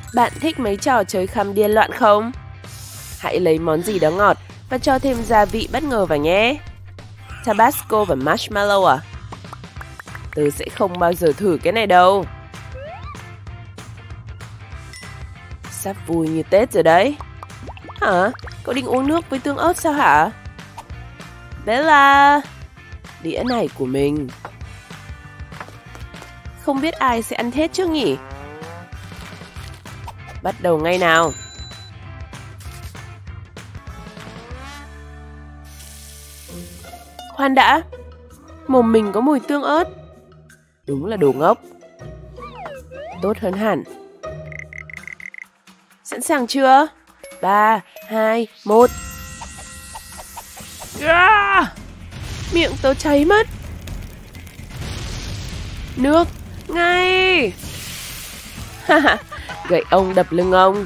Bạn thích mấy trò chơi khăm điên loạn không? Hãy lấy món gì đó ngọt và cho thêm gia vị bất ngờ vào nhé. Tabasco và marshmallow à? Tớ sẽ không bao giờ thử cái này đâu. Sắp vui như Tết rồi đấy. Hả? Cậu định uống nước với tương ớt sao hả? Bella! Đĩa này của mình. Không biết ai sẽ ăn hết trước nhỉ? Bắt đầu ngay nào. Khoan đã. Mồm mình có mùi tương ớt. Đúng là đồ ngốc. Tốt hơn hẳn. Sẵn sàng chưa? 3, 2, 1. Miệng tớ cháy mất. Nước, ngay. Gậy ông đập lưng ông.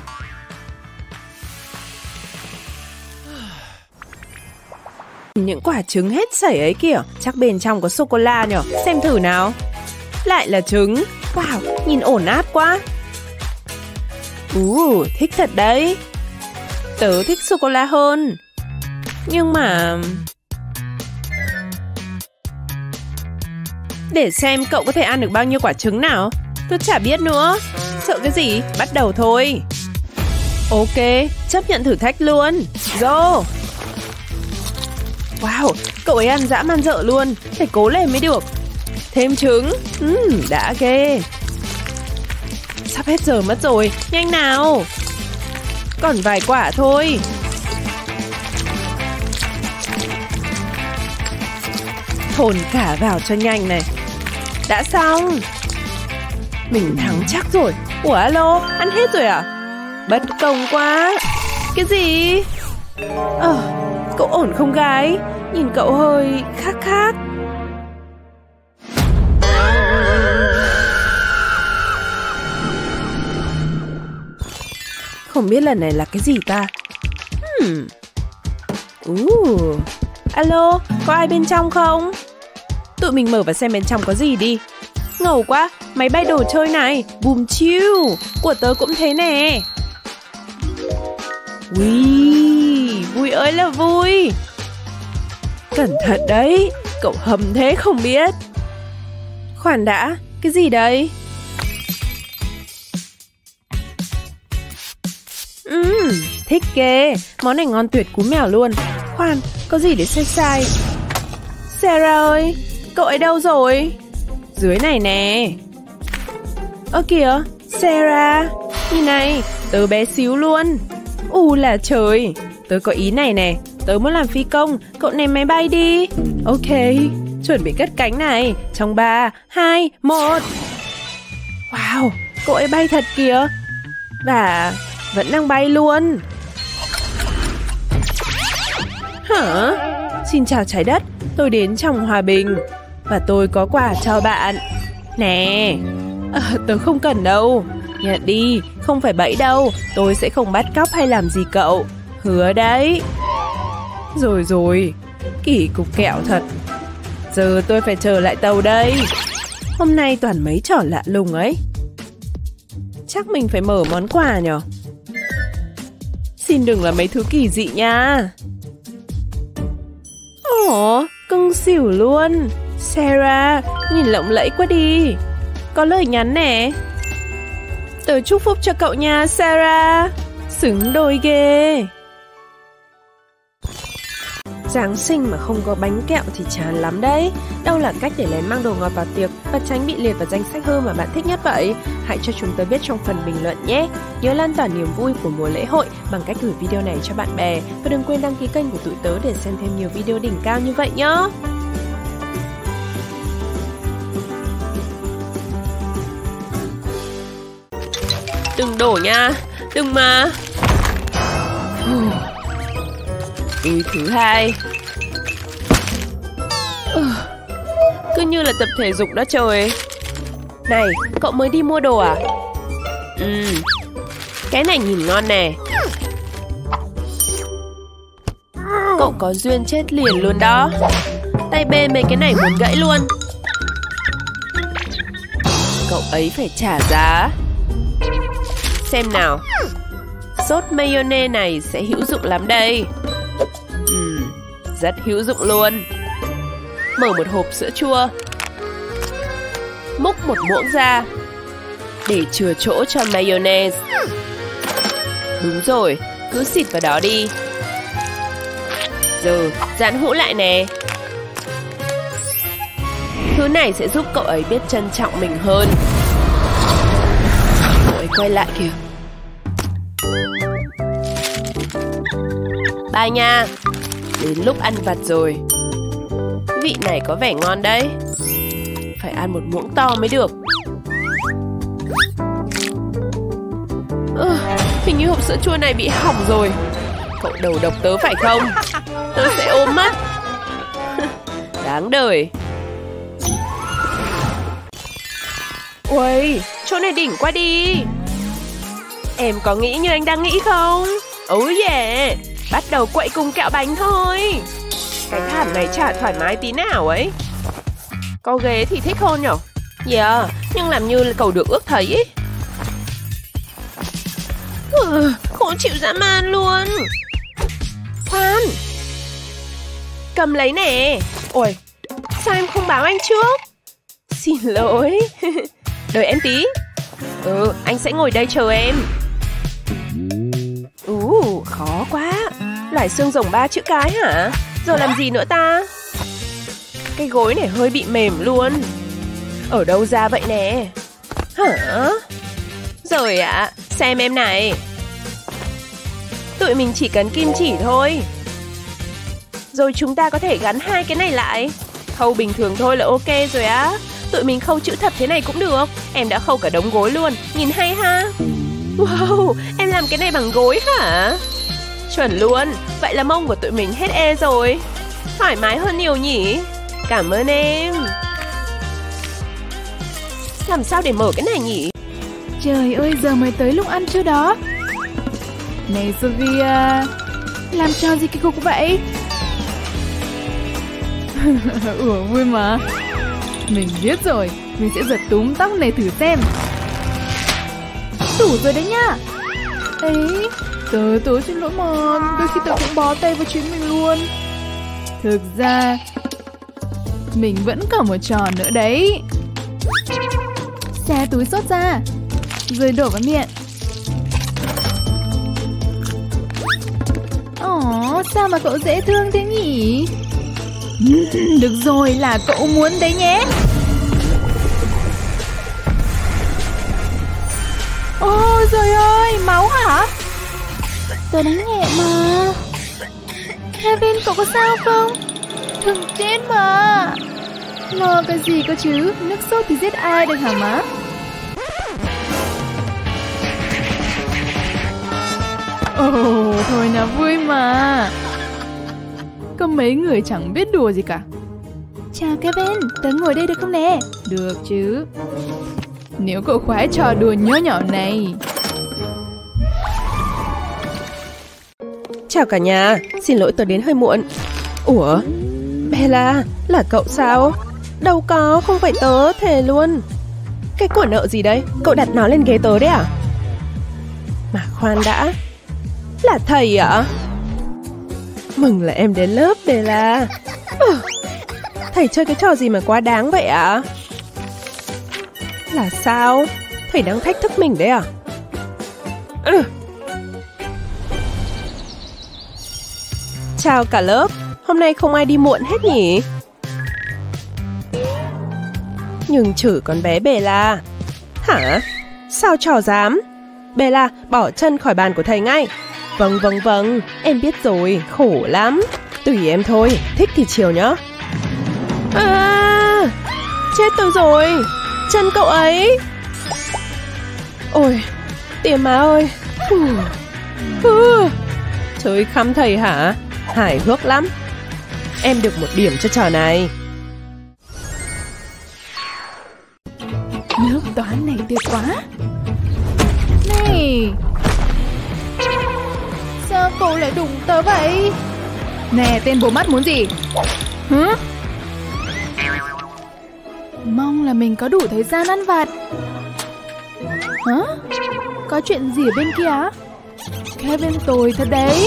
Những quả trứng hết sảy ấy kìa, chắc bên trong có sô-cô-la nhở. Xem thử nào. Lại là trứng. Wow, nhìn ổn áp quá. Thích thật đấy. Tớ thích sô-cô-la hơn. Nhưng mà... Để xem cậu có thể ăn được bao nhiêu quả trứng nào. Tôi chả biết nữa. Sợ cái gì? Bắt đầu thôi. Ok, chấp nhận thử thách luôn. Go. Wow, cậu ấy ăn dã man dợ luôn. Phải cố lên mới được. Thêm trứng. Đã ghê. Sắp hết giờ mất rồi. Nhanh nào. Còn vài quả thôi. Thồn cả vào cho nhanh này. Đã xong. Mình thắng chắc rồi. Ủa alo, ăn hết rồi à? Bất công quá. Cái gì? Cậu ổn không gái? Nhìn cậu hơi khác khác. Không biết lần này là cái gì ta? Alo, có ai bên trong không? Tụi mình mở và xem bên trong có gì đi. Ngầu quá, máy bay đồ chơi này. Bùm chiu. Của tớ cũng thế nè. Vui ơi là vui. Cẩn thận đấy. Cậu hầm thế không biết. Khoan đã, cái gì đây? Thích ghê. Món này ngon tuyệt cú mèo luôn. Khoan, có gì để sai? Sarah ơi, cậu ấy đâu rồi? Dưới này nè. Ơ kìa, Sarah. Nhìn này, tớ bé xíu luôn. Là trời. Tớ có ý này nè. Tớ muốn làm phi công. Cậu ném máy bay đi. Ok, chuẩn bị cất cánh này. Trong 3, 2, 1. Wow, cậu ấy bay thật kìa. Và vẫn đang bay luôn. Hả? Xin chào trái đất. Tôi đến trong hòa bình. Và tôi có quà cho bạn. Nè. Tớ không cần đâu. Nhận đi, không phải bẫy đâu. Tôi sẽ không bắt cóc hay làm gì cậu. Hứa đấy. Rồi, kỳ cục kẹo thật. Giờ tôi phải trở lại tàu đây. Hôm nay toàn mấy trò lạ lùng ấy. Chắc mình phải mở món quà nhở. Xin đừng là mấy thứ kỳ dị nha. Cưng xỉu luôn. Sarah, nhìn lộng lẫy quá đi. Có lời nhắn nè. Tớ chúc phúc cho cậu nha Sarah. Xứng đôi ghê. Giáng sinh mà không có bánh kẹo thì chán lắm đấy. Đâu là cách để lén mang đồ ngọt vào tiệc và tránh bị liệt vào danh sách hư mà bạn thích nhất vậy? Hãy cho chúng tớ biết trong phần bình luận nhé. Nhớ lan tỏa niềm vui của mùa lễ hội bằng cách gửi video này cho bạn bè. Và đừng quên đăng ký kênh của tụi tớ để xem thêm nhiều video đỉnh cao như vậy nhé. Đừng đổ nha. Đừng mà. Thứ 2. Cứ như là tập thể dục đó trời. Này, cậu mới đi mua đồ à? Cái này nhìn ngon nè. Cậu có duyên chết liền luôn đó. Tay bê mấy cái này muốn gãy luôn. Cậu ấy phải trả giá. xem nào. Sốt mayonnaise này sẽ hữu dụng lắm đây. Rất hữu dụng luôn. Mở một hộp sữa chua. Múc một muỗng ra để chừa chỗ cho mayonnaise. Đúng rồi, cứ xịt vào đó đi. Giờ dán hũ lại nè. Thứ này sẽ giúp cậu ấy biết trân trọng mình hơn. Cậu ấy quay lại kìa. Bye nha. Đến lúc ăn vặt rồi. Vị này có vẻ ngon đấy. Phải ăn một muỗng to mới được. Hình như hộp sữa chua này bị hỏng rồi. Cậu đầu độc tớ phải không? Tớ sẽ ôm mất. Đáng đời. Uầy, chỗ này đỉnh quá đi. Em có nghĩ như anh đang nghĩ không? Oh yeah, bắt đầu quậy cùng kẹo bánh thôi. Cái thảm này chả thoải mái tí nào ấy. Có ghế thì thích hơn nhở? Yeah, nhưng làm như cầu được ước thấy ấy. Khó chịu dã man luôn. Khoan, cầm lấy nè. Ôi, sao em không báo anh trước? Xin lỗi. Đợi em tí. Anh sẽ ngồi đây chờ em. Khó quá. Loại xương rồng 3 chữ cái hả? Giờ làm gì nữa ta? Cái gối này hơi bị mềm luôn. Ở đâu ra vậy nè? Hả? Rồi ạ, xem em này. Tụi mình chỉ cần kim chỉ thôi. Rồi chúng ta có thể gắn hai cái này lại. Khâu bình thường thôi là ok rồi á. Tụi mình khâu chữ thập thế này cũng được. Em đã khâu cả đống gối luôn. Nhìn hay ha. Wow, em làm cái này bằng gối hả? Chuẩn luôn. Vậy là mông của tụi mình hết e rồi. Thoải mái hơn nhiều nhỉ. Cảm ơn em. Làm sao để mở cái này nhỉ? Trời ơi, giờ mới tới lúc ăn chưa đó. Này Sophia, làm cho gì cái cục vậy? Vui mà. Mình biết rồi, mình sẽ giật túm tóc này thử xem. Đủ rồi đấy nha. Ấy, tớ xin lỗi mà. Đôi khi tớ cũng bó tay vào chính mình luôn. Thực ra mình vẫn còn một trò nữa đấy. Xé túi sốt ra, rồi đổ vào miệng. Ồ, sao mà cậu dễ thương thế nhỉ? Được rồi, là cậu muốn đấy nhé. Ôi trời ơi, máu hả? Tớ đánh nhẹ mà. Kevin, cậu có sao không? Đừng chết mà. Lo cái gì cơ chứ? Nước sốt thì giết ai được hả má? Ồ, thôi nào, vui mà. Có mấy người chẳng biết đùa gì cả. Chào Kevin, tớ ngồi đây được không nè? Được chứ. Nếu cậu khoái trò đùa nhỏ nhỏ này. Chào cả nhà, xin lỗi tớ đến hơi muộn. Ủa, Bella, là cậu sao? Đâu có, không phải tớ, thề luôn. Cái của nợ gì đấy, cậu đặt nó lên ghế tớ đấy à? Mà khoan đã, là thầy ạ? Mừng là em đến lớp, Bella. Thầy chơi cái trò gì mà quá đáng vậy ạ? Là sao? Thầy đang thách thức mình đấy à? Chào cả lớp, hôm nay không ai đi muộn hết nhỉ? Nhưng chửi con bé Bella. Hả? Sao trò dám? Bella, bỏ chân khỏi bàn của thầy ngay. Vâng, em biết rồi, khổ lắm. Tùy em thôi, thích thì chiều nhá. À, chết tôi rồi. Chân cậu ấy. Ôi, tìa má ơi. Chơi khăm thầy hả? Hài hước lắm. Em được 1 điểm cho trò này. Lớp toán này tuyệt quá. Này, sao cậu lại đụng tớ vậy? Nè, tên bồ mắt muốn gì? Hả? Mong là mình có đủ thời gian ăn vặt. Hả? Có chuyện gì ở bên kia? Kevin tồi thật đấy.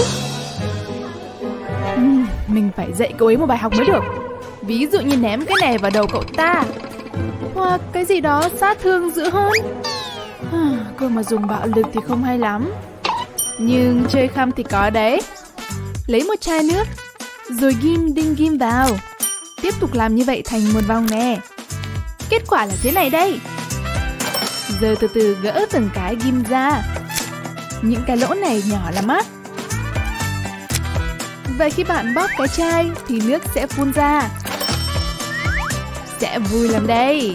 Mình phải dạy cậu ấy một bài học mới được. Ví dụ như ném cái này vào đầu cậu ta, hoặc cái gì đó sát thương dữ hơn. Cơ mà dùng bạo lực thì không hay lắm. Nhưng chơi khăm thì có đấy. Lấy một chai nước, rồi ghim đinh ghim vào. Tiếp tục làm như vậy thành một vòng nè. Kết quả là thế này đây. Giờ từ từ gỡ từng cái ghim ra. Những cái lỗ này nhỏ lắm á. Vậy khi bạn bóp cái chai thì nước sẽ phun ra. Sẽ vui lắm đây.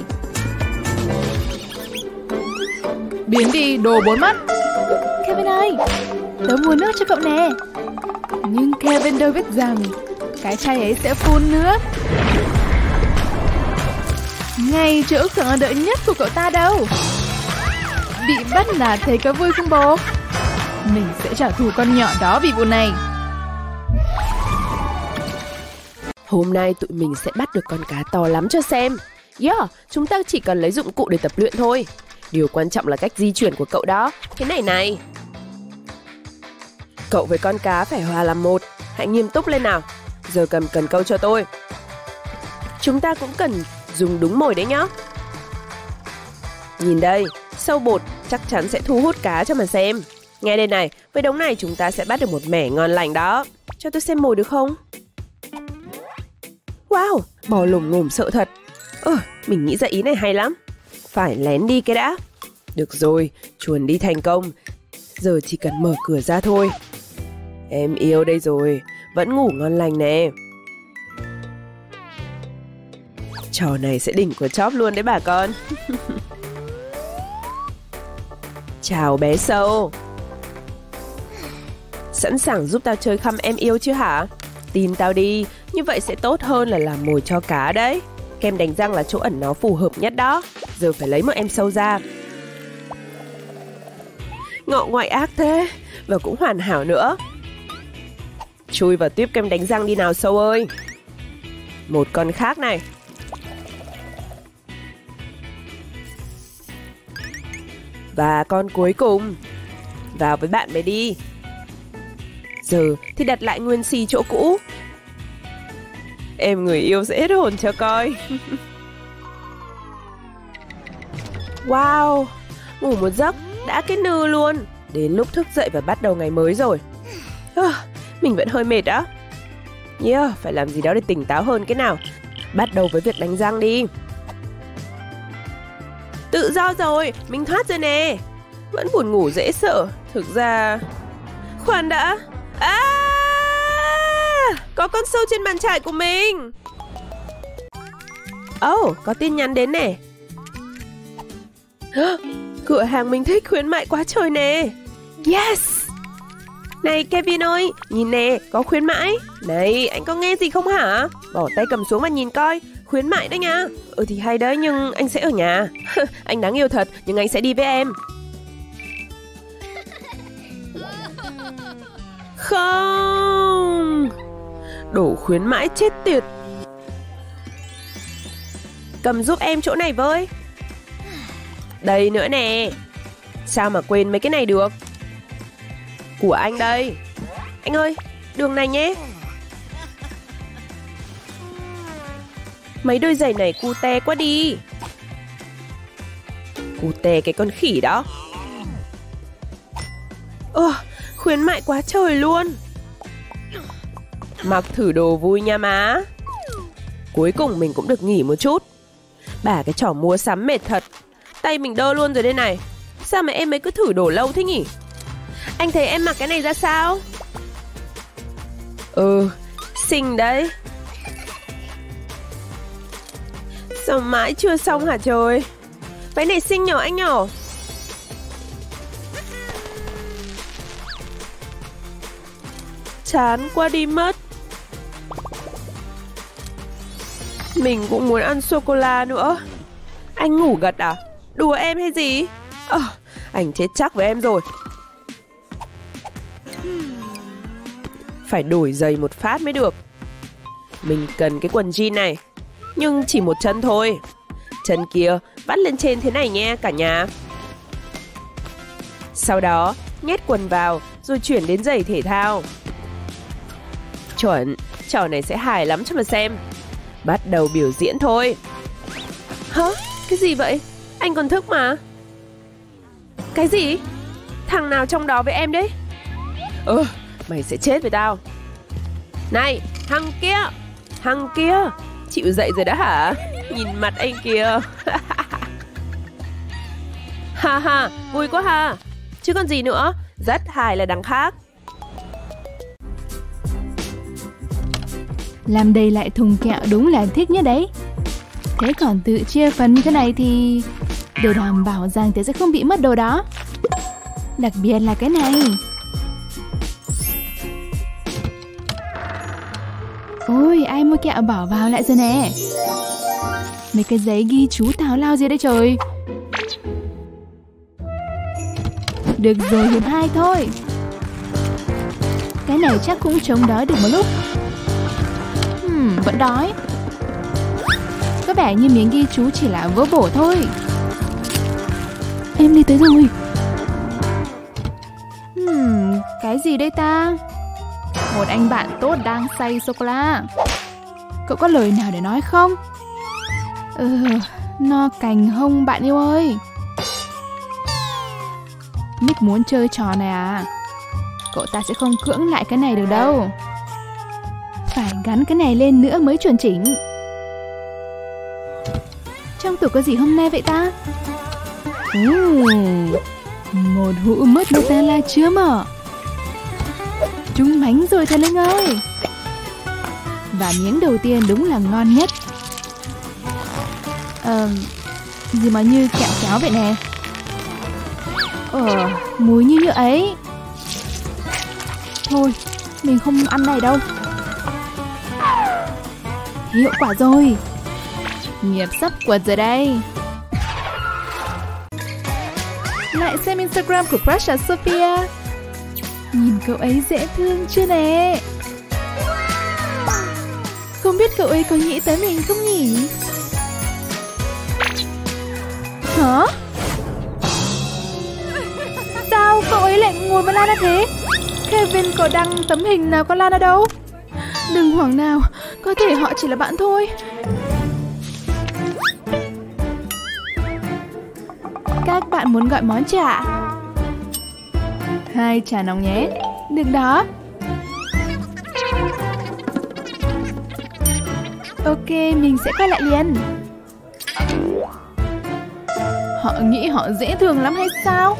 Biến đi đồ bốn mắt. Kevin ơi, tớ mua nước cho cậu nè. Nhưng Kevin đâu biết rằng cái chai ấy sẽ phun nước ngay chỗ cần đợi nhất của cậu ta đâu. Bị bắt nạt thấy có vui không bố? Mình sẽ trả thù con nhỏ đó vì vụ này. Hôm nay tụi mình sẽ bắt được con cá to lắm cho xem. Yeah, chúng ta chỉ cần lấy dụng cụ để tập luyện thôi. Điều quan trọng là cách di chuyển của cậu đó. Thế này này. Cậu với con cá phải hòa làm một. Hãy nghiêm túc lên nào. Giờ cầm cần câu cho tôi. Chúng ta cũng cần dùng đúng mồi đấy nhá. Nhìn đây, sâu bột chắc chắn sẽ thu hút cá cho mà xem. Nghe đây này, với đống này chúng ta sẽ bắt được một mẻ ngon lành đó. Cho tôi xem mồi được không? Wow, bò lồm ngồm sợ thật. Mình nghĩ ra ý này hay lắm. Phải lén đi cái đã. Được rồi, chuồn đi thành công. Giờ chỉ cần mở cửa ra thôi. Em yêu đây rồi, vẫn ngủ ngon lành nè. Trò này sẽ đỉnh của chóp luôn đấy bà con. Chào bé sâu. Sẵn sàng giúp tao chơi khăm em yêu chưa hả? Tin tao đi, như vậy sẽ tốt hơn là làm mồi cho cá đấy. Kem đánh răng là chỗ ẩn nó phù hợp nhất đó. Giờ phải lấy một em sâu ra. Ngọ ngoại ác thế, và cũng hoàn hảo nữa. Chui vào tuyếp kem đánh răng đi nào sâu ơi. Một con khác này. Và con cuối cùng. Vào với bạn mới đi. Giờ thì đặt lại nguyên xì chỗ cũ. Em người yêu sẽ hết hồn cho coi. Wow, ngủ một giấc đã cái nư luôn. Đến lúc thức dậy và bắt đầu ngày mới rồi. Mình vẫn hơi mệt đó. Phải làm gì đó để tỉnh táo hơn cái nào. Bắt đầu với việc đánh răng đi. Tự do rồi, mình thoát rồi nè. Vẫn buồn ngủ dễ sợ. Thực ra... Khoan đã. Có con sâu trên bàn chải của mình. Có tin nhắn đến nè. Cửa hàng mình thích khuyến mại quá trời nè. Yes. Này Kevin ơi, nhìn nè, có khuyến mãi. Này, anh có nghe gì không hả? Bỏ tay cầm xuống và nhìn coi. Khuyến mại đấy nha. Thì hay đấy, nhưng anh sẽ ở nhà. Anh đáng yêu thật, nhưng anh sẽ đi với em. Không. Đồ khuyến mãi chết tiệt. Cầm giúp em chỗ này với. Đây nữa nè. Sao mà quên mấy cái này được. Của anh đây. Anh ơi, đường này nhé. Mấy đôi giày này cute quá đi. Cute cái con khỉ đó. Khuyến mại quá trời luôn. Mặc thử đồ vui nha má. Cuối cùng mình cũng được nghỉ một chút. Bà cái trò mua sắm mệt thật. Tay mình đơ luôn rồi đây này. Sao mà em ấy cứ thử đồ lâu thế nhỉ? Anh thấy em mặc cái này ra sao? Xinh đấy. Sao mãi chưa xong hả trời? Váy này xinh nhở anh nhở? Chán quá đi mất. Mình cũng muốn ăn sô-cô-la nữa. Anh ngủ gật à? Đùa em hay gì? Anh chết chắc với em rồi. Phải đổi giày một phát mới được. Mình cần cái quần jean này. Nhưng chỉ một chân thôi. Chân kia vắt lên trên thế này nha cả nhà. Sau đó, nhét quần vào rồi chuyển đến giày thể thao. Chuẩn, trò này sẽ hài lắm cho mà xem. Bắt đầu biểu diễn thôi. Hả? Cái gì vậy? Anh còn thức mà. Cái gì? Thằng nào trong đó với em đấy? Mày sẽ chết với tao. Này, thằng kia, chịu dậy rồi đã hả? Nhìn mặt anh kìa. Ha ha, vui quá ha. Chứ còn gì nữa, rất hài là đằng khác. Làm đầy lại thùng kẹo đúng là thích nhất đấy. Thế còn tự chia phần như thế này thì để đảm bảo rằng tớ sẽ không bị mất đồ đó. Đặc biệt là cái này. Ôi, ai mua kẹo bỏ vào lại rồi nè. Mấy cái giấy ghi chú tào lao gì đây trời. Được rồi, hiệp 2 thôi. Cái này chắc cũng chống đỡ được một lúc. Vẫn đói. Có vẻ như miếng ghi chú chỉ là vỡ bổ thôi. Em đi tới rồi. Cái gì đây ta? Một anh bạn tốt đang xay sô-cô-la. Cậu có lời nào để nói không? No cành hông bạn yêu ơi. Nick muốn chơi trò này à? Cậu ta sẽ không cưỡng lại cái này được đâu. Phải gắn cái này lên nữa mới chuẩn chỉnh. Trong tủ có gì hôm nay vậy ta? Một hũ mứt Nutella chưa mở. Trúng mánh rồi thần Linh ơi. Và miếng đầu tiên đúng là ngon nhất. Gì mà như kẹo kéo vậy nè. Mùi như ấy. Thôi, mình không ăn này đâu. Hiệu quả rồi. Nghiệp sắp quật rồi đây. Lại xem Instagram của Crush và Sophia. Nhìn cậu ấy dễ thương chưa nè. Không biết cậu ấy có nghĩ tới mình không nhỉ? Hả? Sao cậu ấy lại ngồi mà Lana thế? Kevin có đăng tấm hình nào có Lana đâu. Đừng hoảng nào, có thể họ chỉ là bạn thôi. Các bạn muốn gọi món trà? 2 trà nóng nhé. Được đó. Ok, mình sẽ quay lại liền. Họ nghĩ họ dễ thương lắm hay sao?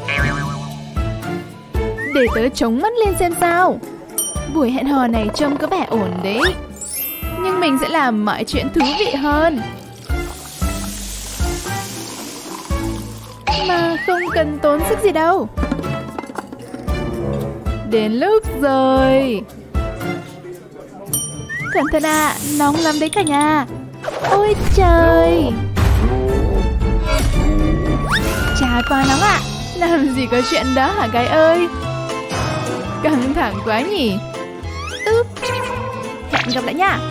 Để tớ chống mắt lên xem sao. Buổi hẹn hò này trông có vẻ ổn đấy. Nhưng mình sẽ làm mọi chuyện thú vị hơn. Mà không cần tốn sức gì đâu. Đến lúc rồi. Cẩn thận ạ, nóng lắm đấy cả nhà. Ôi trời. Chà, quá nóng ạ. Làm gì có chuyện đó hả gái ơi. Căng thẳng quá nhỉ. Hẹn gặp lại nha.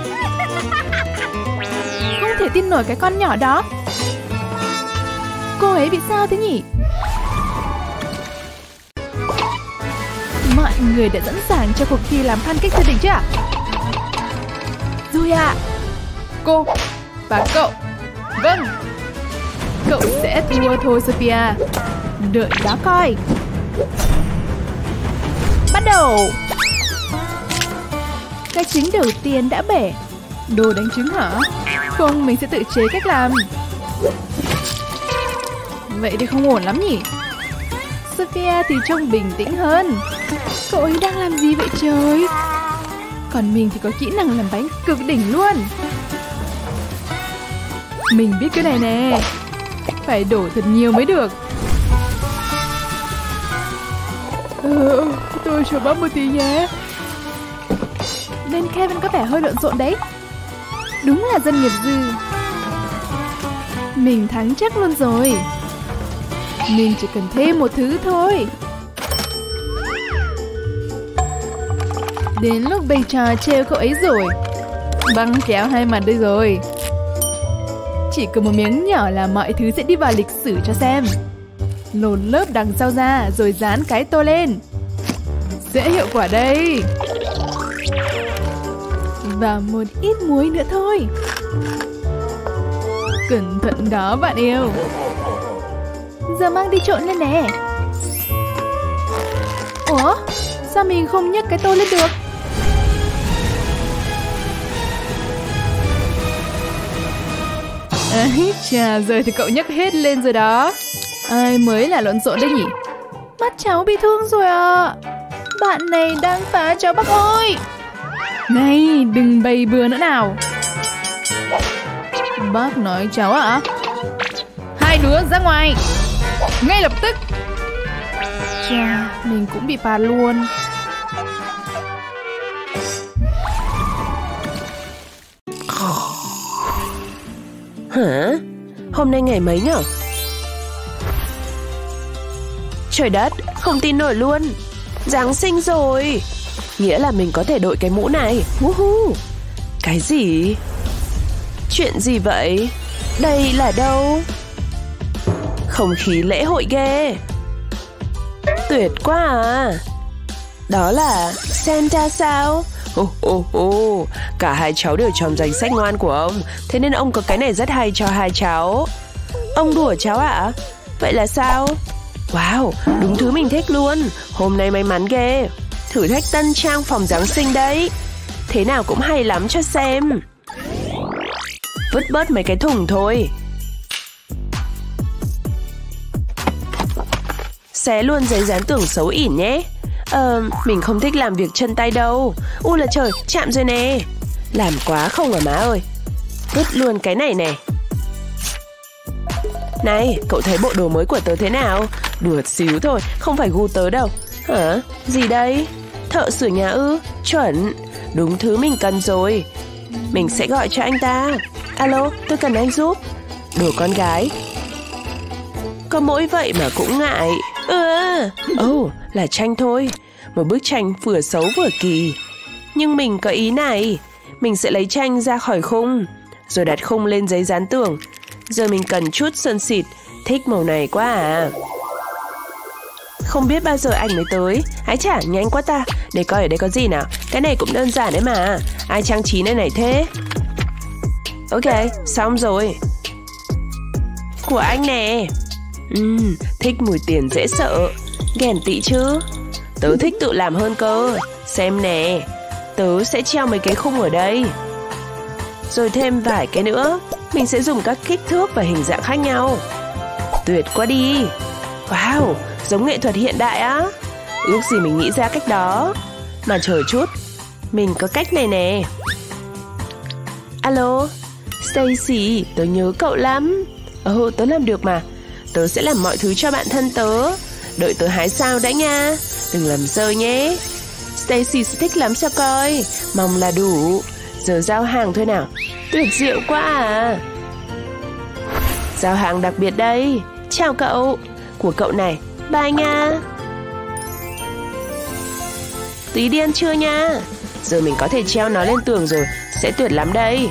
Không thể tin nổi cái con nhỏ đó. Cô ấy bị sao thế nhỉ? Mọi người đã sẵn sàng cho cuộc thi làm pancake gia đình chưa ạ? Rồi ạ. Cô và cậu. Vâng. Cậu sẽ thua thôi Sophia. Đợi đó coi. Bắt đầu. Cái trứng đầu tiên đã bể. Đồ đánh trứng hả? Không, mình sẽ tự chế cách làm. Vậy thì không ổn lắm nhỉ? Sophia thì trông bình tĩnh hơn. Cậu ấy đang làm gì vậy trời? Còn mình thì có kỹ năng làm bánh cực đỉnh luôn. Mình biết cái này nè. Phải đổ thật nhiều mới được. Tôi cho bắp một tí nhé. Bên Kevin có vẻ hơi lộn xộn đấy. Đúng là dân nghiệp dư. Mình thắng chắc luôn rồi. Mình chỉ cần thêm một thứ thôi. Đến lúc bày trò trêu cậu ấy rồi. Băng kéo hai mặt đây rồi. Chỉ cần một miếng nhỏ là mọi thứ sẽ đi vào lịch sử cho xem. Lột lớp đằng sau ra rồi dán cái tô lên. Dễ hiệu quả đây. Và một ít muối nữa thôi. Cẩn thận đó bạn yêu. Giờ mang đi trộn lên nè. Ủa? Sao mình không nhấc cái tô lên được? Ấy chà, giờ thì cậu nhấc hết lên rồi đó. Ai mới là lộn xộn đấy nhỉ? Mắt cháu bị thương rồi ạ. Bạn này đang phá cháu Bắc ơi. Này, đừng bày bừa nữa nào. Bác nói cháu ạ? Hai đứa ra ngoài ngay lập tức. Chà, mình cũng bị phạt luôn. Hả? Hôm nay ngày mấy nhở? Trời đất, không tin nổi luôn. Giáng sinh rồi. Nghĩa là mình có thể đội cái mũ này. Cái gì? Chuyện gì vậy? Đây là đâu? Không khí lễ hội ghê. Tuyệt quá à. Đó là Santa sao? Cả hai cháu đều trong danh sách ngoan của ông. Thế nên ông có cái này rất hay cho hai cháu. Ông đùa cháu ạ? Vậy là sao? Wow, đúng thứ mình thích luôn. Hôm nay may mắn ghê. Thử thách tân trang phòng Giáng sinh đấy. Thế nào cũng hay lắm cho xem. Vứt bớt mấy cái thùng thôi. Xé luôn giấy dán tường xấu ỉn nhé. Mình không thích làm việc chân tay đâu. Ui là trời, chạm rồi nè. Làm quá không à má ơi. Vứt luôn cái này nè. Này, cậu thấy bộ đồ mới của tớ thế nào? Đùa xíu thôi, không phải gu tớ đâu. Hả? Gì đây? Thợ sửa nhà ư? Chuẩn. Đúng thứ mình cần rồi. Mình sẽ gọi cho anh ta. Alo, tôi cần anh giúp. Đồ con gái. Có mỗi vậy mà cũng ngại. Là tranh thôi. Một bức tranh vừa xấu vừa kỳ. Nhưng mình có ý này. Mình sẽ lấy tranh ra khỏi khung, rồi đặt khung lên giấy dán tường. Giờ mình cần chút sơn xịt. Thích màu này quá à. Không biết bao giờ anh mới tới. Ái chả, nhanh quá ta. Để coi ở đây có gì nào. Cái này cũng đơn giản đấy mà. Ai trang trí nơi này thế? Ok, xong rồi. Của anh nè. Thích mùi tiền dễ sợ. Ghen tị chứ. Tớ thích tự làm hơn cơ. Xem nè. Tớ sẽ treo mấy cái khung ở đây. Rồi thêm vài cái nữa. Mình sẽ dùng các kích thước và hình dạng khác nhau. Tuyệt quá đi. Wow, giống nghệ thuật hiện đại á. Ước gì mình nghĩ ra cách đó. Mà chờ chút, mình có cách này nè. Alo, Stacy, tớ nhớ cậu lắm. Tớ làm được mà. Tớ sẽ làm mọi thứ cho bạn thân tớ. Đợi tớ hái sao đã nha. Đừng làm rơ nhé. Stacy sẽ thích lắm cho coi. Mong là đủ. Giờ giao hàng thôi nào. Tuyệt diệu quá à. Giao hàng đặc biệt đây. Chào cậu. Của cậu này. Bye nha. Tí điên chưa nha. Giờ mình có thể treo nó lên tường rồi. Sẽ tuyệt lắm đây.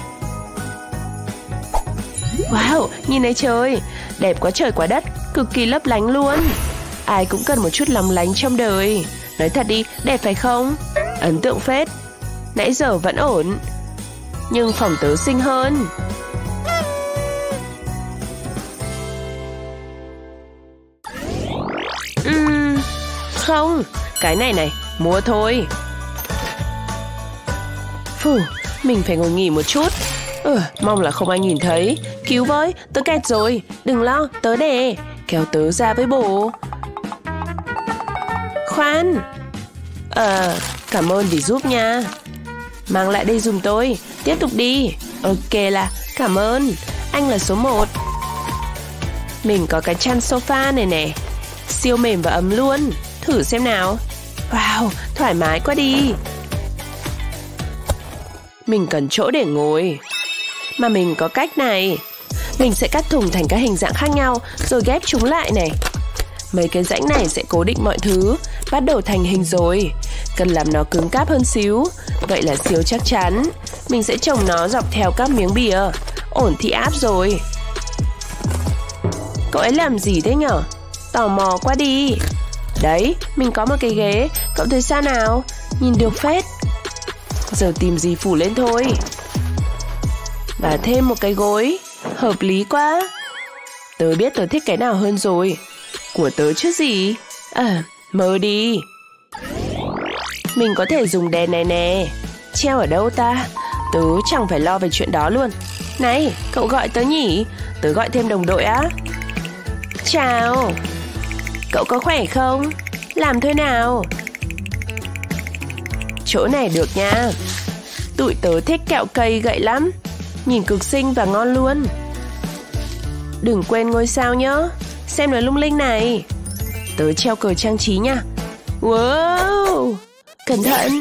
Wow, nhìn này trời. Đẹp quá trời quá đất. Cực kỳ lấp lánh luôn. Ai cũng cần một chút lóng lánh trong đời. Nói thật đi, đẹp phải không? Ấn tượng phết. Nãy giờ vẫn ổn. Nhưng phòng tớ xinh hơn. Không, cái này này, mua thôi. Phù, mình phải ngồi nghỉ một chút. Mong là không ai nhìn thấy. Cứu với, tớ kẹt rồi. Đừng lo, tớ nè. Kéo tớ ra với bố. Khoan. Cảm ơn vì giúp nha. Mang lại đây giùm tôi. Tiếp tục đi. Ok là, cảm ơn. Anh là số 1. Mình có cái chăn sofa này nè. Siêu mềm và ấm luôn. Thử xem nào. Wow, thoải mái quá đi. Mình cần chỗ để ngồi. Mà mình có cách này. Mình sẽ cắt thùng thành các hình dạng khác nhau, rồi ghép chúng lại này. Mấy cái rãnh này sẽ cố định mọi thứ. Bắt đầu thành hình rồi. Cần làm nó cứng cáp hơn xíu. Vậy là siêu chắc chắn. Mình sẽ trồng nó dọc theo các miếng bìa. Ổn thì áp rồi. Cậu ấy làm gì thế nhở? Tò mò quá đi. Đấy, mình có một cái ghế. Cậu thấy sao nào? Nhìn được phết. Giờ tìm gì phủ lên thôi. Và thêm một cái gối. Hợp lý quá. Tớ biết tớ thích cái nào hơn rồi. Của tớ chứ gì. Mơ đi. Mình có thể dùng đèn này nè. Treo ở đâu ta? Tớ chẳng phải lo về chuyện đó luôn. Này, cậu gọi tớ nhỉ? Tớ gọi thêm đồng đội á. Chào. Cậu có khỏe không? Làm thôi nào. Chỗ này được nha. Tụi tớ thích kẹo cây gậy lắm. Nhìn cực xinh và ngon luôn. Đừng quên ngôi sao nhá. Xem nó lung linh này. Tớ treo cờ trang trí nha. Wow. Cẩn thận.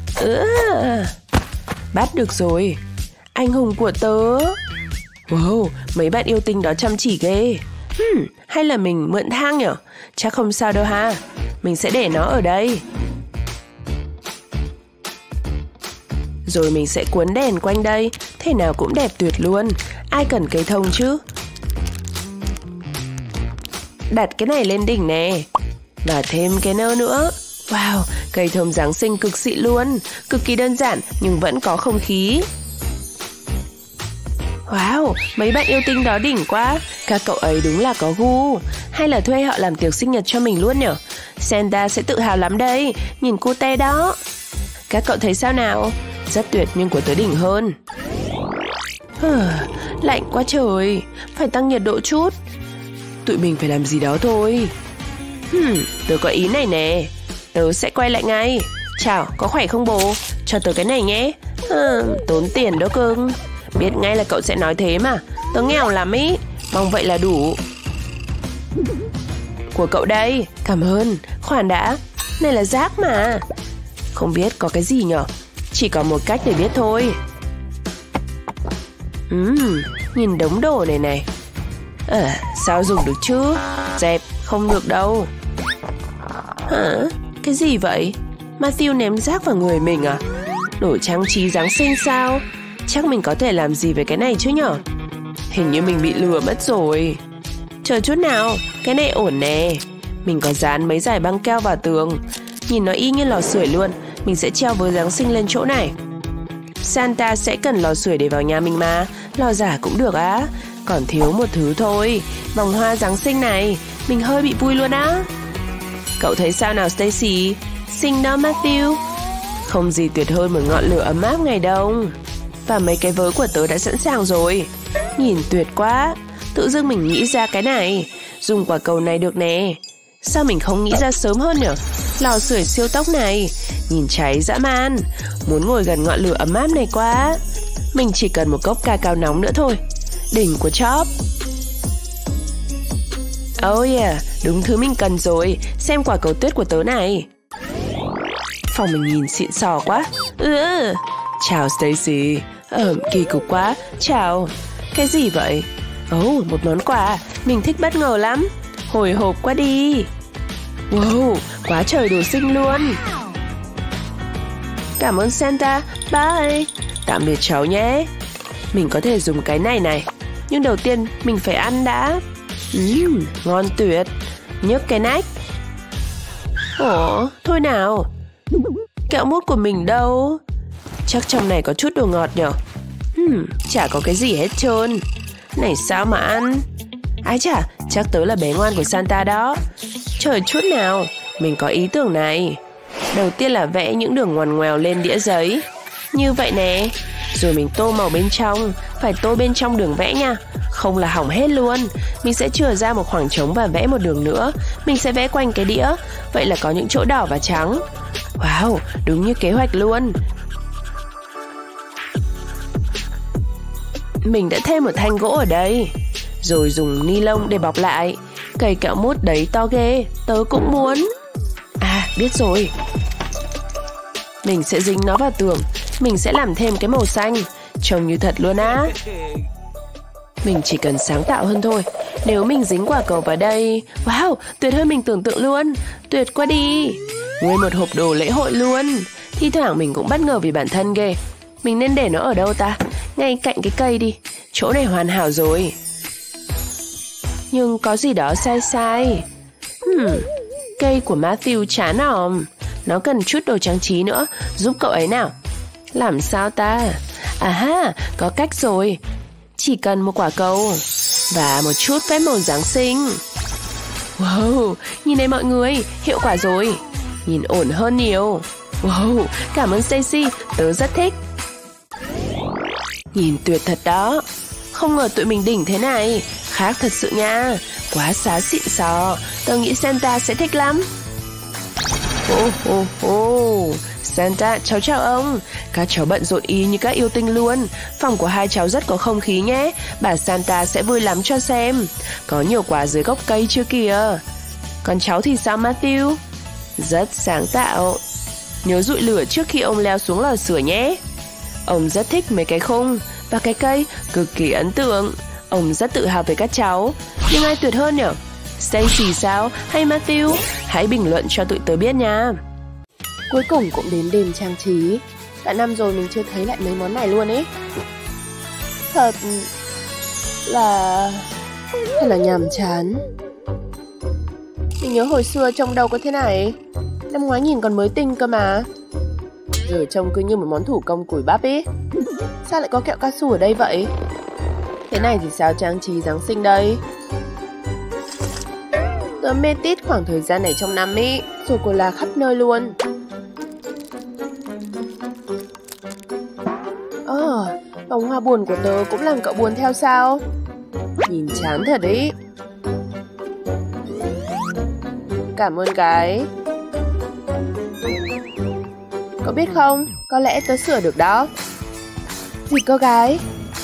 Bắt được rồi. Anh hùng của tớ. Wow, mấy bạn yêu tinh đó chăm chỉ ghê. Hay là mình mượn thang nhở? Chắc không sao đâu ha. Mình sẽ để nó ở đây. Rồi mình sẽ cuốn đèn quanh đây. Thế nào cũng đẹp tuyệt luôn. Ai cần cây thông chứ. Đặt cái này lên đỉnh nè. Và thêm cái nơ nữa. Wow, cây thông Giáng sinh cực xịn luôn. Cực kỳ đơn giản nhưng vẫn có không khí. Wow, mấy bạn yêu tinh đó đỉnh quá. Các cậu ấy đúng là có gu. Hay là thuê họ làm tiệc sinh nhật cho mình luôn nhở? Santa sẽ tự hào lắm đây. Nhìn cute đó. Các cậu thấy sao nào? Rất tuyệt nhưng của tớ đỉnh hơn. Lạnh quá trời. Phải tăng nhiệt độ chút. Tụi mình phải làm gì đó thôi. Tớ có ý này nè. Tớ sẽ quay lại ngay. Chào, có khỏe không bố? Cho tớ cái này nhé. Tốn tiền đó cưng. Biết ngay là cậu sẽ nói thế mà. Tớ nghèo lắm ý. Mong vậy là đủ. Của cậu đây. Cảm ơn. Khoan đã. Này là rác mà. Không biết có cái gì nhở? Chỉ có một cách để biết thôi. Nhìn đống đồ này này. Sao dùng được chứ? Dẹp, không được đâu. Hả? Cái gì vậy? Matthew ném rác vào người mình à? Đồ trang trí Giáng sinh sao? Chắc mình có thể làm gì với cái này chứ nhở? Hình như mình bị lừa mất rồi. Chờ chút nào, cái này ổn nè. Mình có dán mấy dải băng keo vào tường. Nhìn nó y như lò sưởi luôn. Mình sẽ treo vớ Giáng sinh lên chỗ này. Santa sẽ cần lò sưởi để vào nhà mình mà. Lò giả cũng được á. Còn thiếu một thứ thôi. Vòng hoa Giáng sinh này. Mình hơi bị vui luôn á. Cậu thấy sao nào Stacy? Xinh đó Matthew. Không gì tuyệt hơn một ngọn lửa ấm áp ngày đông. Và mấy cái vớ của tớ đã sẵn sàng rồi. Nhìn tuyệt quá. Tự dưng mình nghĩ ra cái này. Dùng quả cầu này được nè. Sao mình không nghĩ ra sớm hơn nhỉ? Lò sưởi siêu tốc này. Nhìn cháy dã man. Muốn ngồi gần ngọn lửa ấm áp này quá. Mình chỉ cần một cốc ca cao nóng nữa thôi. Đỉnh của chóp. Oh yeah, đúng thứ mình cần rồi. Xem quả cầu tuyết của tớ này. Phòng mình nhìn xịn sò quá. Chào Stacy. Kỳ cục quá. Chào. Cái gì vậy? Một món quà. Mình thích bất ngờ lắm. Hồi hộp quá đi. Wow, quá trời đồ xinh luôn. Cảm ơn Santa. Bye. Tạm biệt cháu nhé. Mình có thể dùng cái này này. Nhưng đầu tiên mình phải ăn đã. Ngon tuyệt. Nhức cái nách. Thôi nào. Kẹo mút của mình đâu? Chắc trong này có chút đồ ngọt nhở? Chả có cái gì hết trơn. Này sao mà ăn? Ái chà, chắc tớ là bé ngoan của Santa đó. Chờ chút nào. Mình có ý tưởng này. Đầu tiên là vẽ những đường ngoằn ngoèo lên đĩa giấy. Như vậy nè. Rồi mình tô màu bên trong. Phải tô bên trong đường vẽ nha. Không là hỏng hết luôn. Mình sẽ chừa ra một khoảng trống và vẽ một đường nữa. Mình sẽ vẽ quanh cái đĩa. Vậy là có những chỗ đỏ và trắng. Wow, đúng như kế hoạch luôn. Mình đã thêm một thanh gỗ ở đây. Rồi dùng ni lông để bọc lại. Cây kẹo mút đấy to ghê. Tớ cũng muốn. Biết rồi. Mình sẽ dính nó vào tường. Mình sẽ làm thêm cái màu xanh. Trông như thật luôn á. Mình chỉ cần sáng tạo hơn thôi. Nếu mình dính quả cầu vào đây. Wow, tuyệt hơn mình tưởng tượng luôn. Tuyệt quá đi. Nguyên một hộp đồ lễ hội luôn. Thi thoảng mình cũng bất ngờ vì bản thân ghê. Mình nên để nó ở đâu ta? Ngay cạnh cái cây đi. Chỗ này hoàn hảo rồi. Nhưng có gì đó sai sai. Cây của Matthew chán hòm. Nó cần chút đồ trang trí nữa. Giúp cậu ấy nào. Làm sao ta? À ha, có cách rồi. Chỉ cần một quả cầu và một chút phép màu Giáng sinh. Wow, nhìn này mọi người, hiệu quả rồi. Nhìn ổn hơn nhiều. Wow, cảm ơn Stacy, tớ rất thích. Nhìn tuyệt thật đó. Không ngờ tụi mình đỉnh thế này. Khác thật sự nha. Quá xá xịn sò. Tớ nghĩ Santa sẽ thích lắm. Santa, cháu chào ông. Các cháu bận rộn y như các yêu tinh luôn. Phòng của hai cháu rất có không khí nhé. Bà Santa sẽ vui lắm cho xem. Có nhiều quả dưới gốc cây chưa kìa. Còn cháu thì sao Matthew? Rất sáng tạo. Nhớ dụi lửa trước khi ông leo xuống lò sưởi nhé. Ông rất thích mấy cái khung và cái cây cực kỳ ấn tượng. Ông rất tự hào về các cháu. Nhưng ai tuyệt hơn nhỉ? Stacy sao? Hay Matthew? Hãy bình luận cho tụi tớ biết nha. Cuối cùng cũng đến đêm trang trí. Cả năm rồi mình chưa thấy lại mấy món này luôn ấy. Thật là nhàm chán. Mình nhớ hồi xưa trông đâu có thế này. Năm ngoái nhìn còn mới tinh cơ mà. Giờ trông cứ như một món thủ công củi bắp ấy. Sao lại có kẹo cao su ở đây vậy? Thế này thì sao trang trí Giáng sinh đây? Tớ mê tít khoảng thời gian này trong năm ý. Sô-cô-la khắp nơi luôn. Vòng hoa buồn của tớ cũng làm cậu buồn theo sao? Nhìn chán thật ý. Cảm ơn cái. Cậu biết không, có lẽ tớ sửa được đó. Gì cơ gái?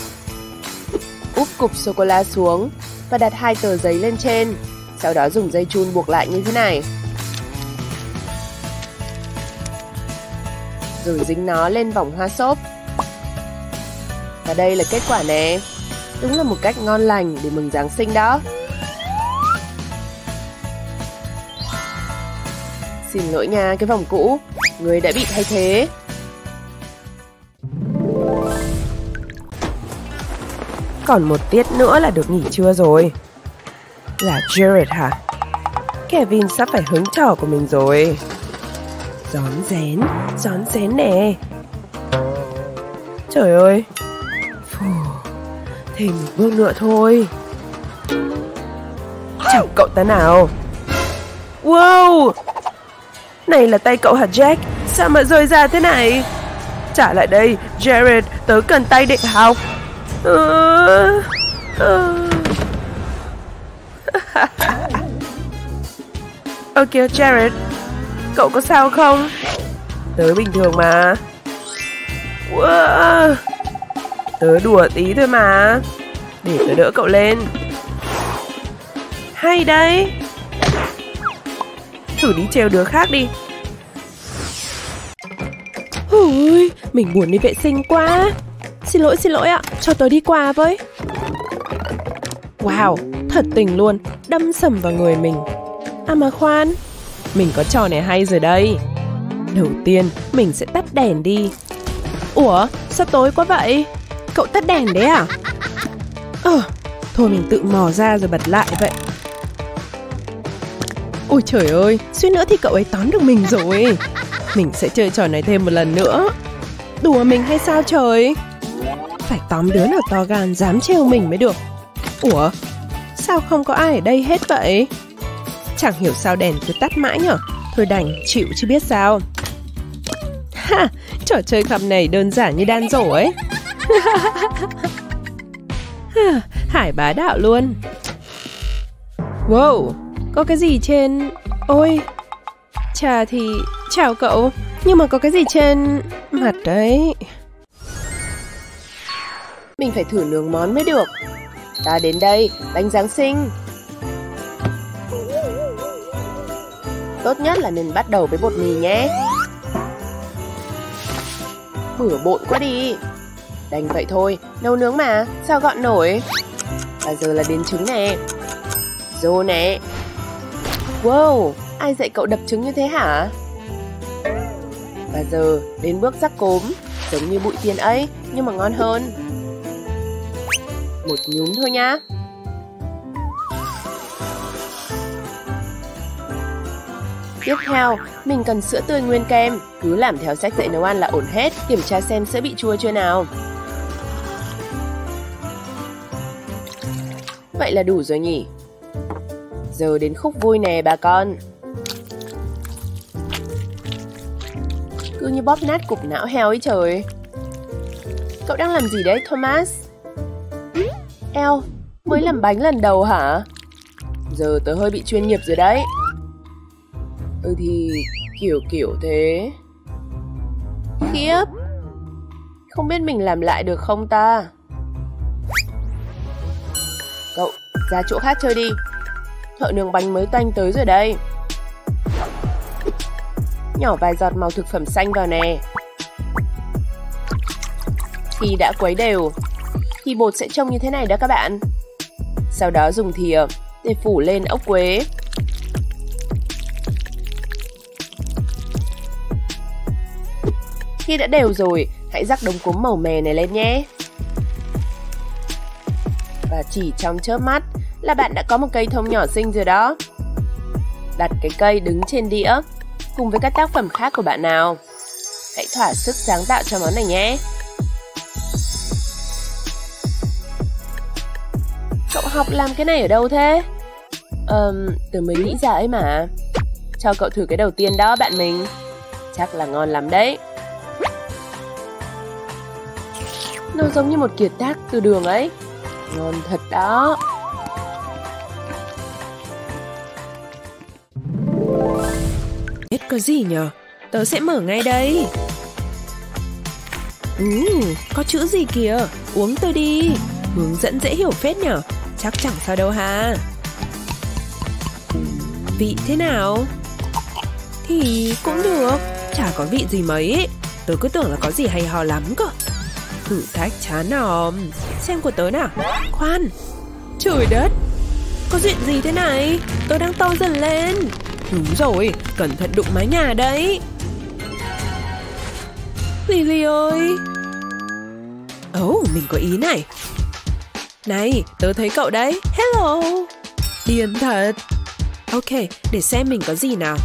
Úp cục sô-cô-la xuống và đặt 2 tờ giấy lên trên. Sau đó dùng dây chun buộc lại như thế này. Rồi dính nó lên vòng hoa xốp. Và đây là kết quả nè. Đúng là một cách ngon lành để mừng Giáng sinh đó. Xin lỗi nha, cái vòng cũ, người đã bị thay thế. Còn một tiết nữa là được nghỉ trưa rồi. Là Jared hả? Kevin sắp phải hứng trò của mình rồi. Rón rén nè. Trời ơi. Thêm một bước nữa thôi. Chào cậu ta nào. Wow. Này là tay cậu hả Jack? Sao mà rơi ra thế này? Trả lại đây, Jared, tớ cần tay để học. Ok Jared, cậu có sao không? Tớ bình thường mà. Wow. Tớ đùa tí thôi mà. Để tớ đỡ cậu lên. Hay đấy. Thử đi trêu đứa khác đi. Ôi, mình buồn đi vệ sinh quá. Xin lỗi ạ, cho tớ đi qua với. Wow, thật tình luôn, đâm sầm vào người mình. À mà khoan, mình có trò này hay rồi đây. Đầu tiên, mình sẽ tắt đèn đi. Ủa, sao tối quá vậy? Cậu tắt đèn đấy à? Thôi mình tự mò ra rồi bật lại vậy. Ôi trời ơi, suýt nữa thì cậu ấy tóm được mình rồi. Mình sẽ chơi trò này thêm một lần nữa. Đùa mình hay sao trời? Phải tóm đứa nào to gan dám trêu mình mới được. Ủa, sao không có ai ở đây hết vậy? Chẳng hiểu sao đèn cứ tắt mãi nhở. Thôi đành chịu chứ biết sao. Ha, trò chơi khăm này đơn giản như đan rổ ấy. Hải bá đạo luôn. Wow, có cái gì trên... Ôi, chà thì... Chào cậu. Nhưng mà có cái gì trên... mặt đấy. Mình phải thử nướng món mới được. Ta đến đây, bánh Giáng sinh. Tốt nhất là nên bắt đầu với bột mì nhé. Bừa bộn quá đi. Đành vậy thôi, nấu nướng mà, sao gọn nổi. Và giờ là đến trứng nè. Rô nè. Wow, ai dạy cậu đập trứng như thế hả? Và giờ đến bước rắc cốm. Giống như bụi tiền ấy, nhưng mà ngon hơn. Một nhúm thôi nhá. Tiếp theo, mình cần sữa tươi nguyên kem. Cứ làm theo sách dạy nấu ăn là ổn hết. Kiểm tra xem sữa bị chua chưa nào. Vậy là đủ rồi nhỉ? Giờ đến khúc vui nè bà con. Cứ như bóp nát cục não heo ấy trời. Cậu đang làm gì đấy Thomas? Eo, mới làm bánh lần đầu hả? Giờ tớ hơi bị chuyên nghiệp rồi đấy. Thì kiểu thế. Khiếp. Không biết mình làm lại được không ta? Cậu, ra chỗ khác chơi đi. Thợ nướng bánh mới tanh tới rồi đây. Nhỏ vài giọt màu thực phẩm xanh vào nè. Khi đã quấy đều thì bột sẽ trông như thế này đó các bạn. Sau đó dùng thìa để phủ lên ốc quế. Khi đã đều rồi, hãy rắc đống cốm màu mè này lên nhé. Và chỉ trong chớp mắt là bạn đã có một cây thông nhỏ xinh rồi đó. Đặt cái cây đứng trên đĩa cùng với các tác phẩm khác của bạn nào. Hãy thỏa sức sáng tạo cho món này nhé. Cậu học làm cái này ở đâu thế? Tớ mới nghĩ ra ấy mà. Cho cậu thử cái đầu tiên đó bạn mình. Chắc là ngon lắm đấy. Nó giống như một kiệt tác từ đường ấy. Ngon thật đó. Biết có gì nhờ? Tớ sẽ mở ngay đây. Có chữ gì kìa? Uống tôi đi. Hướng dẫn dễ hiểu phết nhở? Chắc chẳng sao đâu ha. Vị thế nào? Thì cũng được. Chả có vị gì mấy ấy. Tớ cứ tưởng là có gì hay ho lắm cơ. Thử thách chán nòm. Xem của tớ nào. Khoan. Trời đất. Có chuyện gì thế này? Tớ đang to dần lên. Đúng rồi, cẩn thận đụng mái nhà đấy. Lily ơi. Mình có ý này. Này, tớ thấy cậu đấy. Hello. Điên thật. Ok, để xem mình có gì nào.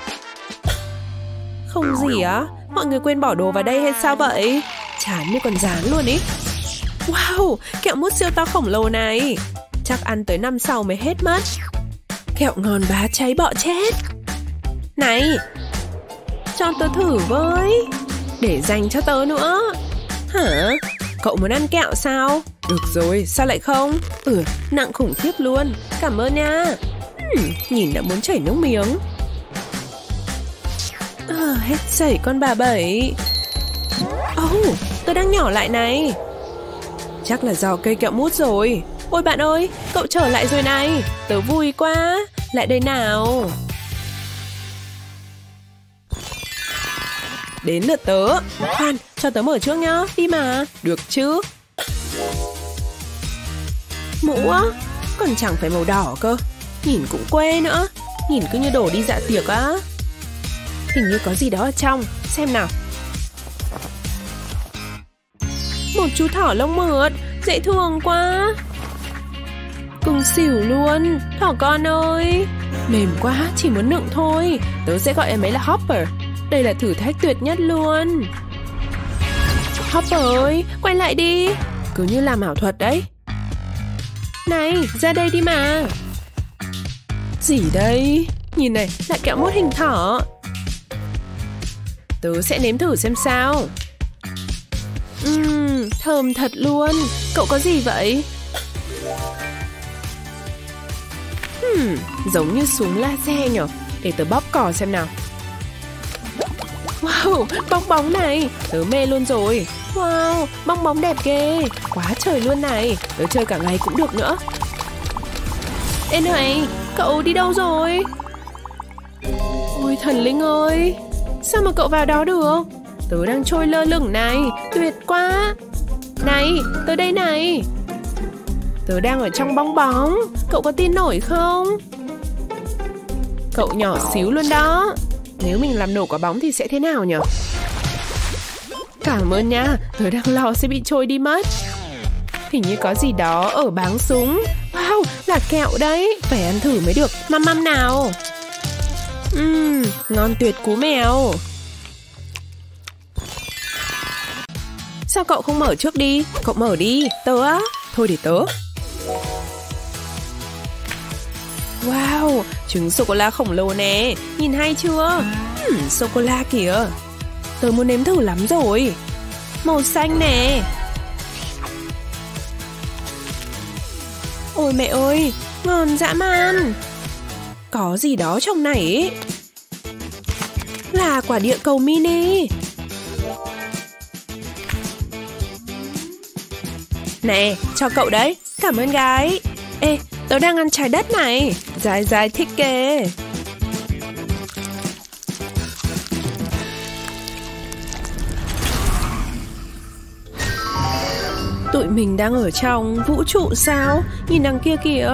Không gì á? Mọi người quên bỏ đồ vào đây hay sao vậy? Chán như con rán luôn ý. Wow, kẹo mút siêu to khổng lồ này. Chắc ăn tới năm sau mới hết mất. Kẹo ngon bá cháy bọ chết. Này, cho tớ thử với. Để dành cho tớ nữa. Hả? Cậu muốn ăn kẹo sao? Được rồi, sao lại không? Nặng khủng khiếp luôn. Cảm ơn nha. Nhìn đã muốn chảy nước miếng. Hết sảy con bà Bảy. Tớ đang nhỏ lại này. Chắc là do cây kẹo mút rồi. Ôi bạn ơi, cậu trở lại rồi này. Tớ vui quá. Lại đây nào. Đến lượt tớ. Khoan, cho tớ mở trước nhá. Đi mà. Được chứ. Mũ á? Còn chẳng phải màu đỏ cơ. Nhìn cũng quê nữa. Nhìn cứ như đổ đi dạ tiệc á. Hình như có gì đó ở trong. Xem nào. Một chú thỏ lông mượt. Dễ thương quá. Cưng xỉu luôn. Thỏ con ơi. Mềm quá, chỉ muốn nựng thôi. Tớ sẽ gọi em ấy là Hopper. Đây là thử thách tuyệt nhất luôn. Hopper ơi, quay lại đi. Cứ như làm ảo thuật đấy. Này, ra đây đi mà. Gì đây? Nhìn này, lại kẹo mút hình thỏ. Tớ sẽ nếm thử xem sao. Thơm thật luôn. Cậu có gì vậy? Giống như súng laser nhở. Để tớ bóp cò xem nào. Wow, bong bóng này. Tớ mê luôn rồi. Wow, bong bóng đẹp ghê. Quá trời luôn này. Tớ chơi cả ngày cũng được nữa. Ê này, cậu đi đâu rồi? Ôi thần linh ơi. Sao mà cậu vào đó được? Tớ đang trôi lơ lửng này. Tuyệt quá. Này, tớ đây này. Tớ đang ở trong bong bóng. Cậu có tin nổi không? Cậu nhỏ xíu luôn đó. Nếu mình làm nổ quả bóng thì sẽ thế nào nhỉ? Cảm ơn nha. Tớ đang lo sẽ bị trôi đi mất. Hình như có gì đó ở báng súng. Wow, là kẹo đấy. Phải ăn thử mới được. Măm nào. Ngon tuyệt cú mèo. Sao cậu không mở trước đi? Cậu mở đi, tớ á. Thôi để tớ. Wow, trứng sô-cô-la khổng lồ nè. Nhìn hay chưa? Sô-cô-la kìa. Tớ muốn nếm thử lắm rồi. Màu xanh nè. Ôi mẹ ơi, ngon dã man. Có gì đó trong này ấy. Là quả địa cầu mini. Nè, cho cậu đấy. Cảm ơn gái. Ê, tớ đang ăn trái đất này. Dài dài thích ghê. Tụi mình đang ở trong vũ trụ sao? Nhìn đằng kia kìa.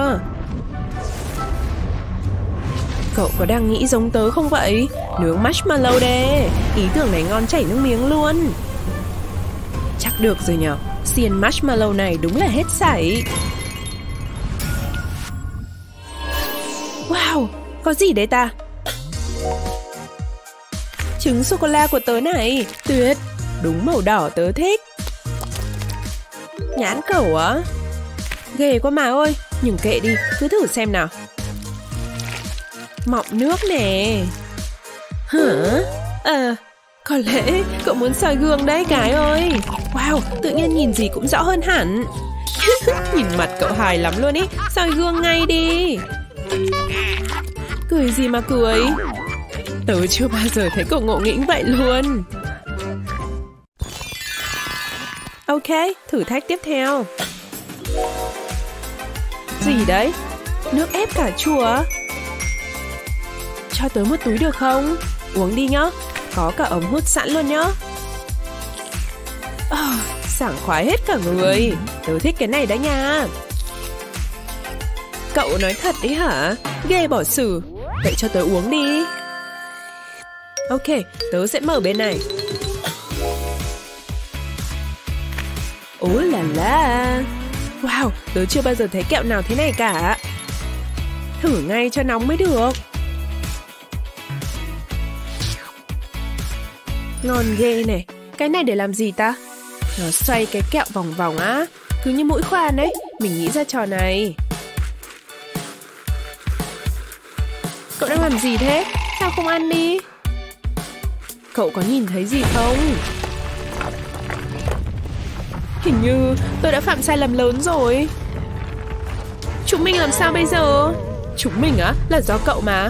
Cậu có đang nghĩ giống tớ không vậy? Nướng marshmallow đê. Ý tưởng này ngon chảy nước miếng luôn. Chắc được rồi nhở. Xiên marshmallow này đúng là hết sảy. Wow, có gì đấy ta? Trứng sô-cô-la của tớ này. Tuyệt, đúng màu đỏ tớ thích. Nhãn cẩu á? Ghê quá mà ơi. Nhưng kệ đi, cứ thử xem nào. Mọng nước nè. Hả? Có lẽ cậu muốn soi gương đấy cái ơi. Wow, tự nhiên nhìn gì cũng rõ hơn hẳn. Nhìn mặt cậu hài lắm luôn ý. Soi gương ngay đi. Cười gì mà cười. Tớ chưa bao giờ thấy cậu ngộ nghĩnh vậy luôn. Ok, thử thách tiếp theo. Gì đấy? Nước ép cà chua. Cho tớ một túi được không? Uống đi nhá. Có cả ống hút sẵn luôn nhá. Sảng khoái hết cả người. Tớ thích cái này đó nha. Cậu nói thật đấy hả? Ghê bỏ xử. Vậy cho tớ uống đi. Ok, tớ sẽ mở bên này. Ố là la. Wow, tớ chưa bao giờ thấy kẹo nào thế này cả. Thử ngay cho nóng mới được. Ngon ghê này. Cái này để làm gì ta? Nó xoay cái kẹo vòng vòng á. Cứ như mũi khoan đấy. Mình nghĩ ra trò này. Cậu đang làm gì thế? Sao không ăn đi? Cậu có nhìn thấy gì không? Hình như tôi đã phạm sai lầm lớn rồi. Chúng mình làm sao bây giờ? Chúng mình á? Là do cậu mà.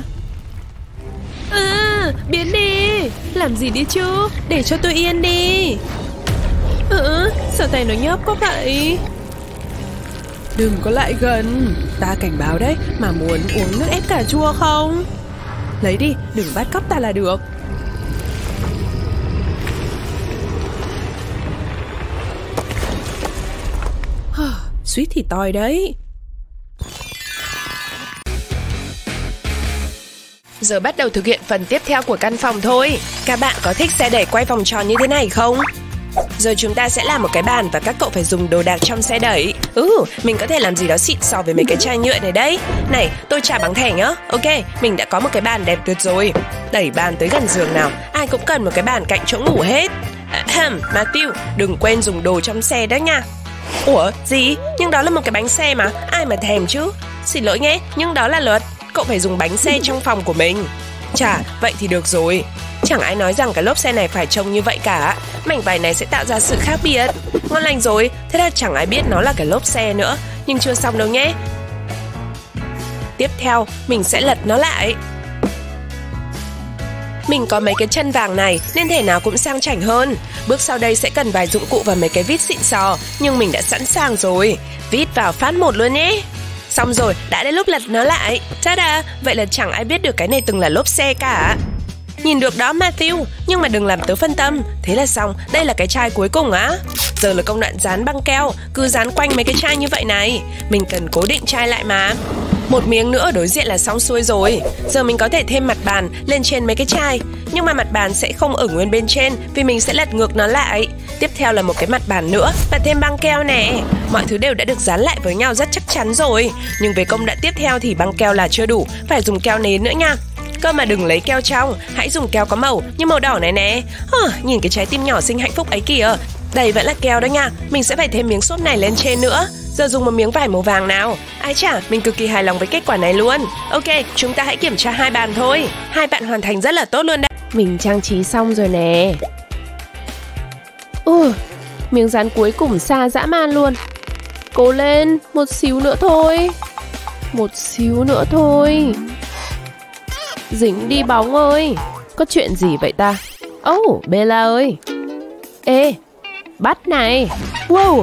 Biến đi. Làm gì đi chứ? Để cho tôi yên đi. Sao tay nó nhớp quá vậy? Đừng có lại gần. Ta cảnh báo đấy. Mà muốn uống nước ép cà chua không? Lấy đi, đừng bắt cóc ta là được. Suýt thì toi đấy. Giờ bắt đầu thực hiện phần tiếp theo của căn phòng thôi. Các bạn có thích xe đẩy quay vòng tròn như thế này không? Giờ chúng ta sẽ làm một cái bàn và các cậu phải dùng đồ đạc trong xe đẩy. Mình có thể làm gì đó xịn sò với mấy cái chai nhựa này đấy. Này, tôi trả bằng thẻ nhá. Ok, mình đã có một cái bàn đẹp tuyệt rồi. Đẩy bàn tới gần giường nào. Ai cũng cần một cái bàn cạnh chỗ ngủ hết. Matthew, đừng quên dùng đồ trong xe đó nha. Ủa, gì? Nhưng đó là một cái bánh xe mà. Ai mà thèm chứ. Xin lỗi nhé, nhưng đó là luật. Cậu phải dùng bánh xe trong phòng của mình. Chà, vậy thì được rồi. Chẳng ai nói rằng cái lốp xe này phải trông như vậy cả. Mảnh vải này sẽ tạo ra sự khác biệt. Ngon lành rồi. Thế là chẳng ai biết nó là cái lốp xe nữa. Nhưng chưa xong đâu nhé. Tiếp theo, mình sẽ lật nó lại. Mình có mấy cái chân vàng này nên thể nào cũng sang chảnh hơn. Bước sau đây sẽ cần vài dụng cụ và mấy cái vít xịn sò. Nhưng mình đã sẵn sàng rồi. Vít vào phát một luôn nhé. Xong rồi, đã đến lúc lật nó lại. Ta-da, vậy là chẳng ai biết được cái này từng là lốp xe cả. Nhìn được đó Matthew, nhưng mà đừng làm tớ phân tâm. Thế là xong, đây là cái chai cuối cùng á. Giờ là công đoạn dán băng keo. Cứ dán quanh mấy cái chai như vậy này. Mình cần cố định chai lại mà. Một miếng nữa ở đối diện là xong xuôi rồi. Giờ mình có thể thêm mặt bàn lên trên mấy cái chai. Nhưng mà mặt bàn sẽ không ở nguyên bên trên vì mình sẽ lật ngược nó lại. Tiếp theo là một cái mặt bàn nữa và thêm băng keo nè. Mọi thứ đều đã được dán lại với nhau rất chắc chắn rồi. Nhưng về công đoạn tiếp theo thì băng keo là chưa đủ. Phải dùng keo nến nữa nha. Cơ mà đừng lấy keo trong, hãy dùng keo có màu như màu đỏ này nè. Nhìn cái trái tim nhỏ xinh hạnh phúc ấy kìa. Đây vẫn là keo đó nha, mình sẽ phải thêm miếng xốp này lên trên nữa. Giờ dùng một miếng vải màu vàng nào. Ai chả, mình cực kỳ hài lòng với kết quả này luôn. Ok, chúng ta hãy kiểm tra 2 bàn thôi. 2 bạn hoàn thành rất là tốt luôn đấy. Mình trang trí xong rồi nè. Miếng dán cuối cùng xa dã man luôn. Cố lên, một xíu nữa thôi. Một xíu nữa thôi. Dính đi bóng ơi. Có chuyện gì vậy ta? Bella ơi. Ê, bắt này. Wow.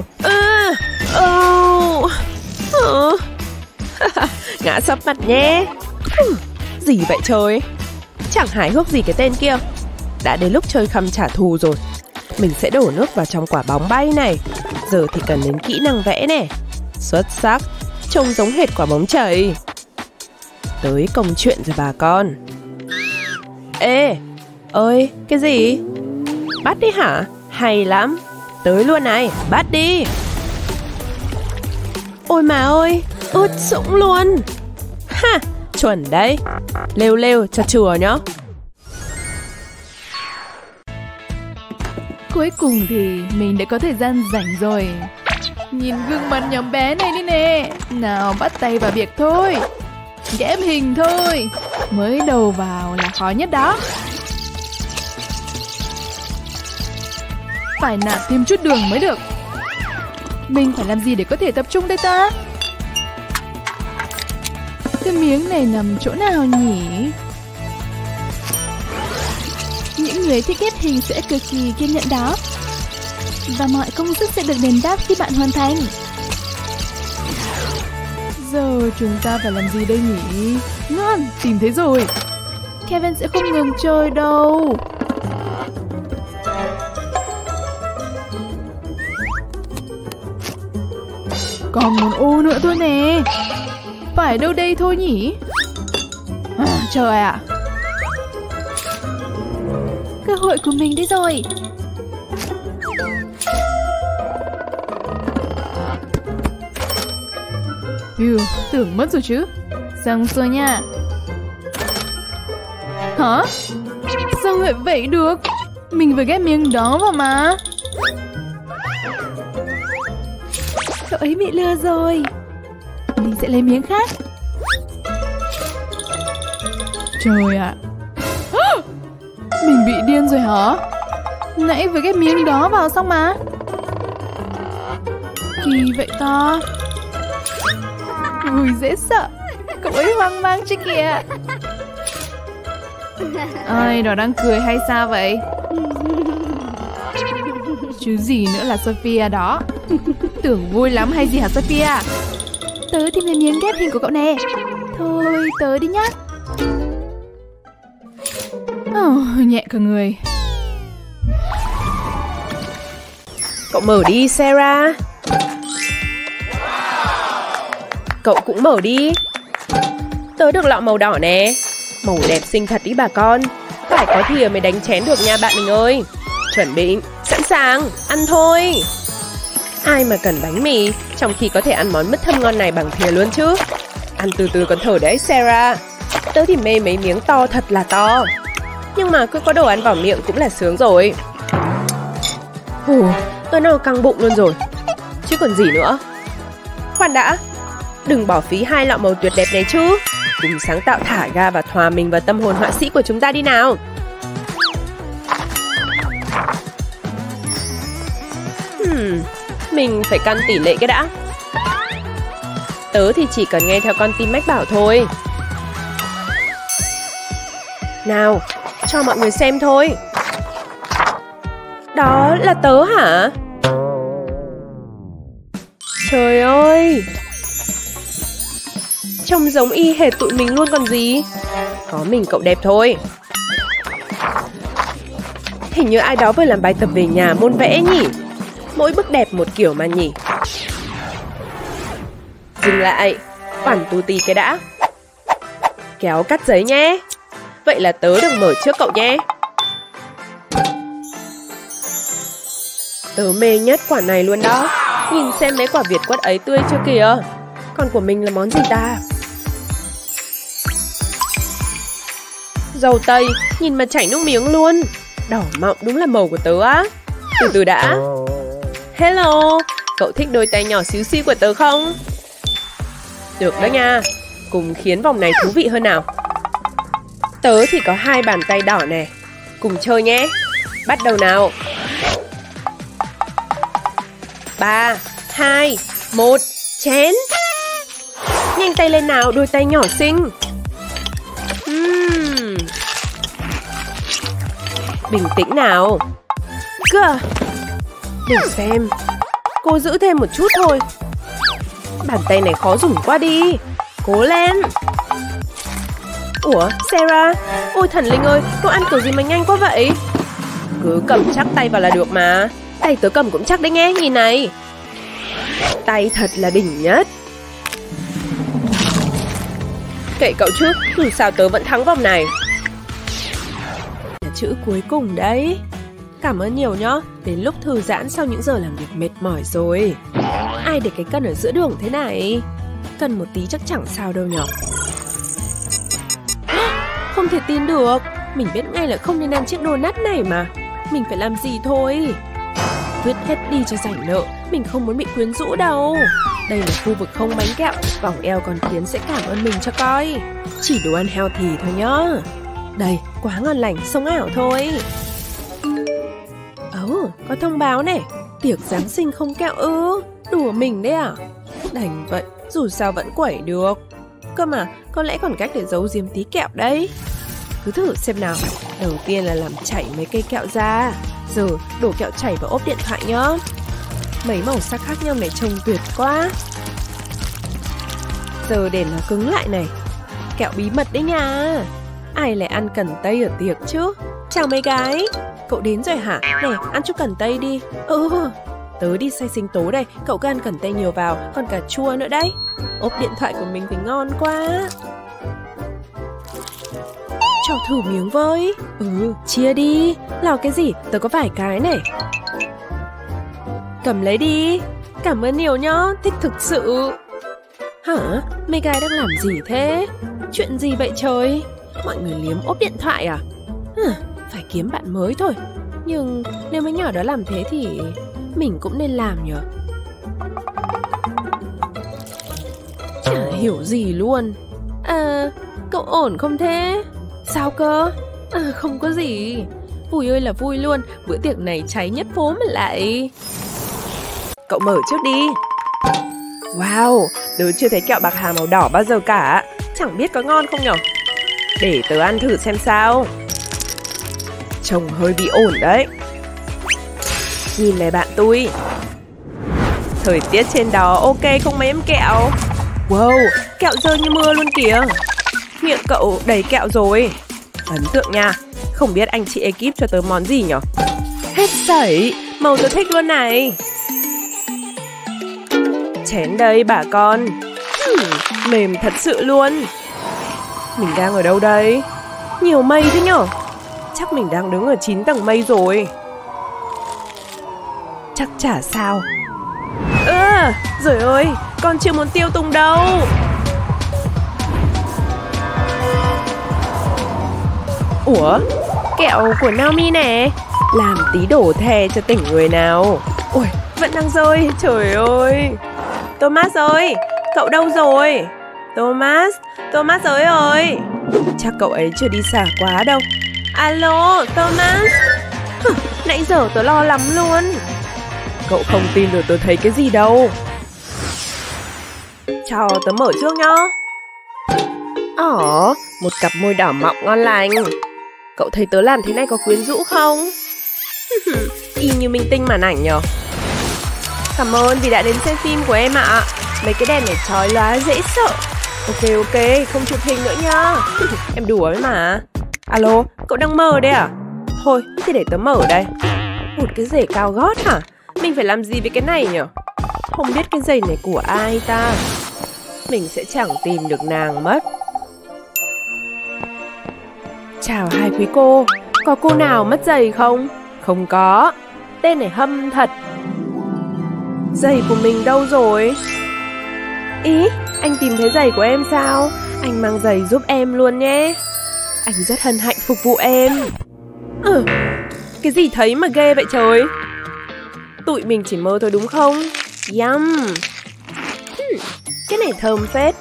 Ngã sấp mặt nhé. Gì vậy trời? Chẳng hài hước gì cái tên kia. Đã đến lúc chơi khăm trả thù rồi. Mình sẽ đổ nước vào trong quả bóng bay này. Giờ thì cần đến kỹ năng vẽ nè. Xuất sắc. Trông giống hệt quả bóng chày. Tới công chuyện rồi bà con. Ê, ơi, cái gì? Bắt đi hả? Hay lắm. Tới luôn này, bắt đi. Ôi mà ơi, ướt sũng luôn. Ha, chuẩn đấy. Lêu lêu cho chùa nhá. Cuối cùng thì mình đã có thời gian rảnh rồi. Nhìn gương mặt nhóm bé này đi nè. Nào bắt tay vào việc thôi. Ghép hình thôi. Mới đầu vào là khó nhất đó. Phải nạp thêm chút đường mới được. Mình phải làm gì để có thể tập trung đây ta? Cái miếng này nằm chỗ nào nhỉ? Những người thích ghép hình sẽ cực kỳ kiên nhẫn đó. Và mọi công sức sẽ được đền đáp khi bạn hoàn thành. Giờ chúng ta phải làm gì đây nhỉ? Ngon, tìm thấy rồi. Kevin sẽ không ngừng chơi đâu. Còn một ô nữa thôi nè. Phải đâu đây thôi nhỉ? Trời ạ. Cơ hội của mình đây rồi. Tưởng mất rồi chứ. Xong xuôi nha. Hả? Sao lại vậy được? Mình vừa ghép miếng đó vào mà. Cậu ấy bị lừa rồi. Mình sẽ lấy miếng khác. Trời ạ. Mình bị điên rồi hả? Nãy vừa ghép miếng đó vào xong mà. Kỳ vậy ta. Ui dễ sợ. Cậu ấy hoang mang chứ kìa. Ai đó đang cười hay sao vậy? Chứ gì nữa là Sophia đó. Tưởng vui lắm hay gì hả Sophia? Tớ tìm thấy miếng ghép hình của cậu nè. Thôi tớ đi nhá. Nhẹ cả người. Cậu mở đi Sarah. Cậu cũng mở đi. Tớ được lọ màu đỏ nè. Màu đẹp xinh thật ý bà con. Phải có thìa mới đánh chén được nha bạn mình ơi. Chuẩn bị, sẵn sàng, ăn thôi. Ai mà cần bánh mì trong khi có thể ăn món mứt thơm ngon này bằng thìa luôn chứ. Ăn từ từ còn thở đấy Sarah. Tớ thì mê mấy miếng to thật là to. Nhưng mà cứ có đồ ăn vào miệng cũng là sướng rồi. Tớ no căng bụng luôn rồi. Chứ còn gì nữa. Khoan đã. Đừng bỏ phí 2 lọ màu tuyệt đẹp này chứ. Cùng sáng tạo thả ga và hòa mình vào tâm hồn họa sĩ của chúng ta đi nào. Mình phải căn tỷ lệ cái đã. Tớ thì chỉ cần nghe theo con tim mách bảo thôi. Nào, cho mọi người xem thôi. Đó là tớ hả? Trời ơi, trông giống y hệt tụi mình luôn còn gì. Có mình cậu đẹp thôi. Hình như ai đó vừa làm bài tập về nhà môn vẽ nhỉ. Mỗi bức đẹp một kiểu mà nhỉ. Dừng lại, quản tu tì cái đã. Kéo cắt giấy nhé. Vậy là tớ được mở trước cậu nhé. Tớ mê nhất quả này luôn đó. Nhìn xem mấy quả Việt quất ấy tươi chưa kìa. Còn của mình là món gì ta? Dâu tây, nhìn mà chảy nước miếng luôn. Đỏ mọng đúng là màu của tớ á. Từ từ đã. Hello, cậu thích đôi tay nhỏ xíu xiu của tớ không? Được đó nha. Cùng khiến vòng này thú vị hơn nào. Tớ thì có 2 bàn tay đỏ nè. Cùng chơi nhé. Bắt đầu nào. 3, 2, 1, chén. Nhanh tay lên nào, đôi tay nhỏ xinh. Bình tĩnh nào. Cơ. Để xem. Cô giữ thêm một chút thôi. Bàn tay này khó dùng quá đi. Cố lên. Ủa, Sarah. Ôi thần linh ơi, cô ăn kiểu gì mà nhanh quá vậy? Cứ cầm chắc tay vào là được mà. Tay tớ cầm cũng chắc đấy nghe, nhìn này. Tay thật là đỉnh nhất. Kệ cậu chứ, dù sao tớ vẫn thắng vòng này. Là chữ cuối cùng đấy. Cảm ơn nhiều nhá. Đến lúc thư giãn sau những giờ làm việc mệt mỏi rồi. Ai để cái cân ở giữa đường thế này? Cần một tí chắc chẳng sao đâu nhở. Không thể tin được. Mình biết ngay là không nên ăn chiếc donut này mà. Mình phải làm gì thôi. Vứt hết đi cho rảnh nợ. Mình không muốn bị quyến rũ đâu. Đây là khu vực không bánh kẹo. Vòng eo còn Tiến sẽ cảm ơn mình cho coi. Chỉ đồ ăn healthy thôi nhá. Đây, quá ngon lành, sống ảo thôi. Có thông báo này. Tiệc Giáng sinh không kẹo ư? Đùa mình đấy à? Đành vậy, dù sao vẫn quẩy được. Cơ mà, có lẽ còn cách để giấu giếm tí kẹo đấy. Cứ thử xem nào. Đầu tiên là làm chảy mấy cây kẹo ra. Giờ đổ kẹo chảy vào ốp điện thoại nhá. Mấy màu sắc khác nhau này trông tuyệt quá. Giờ để nó cứng lại này. Kẹo bí mật đấy nha. Ai lại ăn cần tây ở tiệc chứ? Chào mấy gái. Cậu đến rồi hả? Này, ăn chút cần tây đi. Tớ đi xay sinh tố đây. Cậu cứ ăn cần tây nhiều vào. Còn cà chua nữa đấy. Ốp điện thoại của mình phải ngon quá. Cho thử miếng với. Chia đi. Làm cái gì? Tớ có vài cái này. Cầm lấy đi. Cảm ơn nhiều nhá. Thích thực sự. Hả? Mấy gái đang làm gì thế? Chuyện gì vậy trời? Mọi người liếm ốp điện thoại à? Phải kiếm bạn mới thôi. Nhưng nếu mấy nhỏ đó làm thế thì mình cũng nên làm nhở. Chả hiểu gì luôn. Cậu ổn không thế? Sao cơ? Không có gì. Vui ơi là vui luôn. Bữa tiệc này cháy nhất phố mà lại. Cậu mở trước đi. Wow, tớ chưa thấy kẹo bạc hà màu đỏ bao giờ cả. Chẳng biết có ngon không nhở? Để tớ ăn thử xem sao. Trông hơi bị ổn đấy. Nhìn này bạn tôi. Thời tiết trên đó ok không mấy em kẹo. Wow, kẹo rơi như mưa luôn kìa. Miệng cậu đầy kẹo rồi. Ấn tượng nha. Không biết anh chị ekip cho tớ món gì nhở? Hết sảy, màu tớ thích luôn này. Chén đây bà con. Mềm thật sự luôn. Mình đang ở đâu đây? Nhiều mây thế nhở? Chắc mình đang đứng ở 9 tầng mây rồi. Chắc chả sao. Trời ơi, con chưa muốn tiêu tung đâu. Ủa, kẹo của Naomi nè. Làm tí đổ thè cho tỉnh người nào. Ôi, vẫn đang rơi, trời ơi. Thomas ơi, cậu đâu rồi? Thomas ơi. Chắc cậu ấy chưa đi xa quá đâu. Alo, Thomas. Nãy giờ tớ lo lắm luôn. Cậu không tin được tớ thấy cái gì đâu. Cho tớ mở trước nhá. Một cặp môi đỏ mọng ngon lành. Cậu thấy tớ làm thế này có quyến rũ không? Y như minh tinh màn ảnh nhở. Cảm ơn vì đã đến xem phim của em ạ. Mấy cái đèn này chói lóa dễ sợ. Ok, không chụp hình nữa nhá. Em đùa ấy mà. Alo, cậu đang mơ đấy à? Thôi, thì để tớ mở đây. Một cái giày cao gót hả? Mình phải làm gì với cái này nhở? Không biết cái giày này của ai ta. Mình sẽ chẳng tìm được nàng mất. Chào hai quý cô. Có cô nào mất giày không? Không có. Tên này hâm thật. Giày của mình đâu rồi? Ý, anh tìm thấy giày của em sao? Anh mang giày giúp em luôn nhé. Anh rất hân hạnh phục vụ em. Cái gì thấy mà ghê vậy trời. Tụi mình chỉ mơ thôi đúng không? Yum. Cái này thơm phết.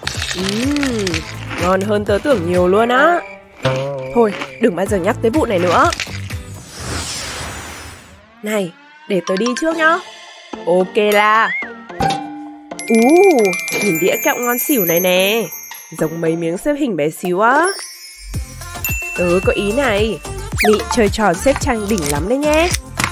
Ngon hơn tớ tưởng nhiều luôn á. Thôi, đừng bao giờ nhắc tới vụ này nữa. Này, để tớ đi trước nhá. Ok là. Nhìn đĩa kẹo ngon xỉu này nè. Giống mấy miếng xếp hình bé xíu á. Tớ có ý này. Mị chơi trò xếp tranh đỉnh lắm đấy nhé.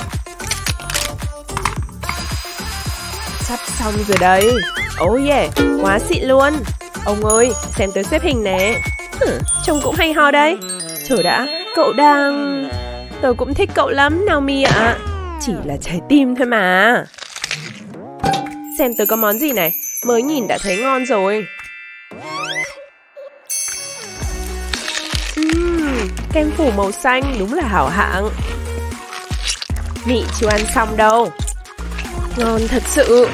Sắp xong rồi đây. Oh yeah, quá xịn luôn. Ông ơi, xem tớ xếp hình nè. Trông cũng hay ho đây. Trời đã, cậu đang... Tớ cũng thích cậu lắm Naomi ạ. Chỉ là trái tim thôi mà. Xem tớ có món gì này. Mới nhìn đã thấy ngon rồi. Kem phủ màu xanh đúng là hảo hạng. Mị chưa ăn xong đâu. Ngon thật sự.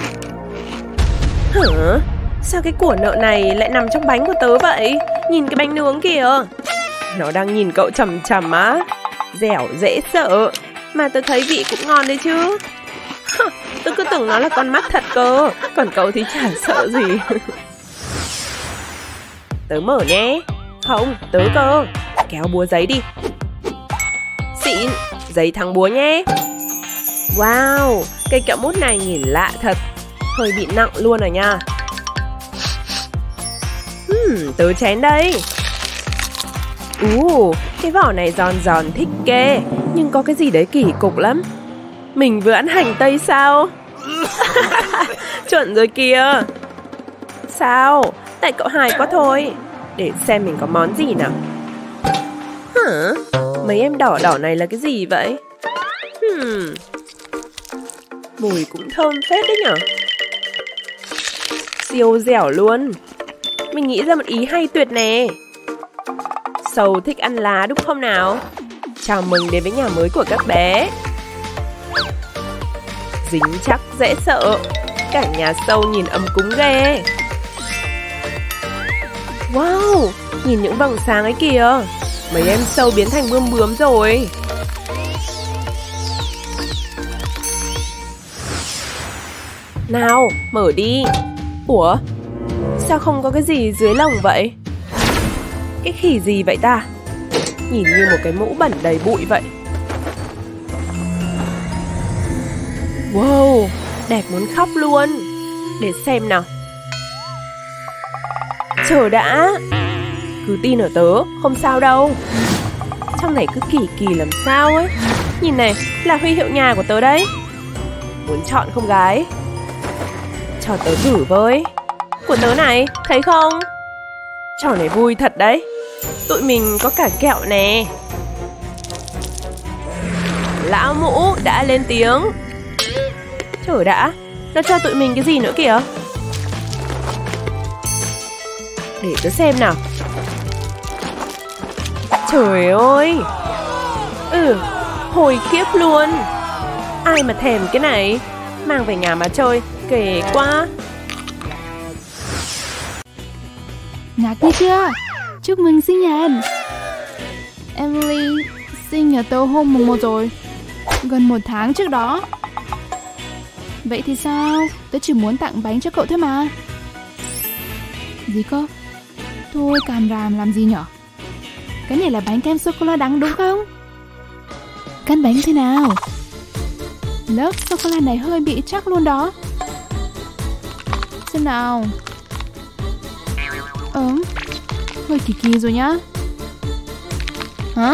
Sao cái của nợ này lại nằm trong bánh của tớ vậy? Nhìn cái bánh nướng kìa. Nó đang nhìn cậu chằm chằm á. Dẻo dễ sợ. Mà tớ thấy vị cũng ngon đấy chứ. Tớ cứ tưởng nó là con mắt thật cơ. Còn cậu thì chả sợ gì. Tớ mở nhé. Không, tớ cơ. Kéo búa giấy đi. Xịn, giấy thắng búa nhé. Wow, cây kẹo mút này nhìn lạ thật. Hơi bị nặng luôn rồi nha. Tớ chén đây. Cái vỏ này giòn giòn thích ghê. Nhưng có cái gì đấy kỳ cục lắm. Mình vừa ăn hành tây sao? Chuẩn rồi kìa. Sao? Tại cậu hài quá thôi. Để xem mình có món gì nào. Mấy em đỏ đỏ này là cái gì vậy? Mùi cũng thơm phết đấy nhở. Siêu dẻo luôn. Mình nghĩ ra một ý hay tuyệt nè. Sâu thích ăn lá đúng không nào? Chào mừng đến với nhà mới của các bé. Dính chắc dễ sợ. Cả nhà Sâu nhìn ấm cúng ghê. Wow, nhìn những vầng sáng ấy kìa. Mấy em Sâu biến thành bươm bướm rồi. Nào, mở đi. Ủa, sao không có cái gì dưới lồng vậy? Cái khỉ gì vậy ta? Nhìn như một cái mũ bẩn đầy bụi vậy. Wow, đẹp muốn khóc luôn. Để xem nào. Chờ đã. Cứ tin ở tớ, không sao đâu. Trong này cứ kỳ kỳ làm sao ấy. Nhìn này, là huy hiệu nhà của tớ đấy. Muốn chọn không gái? Cho tớ thử với. Của tớ này, thấy không? Trò này vui thật đấy. Tụi mình có cả kẹo nè. Lão mũ đã lên tiếng. Trời đã, nó cho tụi mình cái gì nữa kìa? Để tớ xem nào. Trời ơi. Hồi khiếp luôn. Ai mà thèm cái này. Mang về nhà mà chơi, kể quá. Ngạc nhiên chưa? Chúc mừng sinh nhật. Emily sinh nhật tớ hôm mùng 1 rồi. Gần 1 tháng trước đó. Vậy thì sao? Tớ chỉ muốn tặng bánh cho cậu thôi mà. Gì cơ? Thôi càm ràm làm gì nhở? Cái này là bánh kem sô-cô-la đắng đúng không? Cắn bánh thế nào? Lớp sô-cô-la này hơi bị chắc luôn đó. Xem nào. Hơi kỳ kỳ rồi nhá. Hả?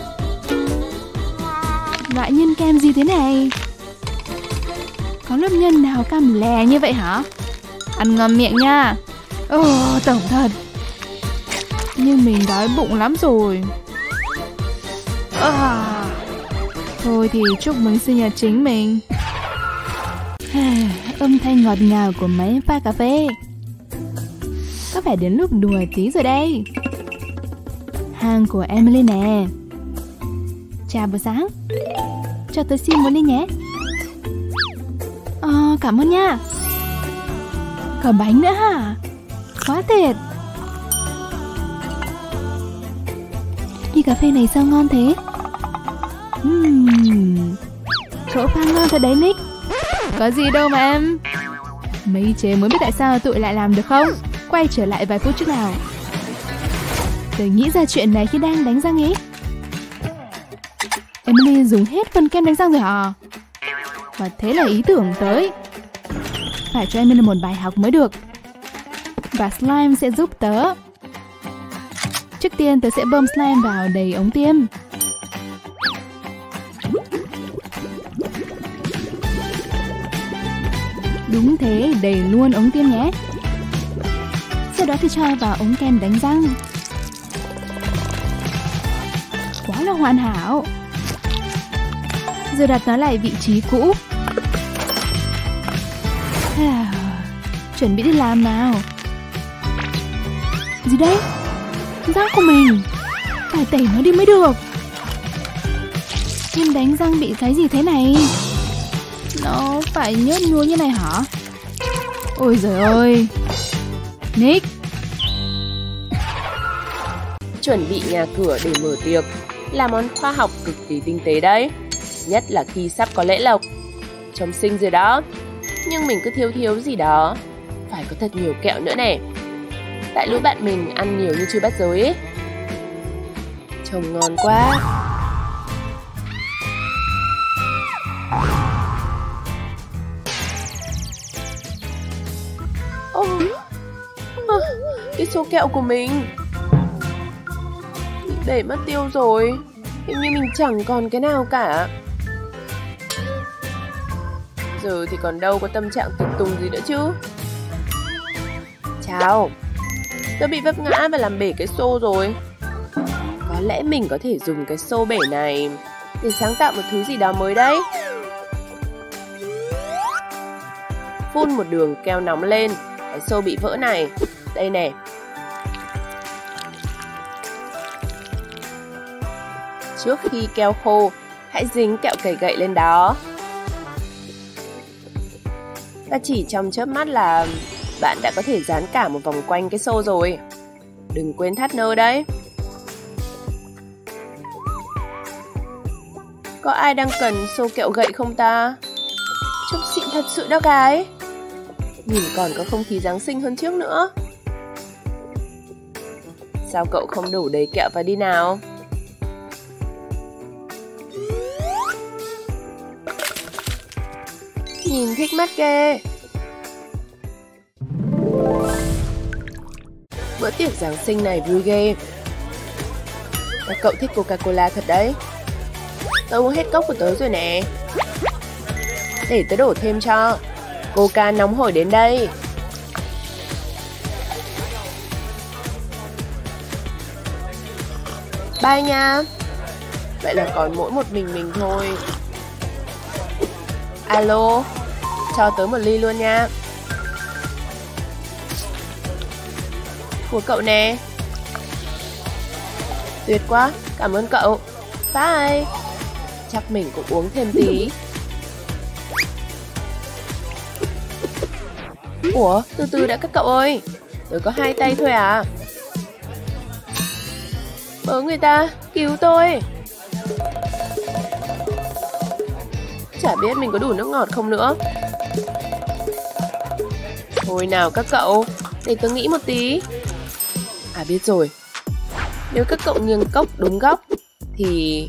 Loại nhân kem gì thế này? Có lớp nhân nào cam lè như vậy hả? Ăn ngon miệng nha. Tổng thật. Nhưng mình đói bụng lắm rồi. Thôi thì chúc mừng sinh nhật chính mình. Âm thanh ngọt ngào của máy pha cà phê. Có phải đến lúc đùa tí rồi đây. Hàng của Emily nè. Chào buổi sáng. Cho tôi xin một ly nhé. Cảm ơn nha. Có bánh nữa hả? Quá tuyệt. cà phê này sao ngon thế? Chỗ pha ngon thật đấy Nick. Có gì đâu mà em. Mấy chế mới biết tại sao tụi lại làm được không? Quay trở lại vài phút trước nào. Tôi nghĩ ra chuyện này khi đang đánh răng ấy. Emily dùng hết phần kem đánh răng rồi hả? Và thế là ý tưởng tới. Phải cho Emily một bài học mới được. Và slime sẽ giúp tớ. Trước tiên tớ sẽ bơm slime vào đầy ống tiêm. Đúng thế, đầy luôn ống tiêm nhé. Sau đó thì cho vào ống kem đánh răng. Quá là hoàn hảo. Rồi đặt nó lại vị trí cũ. Chuẩn bị đi làm nào. Gì đấy? Răng của mình. Phải tẩy nó đi mới được. Kem đánh răng bị cái gì thế này? Nó phải nhớt nhúa như này hả? Ôi giời ơi. Nick. Chuẩn bị nhà cửa để mở tiệc là món khoa học cực kỳ tinh tế đấy. Nhất là khi sắp có lễ lộc. Trông xinh rồi đó. Nhưng mình cứ thiếu gì đó. Phải có thật nhiều kẹo nữa nè. Tại lũ bạn mình ăn nhiều như chưa bắt giới ấy. Trông ngon quá. Cái số kẹo của mình bị bể mất tiêu rồi. Hình như mình chẳng còn cái nào cả. Giờ thì còn đâu có tâm trạng tiệc tùng gì nữa chứ. Chào. Tớ bị vấp ngã và làm bể cái xô rồi. Có lẽ mình có thể dùng cái xô bể này để sáng tạo một thứ gì đó mới đấy. Phun một đường keo nóng lên cái xô bị vỡ này. Đây nè. Trước khi keo khô, hãy dính kẹo cày gậy lên đó. Và chỉ trong chớp mắt là bạn đã có thể dán cả một vòng quanh cái xô rồi. Đừng quên thắt nơ đấy. Có ai đang cần xô kẹo gậy không ta? Trông xịn thật sự đó gái. Nhìn còn có không khí Giáng sinh hơn trước nữa. Sao cậu không đổ đầy kẹo vào đi nào? Nhìn thích mắt ghê. Bữa tiệc Giáng sinh này vui ghê. Các cậu thích Coca-Cola thật đấy. Tớ uống hết cốc của tớ rồi nè. Để tớ đổ thêm cho. Coca nóng hổi đến đây. Bye nha. Vậy là còn mỗi một mình thôi. Alo, cho tớ một ly luôn nha. Của cậu nè. Tuyệt quá, cảm ơn cậu. Bye. Chắc mình cũng uống thêm tí. Ủa, từ từ đã các cậu ơi. Tớ có 2 tay thôi à. Bớ người ta, cứu tôi. Chả biết mình có đủ nước ngọt không nữa. Thôi nào các cậu, để tớ nghĩ một tí. À biết rồi. Nếu các cậu nghiêng cốc đúng góc thì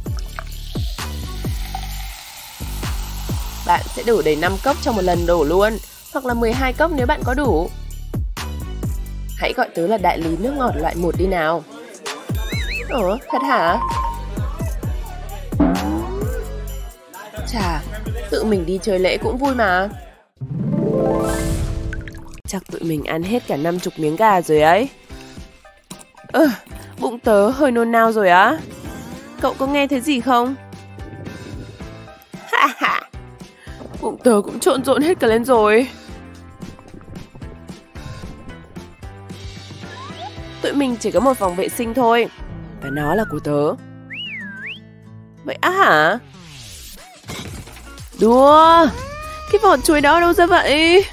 bạn sẽ đổ đầy 5 cốc trong một lần đổ luôn. Hoặc là 12 cốc nếu bạn có đủ. Hãy gọi tớ là đại lý nước ngọt loại 1 đi nào. Ủa, thật hả? Chà, tự mình đi chơi lễ cũng vui mà. Chắc tụi mình ăn hết cả 50 miếng gà rồi ấy. Bụng tớ hơi nôn nao rồi á. Cậu có nghe thấy gì không? Bụng tớ cũng trộn rộn hết cả lên rồi. Tụi mình chỉ có một phòng vệ sinh thôi. Và nó là của tớ. Vậy á hả? Đùa. Cái vỏ chuối đó đâu ra vậy?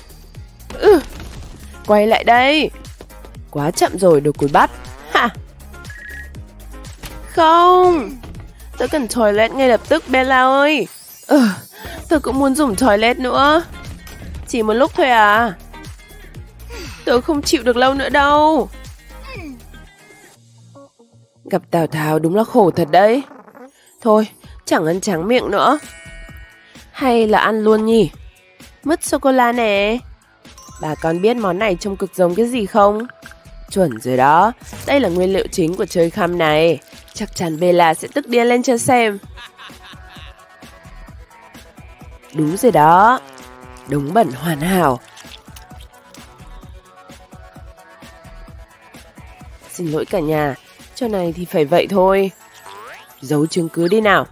Quay lại đây. Quá chậm rồi đồ cùi bắt. Không, tớ cần toilet ngay lập tức Bella ơi. Tớ cũng muốn dùng toilet nữa. Chỉ một lúc thôi à? Tớ không chịu được lâu nữa đâu. Gặp Tào Tháo đúng là khổ thật đấy. Thôi, chẳng ăn tráng miệng nữa. Hay là ăn luôn nhỉ? Mứt sô-cô-la nè. Bà con biết món này trông cực giống cái gì không? Chuẩn rồi đó. Đây là nguyên liệu chính của chơi khăm này. Chắc chắn Bella sẽ tức điên lên cho xem. Đúng rồi đó. Đúng bẩn hoàn hảo. Xin lỗi cả nhà. Chỗ này thì phải vậy thôi. Giấu chứng cứ đi nào.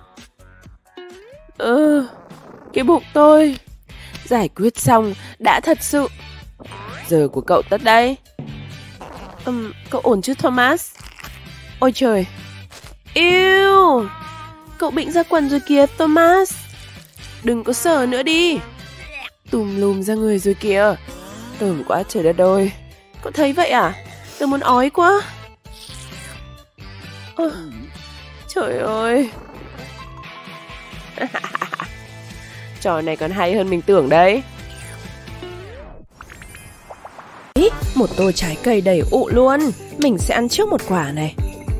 Cái bụng tôi. Giải quyết xong đã thật sự. Giờ của cậu tất đây. Cậu ổn chứ Thomas? Ôi trời. Yêu. Cậu bệnh ra quần rồi kìa Thomas. Đừng có sờ nữa đi. Tùm lum ra người rồi kìa. Tởm quá trời đất ơi. Cậu thấy vậy à? Tôi muốn ói quá. Trời ơi. Trò này còn hay hơn mình tưởng đấy. Một tô trái cây đầy ụ luôn. Mình sẽ ăn trước một quả này.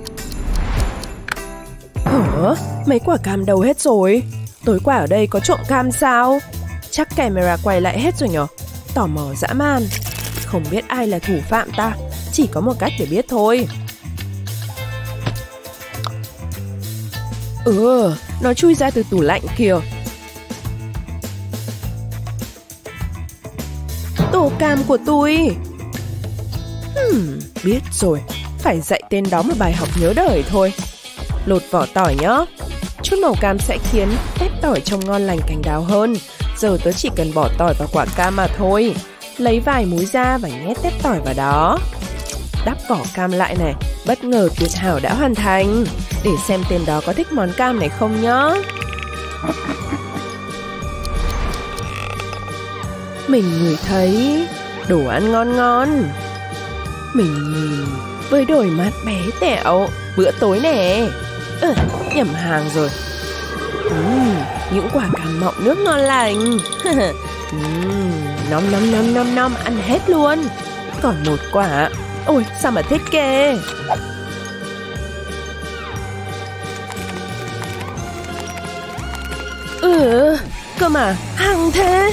Mấy quả cam đâu hết rồi? Tối qua ở đây có trộm cam sao? Chắc camera quay lại hết rồi nhở? Tò mò dã man. Không biết ai là thủ phạm ta. Chỉ có một cách để biết thôi. Nó chui ra từ tủ lạnh kìa. Tô cam của tôi. Biết rồi. Phải dạy tên đó một bài học nhớ đời thôi. Lột vỏ tỏi nhá. Chút màu cam sẽ khiến tép tỏi trông ngon lành cành đào hơn. Giờ tớ chỉ cần bỏ tỏi vào quả cam mà thôi. Lấy vài múi ra và nhét tép tỏi vào đó. Đắp vỏ cam lại này. Bất ngờ tuyệt hảo đã hoàn thành. Để xem tên đó có thích món cam này không nhá. Mình ngửi thấy đồ ăn ngon ngon. Mình nhìn với đôi mắt bé tẹo. Bữa tối nè. Nhầm hàng rồi. Những quả cam mọng nước ngon lành. Nom ăn hết luôn. Còn một quả. Ôi sao mà thích ghê. Cơ mà hăng thế.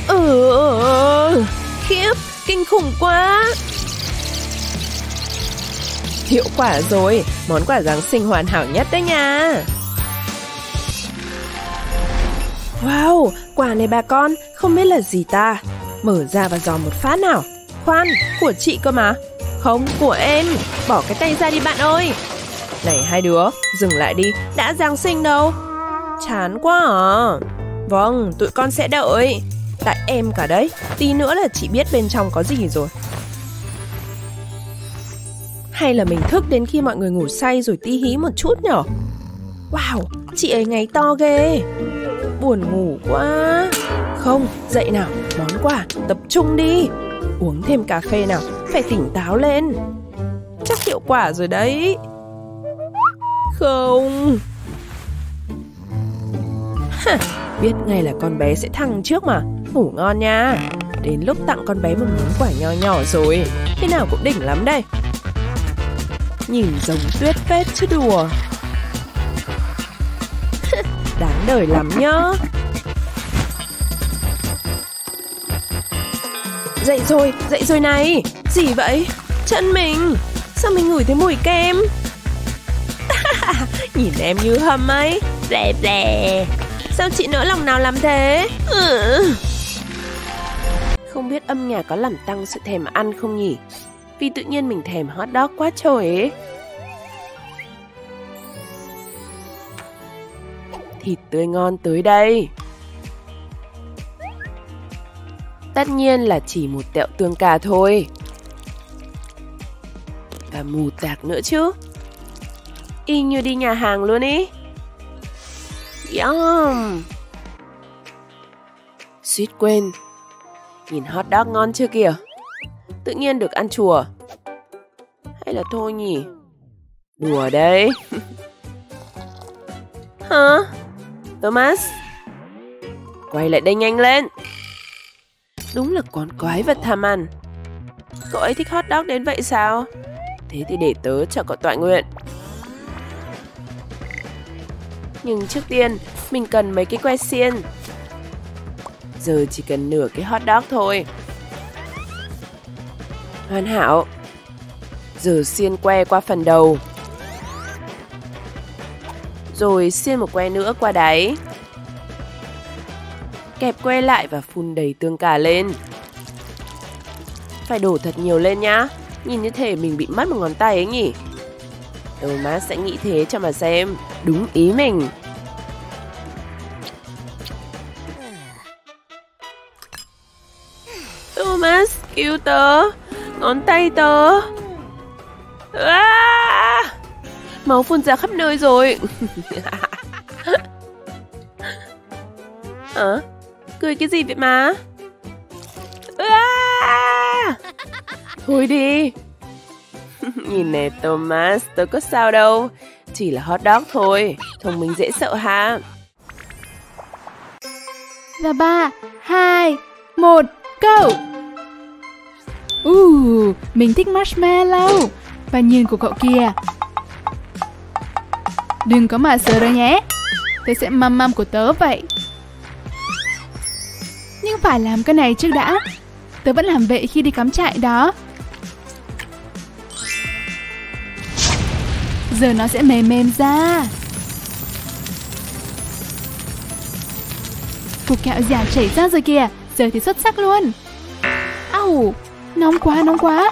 Khiếp, kinh khủng quá. Hiệu quả rồi. Món quà Giáng sinh hoàn hảo nhất đấy nha. Wow, quà này bà con. Không biết là gì ta. Mở ra và dò một phát nào. Khoan, của chị cơ mà. Không, của em. Bỏ cái tay ra đi bạn ơi. Này hai đứa, dừng lại đi. Đã Giáng sinh đâu. Chán quá à. Vâng, tụi con sẽ đợi. Tại em cả đấy. Tí nữa là chị biết bên trong có gì rồi. Hay là mình thức đến khi mọi người ngủ say rồi tí hí một chút nhở? Wow, chị ấy ngáy to ghê. Buồn ngủ quá. Không, dậy nào, món quà, tập trung đi. Uống thêm cà phê nào, phải tỉnh táo lên. Chắc hiệu quả rồi đấy. Không. Biết ngay là con bé sẽ thăng trước mà. Ngủ ngon nha. Đến lúc tặng con bé một món quà nho nhỏ rồi. Thế nào cũng đỉnh lắm đây. Nhìn giống tuyết phết chứ đùa. Đáng đời lắm nhá. Dậy rồi này. Gì vậy? Chân mình. Sao mình ngửi thấy mùi kem? Nhìn em như hầm ấy. Rè. Sao chị nỡ lòng nào làm thế? Không biết âm nhạc có làm tăng sự thèm ăn không nhỉ? Vì tự nhiên mình thèm hot dog quá trời ấy. Thịt tươi ngon tới đây. Tất nhiên là chỉ một tẹo tương cà thôi. Và mù tạc nữa chứ. Y như đi nhà hàng luôn ý. Yum. Suýt quên. Nhìn hot dog ngon chưa kìa. Tự nhiên được ăn chùa. Hay là thôi nhỉ? Đùa đấy. Hả? Thomas, quay lại đây nhanh lên. Đúng là con quái vật tham ăn. Cậu ấy thích hot dog đến vậy sao? Thế thì để tớ cho cậu tọa nguyện. Nhưng trước tiên, mình cần mấy cái que xiên. Giờ chỉ cần nửa cái hot dog thôi. Hoàn hảo. Giờ xiên que qua phần đầu. Rồi xiên một que nữa qua đáy. Kẹp que lại và phun đầy tương cà lên. Phải đổ thật nhiều lên nhá. Nhìn như thể mình bị mất một ngón tay ấy nhỉ. Thomas sẽ nghĩ thế cho mà xem. Đúng ý mình. Thomas, cứu tớ. Ngón tay tớ. Máu phun ra khắp nơi rồi. Cười cái gì vậy má? Thôi đi. Nhìn nè Thomas, tớ có sao đâu. Chỉ là hot dog thôi. Thông minh dễ sợ ha. Và 3, 2, 1, go. Mình thích marshmallow. Và nhìn của cậu kìa. Đừng có mà sờ đâu nhé. Tớ sẽ măm của tớ vậy. Nhưng phải làm cái này trước đã. Tớ vẫn làm vậy khi đi cắm trại đó. Giờ nó sẽ mềm ra. Cục kẹo giả chảy ra rồi kìa. Giờ thì xuất sắc luôn. Au, nóng quá.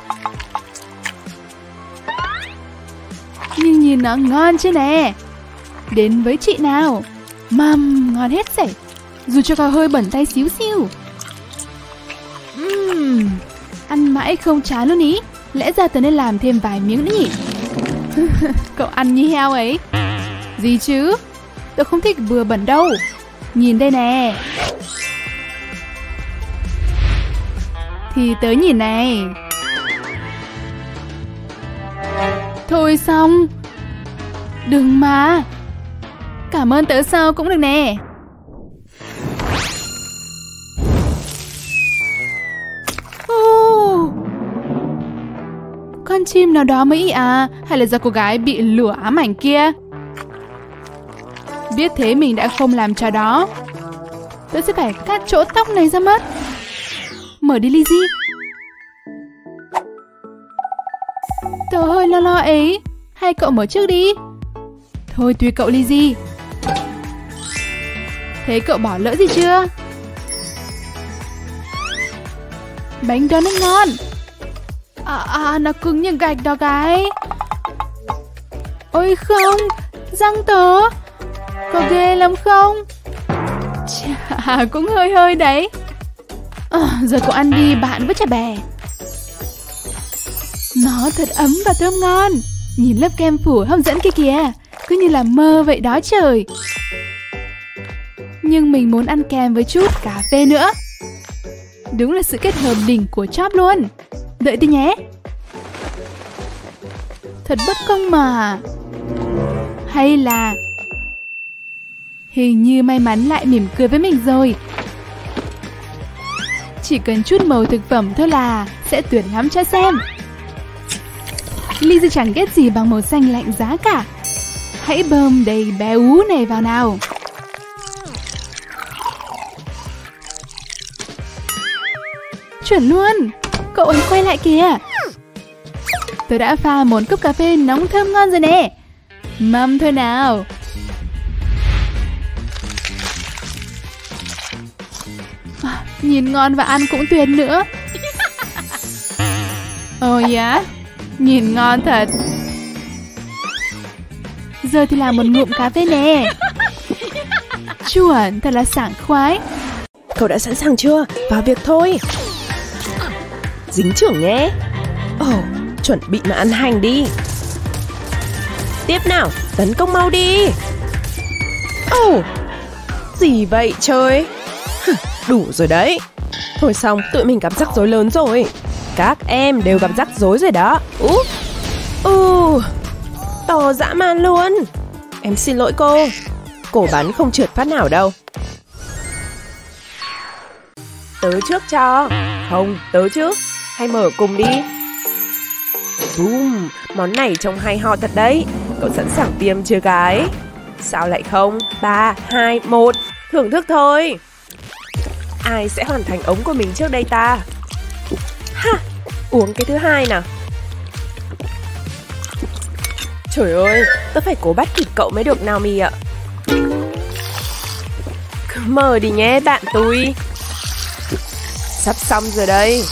Nhưng nhìn nó ngon chứ nè. Đến với chị nào. Ngon hết sảy. Dù cho có hơi bẩn tay xíu xiu. Ăn mãi không chán luôn ý. Lẽ ra tớ nên làm thêm vài miếng nữa nhỉ. Cậu ăn như heo ấy. Gì chứ? Tớ không thích vừa bẩn đâu. Nhìn đây nè. Thì tớ nhìn này. Thôi xong. Đừng mà. Cảm ơn tớ sau cũng được nè. Con chim nào đó Mỹ à? Hay là do cô gái bị lửa ám ảnh kia? Biết thế mình đã không làm trò đó. Tớ sẽ phải cắt chỗ tóc này ra mất. Mở đi Lizzie. Tớ hơi lo ấy. Hay cậu mở trước đi. Thôi tùy cậu Lizzie. Thế cậu bỏ lỡ gì chưa? Bánh donut ngon. Nó cứng như gạch đó cái. Ôi không, răng tớ. Có ghê lắm không? Chà, cũng hơi đấy. Giờ cậu ăn đi bạn với chả bè. Nó thật ấm và thơm ngon. Nhìn lớp kem phủ hấp dẫn kia kìa. Cứ như là mơ vậy đó trời. Nhưng mình muốn ăn kèm với chút cà phê nữa. Đúng là sự kết hợp đỉnh của chóp luôn. Đợi tí nhé. Thật bất công mà. Hay là hình như may mắn lại mỉm cười với mình rồi. Chỉ cần chút màu thực phẩm thôi là sẽ tuyệt lắm cho xem. Lizzie chẳng ghét gì bằng màu xanh lạnh giá cả. Hãy bơm đầy bé ú này vào nào. Chuẩn luôn. Cậu ấy quay lại kìa. Tôi đã pha một cốc cà phê nóng thơm ngon rồi nè. Mâm thôi nào. Nhìn ngon và ăn cũng tuyệt nữa. Yeah. Nhìn ngon thật. Giờ thì làm một ngụm cà phê nè. Chuẩn, thật là sảng khoái. Cậu đã sẵn sàng chưa? Vào việc thôi. Dính trưởng nhé. Chuẩn bị mà ăn hành đi. Tiếp nào, tấn công mau đi. Gì vậy trời? Đủ rồi đấy. Thôi xong, tụi mình gặp rắc rối lớn rồi. Các em đều gặp rắc rối rồi đó. To dã man luôn. Em xin lỗi cô. Cổ bắn không trượt phát nào đâu. Tớ trước cho. Không, tớ trước. Hay mở cùng đi. Boom, món này trông hay ho thật đấy. Cậu sẵn sàng tiêm chưa gái? Sao lại không? 3, 2, 1. Thưởng thức thôi. Ai sẽ hoàn thành ống của mình trước đây ta? Ha, uống cái thứ hai nào. Trời ơi, tớ phải cố bắt kịp cậu mới được Naomi ạ. Cứ mở đi nhé bạn tôi. Sắp xong rồi đây.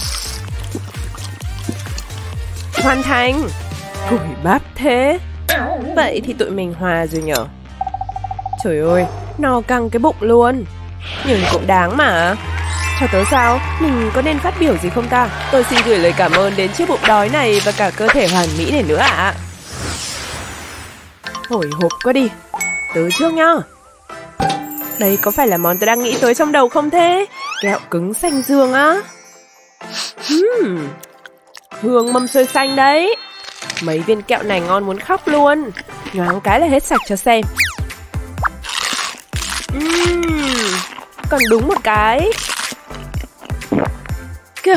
Hoàn thành. Cùi bắp thế. Vậy thì tụi mình hòa rồi nhở. Trời ơi, no căng cái bụng luôn. Nhưng cũng đáng mà. Cho tớ sao? Mình có nên phát biểu gì không ta? Tôi xin gửi lời cảm ơn đến chiếc bụng đói này và cả cơ thể hoàn mỹ này nữa ạ. Hồi hộp quá đi. Tớ trước nhá. Đây có phải là món tớ đang nghĩ tới trong đầu không thế? Kẹo cứng xanh dương á. Hương mâm xôi xanh đấy. Mấy viên kẹo này ngon muốn khóc luôn. Nhoáng cái là hết sạch cho xem. Còn đúng một cái. Kìa.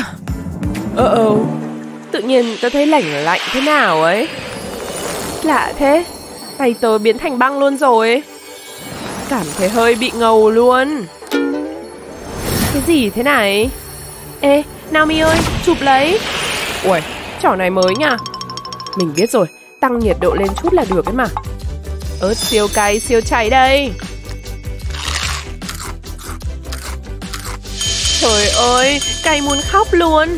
Tự nhiên tớ thấy lạnh lạnh thế nào ấy. Lạ thế. Tay tớ biến thành băng luôn rồi. Cảm thấy hơi bị ngầu luôn. Cái gì thế này? Ê, Naomi ơi, chụp lấy. Ui, trò này mới nha. Mình biết rồi, tăng nhiệt độ lên chút là được ấy mà. Ớt siêu cay, siêu cháy đây. Trời ơi, cay muốn khóc luôn.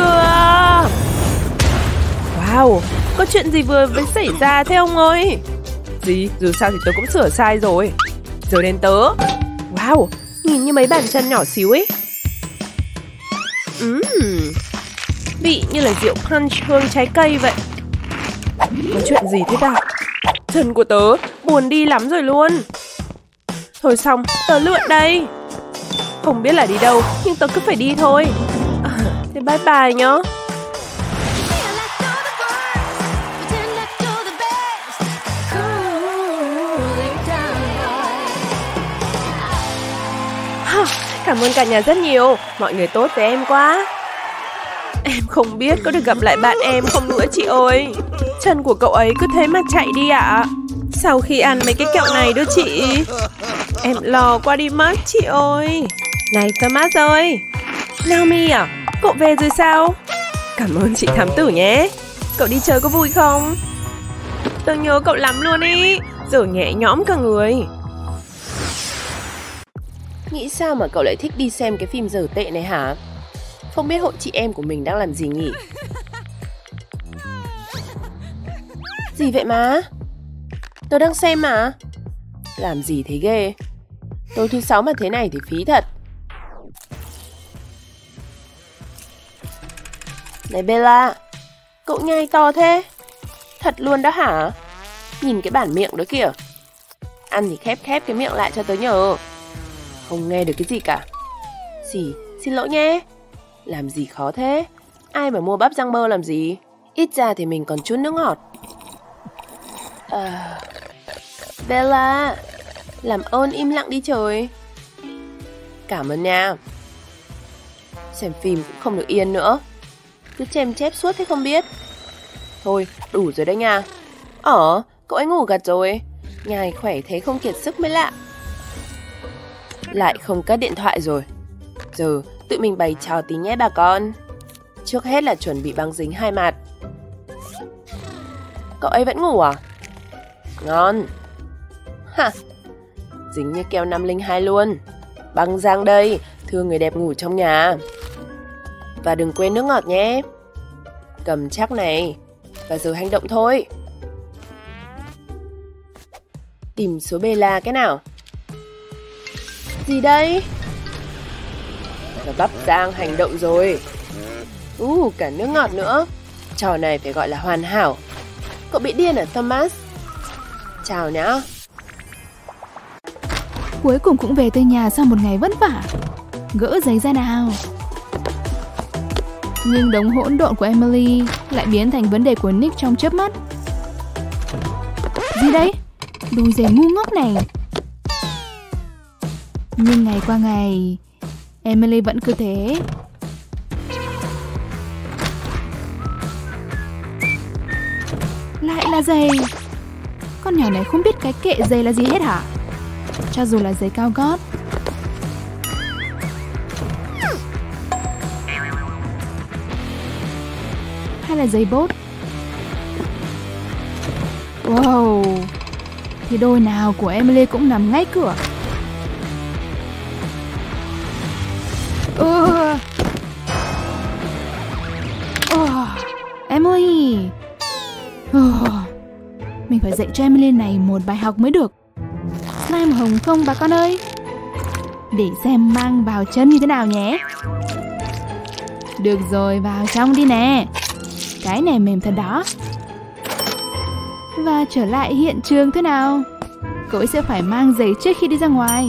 Wow, có chuyện gì vừa mới xảy ra thế ông ơi? Gì, dù sao thì tớ cũng sửa sai rồi. Giờ đến tớ. Wow, nhìn như mấy bàn chân nhỏ xíu ấy. Vị như là rượu punch hương trái cây vậy. Có chuyện gì thế ta? Chân của tớ buồn đi lắm rồi luôn. Thôi xong, tớ lượn đây. Không biết là đi đâu, nhưng tớ cứ phải đi thôi. Thế bye bye nhá. Cảm ơn cả nhà rất nhiều. Mọi người tốt với em quá. Em không biết có được gặp lại bạn em không nữa chị ơi. Chân của cậu ấy cứ thế mà chạy đi ạ. Sau khi ăn mấy cái kẹo này đó chị. Em lo qua đi mất chị ơi. Này Thomas ơi. Naomi à, cậu về rồi sao? Cảm ơn chị thám tử nhé. Cậu đi chơi có vui không? Tôi nhớ cậu lắm luôn ý. Giờ nhẹ nhõm cả người. Nghĩ sao mà cậu lại thích đi xem cái phim dở tệ này hả? Không biết hội chị em của mình đang làm gì nhỉ? Gì vậy má? Tôi đang xem mà. Làm gì thế ghê? Tối thứ 6 mà thế này thì phí thật. Này Bella, cậu nhai to thế. Thật luôn đó hả? Nhìn cái bản miệng đó kìa. Ăn thì khép khép cái miệng lại cho tớ nhờ. Không nghe được cái gì cả. Xin lỗi nhé. Làm gì khó thế? Ai mà mua bắp rang bơ làm gì? Ít ra thì mình còn chút nước ngọt. Bella, làm ơn im lặng đi trời. Cảm ơn nha. Xem phim cũng không được yên nữa. Cứ chêm chép suốt thế không biết. Thôi, đủ rồi đấy nha. Cậu ấy ngủ gật rồi. Nhài khỏe thế không kiệt sức mới lạ. Lại không cất điện thoại rồi. Giờ tụi mình bày trò tí nhé bà con. Trước hết là chuẩn bị băng dính 2 mặt. Cậu ấy vẫn ngủ à? Ngon. Ha, dính như keo 502 luôn. Băng rang đây, thương người đẹp ngủ trong nhà. Và đừng quên nước ngọt nhé. Cầm chắc này. Và giờ hành động thôi. Tìm số Bella cái nào. Gì đây? Và bắp rang hành động rồi. Cả nước ngọt nữa. Trò này phải gọi là hoàn hảo. Cậu bị điên à Thomas? Chào nhá. Cuối cùng cũng về tới nhà sau một ngày vất vả. Gỡ giấy ra nào. Nhưng đống hỗn độn của Emily lại biến thành vấn đề của Nick trong chớp mắt. Gì đấy? Đôi giày ngu ngốc này. Nhưng ngày qua ngày, Emily vẫn cứ thế. Lại là giày. Con nhỏ này không biết cái kệ giày là gì hết hả? Cho dù là giày cao gót. Hay là giày bốt. Wow. Thì đôi nào của Emily cũng nằm ngay cửa. Emily. Mình phải dạy cho Emily này một bài học mới được. Slime hồng không bà con ơi? Để xem mang vào chân như thế nào nhé. Được rồi, vào trong đi nè. Cái này mềm thật đó. Và trở lại hiện trường thế nào? Cậu ấy sẽ phải mang giày trước khi đi ra ngoài.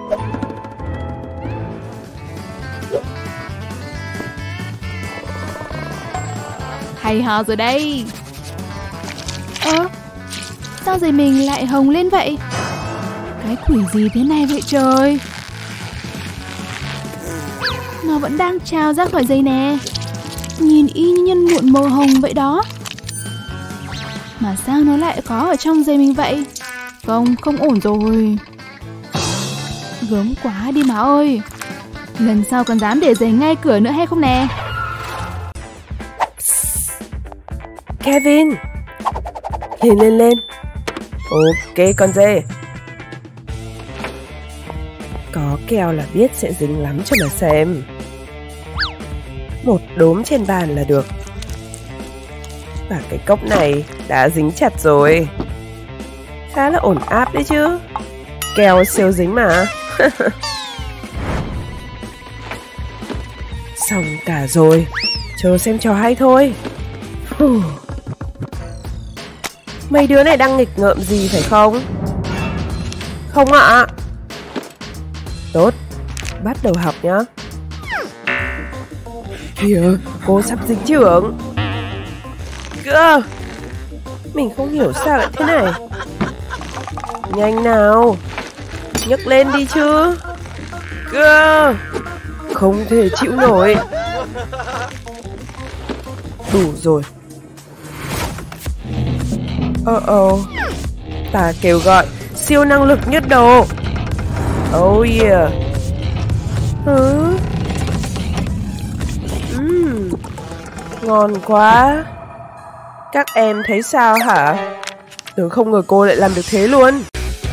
Hay ho rồi đây. Sao giày mình lại hồng lên vậy? Cái quỷ gì thế này vậy trời? Nó vẫn đang trào ra khỏi giày nè. Nhìn y như nhân mụn màu hồng vậy đó. Mà sao nó lại có ở trong giày mình vậy? Không ổn rồi. Gớm quá đi má ơi. Lần sau còn dám để giày ngay cửa nữa hay không nè? Kevin, lên. Ok con dê. Có keo là biết sẽ dính lắm cho mà xem. Một đốm trên bàn là được. Và cái cốc này đã dính chặt rồi. Khá là ổn áp đấy chứ. Keo siêu dính mà. Xong cả rồi. Chờ xem trò hay thôi. Mấy đứa này đang nghịch ngợm gì phải không? Không ạ. Tốt, bắt đầu học nhá. Kìa, cô sắp dính trưởng. Cơ, mình không hiểu sao lại thế này. Nhanh nào, nhấc lên đi chứ. Cơ, không thể chịu nổi. Đủ rồi. Ta kêu gọi siêu năng lực nhất đồ. Oh yeah. Ngon quá. Các em thấy sao hả? Tớ không ngờ cô lại làm được thế luôn.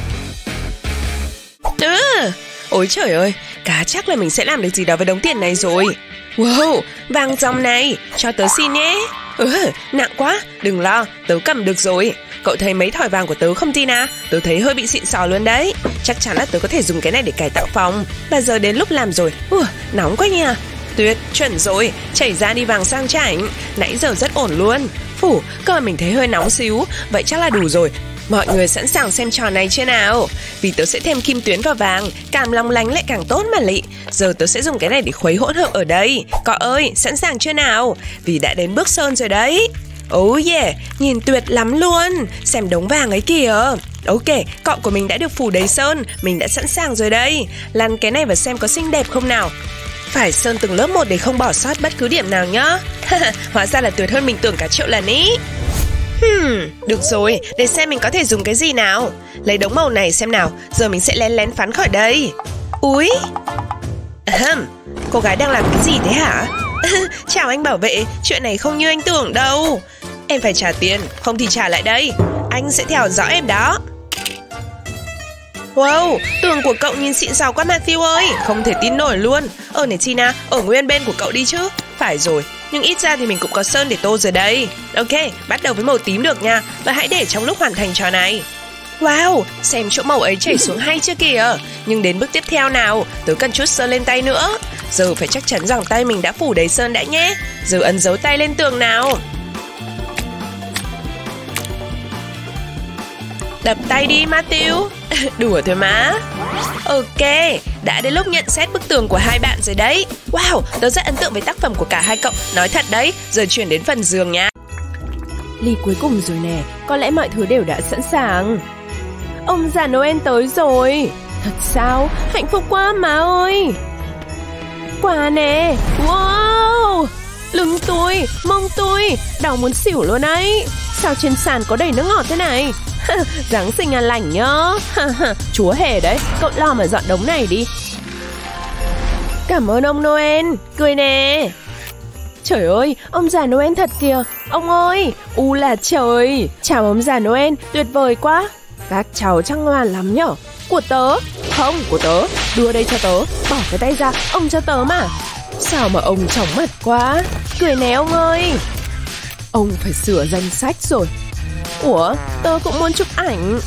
Ôi trời ơi, cá chắc là mình sẽ làm được gì đó với đống tiền này rồi. Wow, vàng dòng này, cho tớ xin nhé. Nặng quá, đừng lo, tớ cầm được rồi. Cậu thấy mấy thỏi vàng của tớ không Tina? Tớ thấy hơi bị xịn sò luôn đấy. Chắc chắn là tớ có thể dùng cái này để cải tạo phòng. Và giờ đến lúc làm rồi. Nóng quá nha. Tuyệt, chuẩn rồi, chảy ra đi vàng sang chảnh. Nãy giờ rất ổn luôn. Cơ mà mình thấy hơi nóng xíu. Vậy chắc là đủ rồi. Mọi người sẵn sàng xem trò này chưa nào? Vì tớ sẽ thêm kim tuyến vào vàng, càng long lánh lại càng tốt mà lị. Giờ tớ sẽ dùng cái này để khuấy hỗn hợp ở đây. Cọ ơi, sẵn sàng chưa nào? Vì đã đến bước sơn rồi đấy. Oh yeah, nhìn tuyệt lắm luôn. Xem đống vàng ấy kìa. Ok, cọ của mình đã được phủ đầy sơn. Mình đã sẵn sàng rồi đây. Lăn cái này và xem có xinh đẹp không nào. Phải sơn từng lớp một để không bỏ sót bất cứ điểm nào nhá. Hóa ra là tuyệt hơn mình tưởng cả triệu lần ý. Được rồi, để xem mình có thể dùng cái gì nào. Lấy đống màu này xem nào. Giờ mình sẽ lén lén phán khỏi đây. Úi, cô gái đang làm cái gì thế hả? Chào anh bảo vệ, chuyện này không như anh tưởng đâu. Em phải trả tiền, không thì trả lại đây. Anh sẽ theo dõi em đó. Wow, tường của cậu nhìn xịn sò quá Matthew ơi. Không thể tin nổi luôn. Này Tina, ở nguyên bên của cậu đi chứ. Phải rồi, nhưng ít ra thì mình cũng có sơn để tô rồi đây. Ok, bắt đầu với màu tím được nha. Và hãy để trong lúc hoàn thành trò này. Wow, xem chỗ màu ấy chảy xuống hay chưa kìa. Nhưng đến bước tiếp theo nào, tớ cần chút sơn lên tay nữa. Giờ phải chắc chắn rằng tay mình đã phủ đầy sơn đã nhé. Giờ ấn dấu tay lên tường nào. Đập tay đi Matthew. Đùa thôi má. Ok, đã đến lúc nhận xét bức tường của hai bạn rồi đấy. Wow, tớ rất ấn tượng với tác phẩm của cả hai cậu. Nói thật đấy, giờ chuyển đến phần giường nha. Ly cuối cùng rồi nè. Có lẽ mọi thứ đều đã sẵn sàng. Ông già Noel tới rồi. Thật sao? Hạnh phúc quá má ơi. Quà nè. Wow, lưng tôi, mông tôi đau muốn xỉu luôn ấy. Sao trên sàn có đầy nước ngọt thế này? Giáng sinh an lành nhá. Chúa hề đấy, cậu lo mà dọn đống này đi. Cảm ơn ông Noel, cười nè. Trời ơi, ông già Noel thật kìa. Ông ơi, u là trời. Chào ông già Noel, tuyệt vời quá. Các cháu chắc ngoan lắm nhở. Của tớ. Không, của tớ. Đưa đây cho tớ. Bỏ cái tay ra, ông cho tớ mà. Sao mà ông chóng mặt quá. Cười nè ông ơi. Ông phải sửa danh sách rồi. Ủa, tớ cũng muốn chụp ảnh.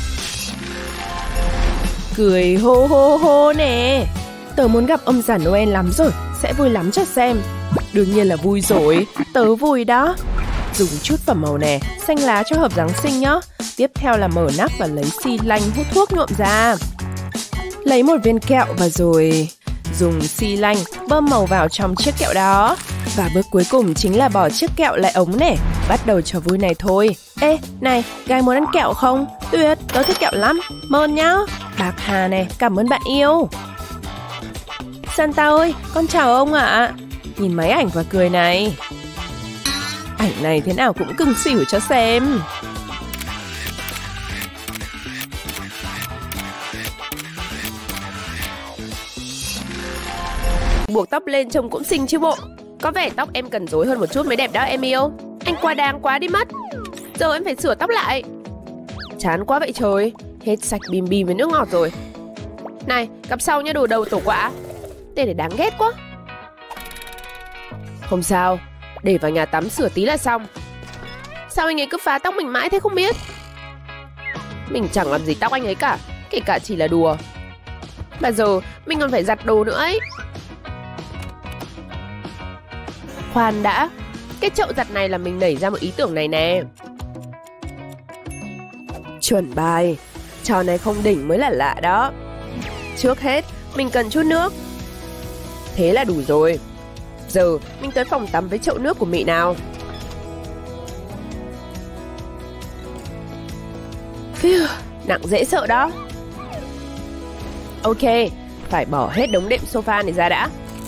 Cười hô hô hô nè. Tớ muốn gặp ông già Noel lắm rồi. Sẽ vui lắm cho xem. Đương nhiên là vui rồi. Tớ vui đó. Dùng chút phẩm màu nè, xanh lá cho hợp Giáng sinh nhá. Tiếp theo là mở nắp và lấy xi lanh hút thuốc nhuộm ra. Lấy một viên kẹo và rồi dùng xi lanh bơm màu vào trong chiếc kẹo đó. Và bước cuối cùng chính là bỏ chiếc kẹo lại ống nè. Bắt đầu trò vui này thôi. Ê, này, gái muốn ăn kẹo không? Tuyệt, tớ thích kẹo lắm. Mơn nhá. Bạc Hà này, cảm ơn bạn yêu. Santa ơi, con chào ông ạ. Nhìn máy ảnh và cười này. Ảnh này thế nào cũng cưng xỉu cho xem. Buộc tóc lên trông cũng xinh chứ bộ. Có vẻ tóc em cần rối hơn một chút mới đẹp đó em yêu. Anh qua đáng quá đi mất. Giờ em phải sửa tóc lại. Chán quá vậy trời. Hết sạch bìm bìm với nước ngọt rồi. Này, gặp sau nha đồ đầu tổ quả. Tên này đáng ghét quá. Không sao, để vào nhà tắm sửa tí là xong. Sao anh ấy cứ phá tóc mình mãi thế không biết. Mình chẳng làm gì tóc anh ấy cả. Kể cả chỉ là đùa. Mà giờ mình còn phải giặt đồ nữa ấy. Khoan đã. Cái chậu giặt này là mình nảy ra một ý tưởng này nè. Chuẩn bài. Trò này không đỉnh mới là lạ đó. Trước hết mình cần chút nước. Thế là đủ rồi. Giờ mình tới phòng tắm với chậu nước của Mị nào. Phew, nặng dễ sợ đó. Ok, phải bỏ hết đống đệm sofa này ra đã.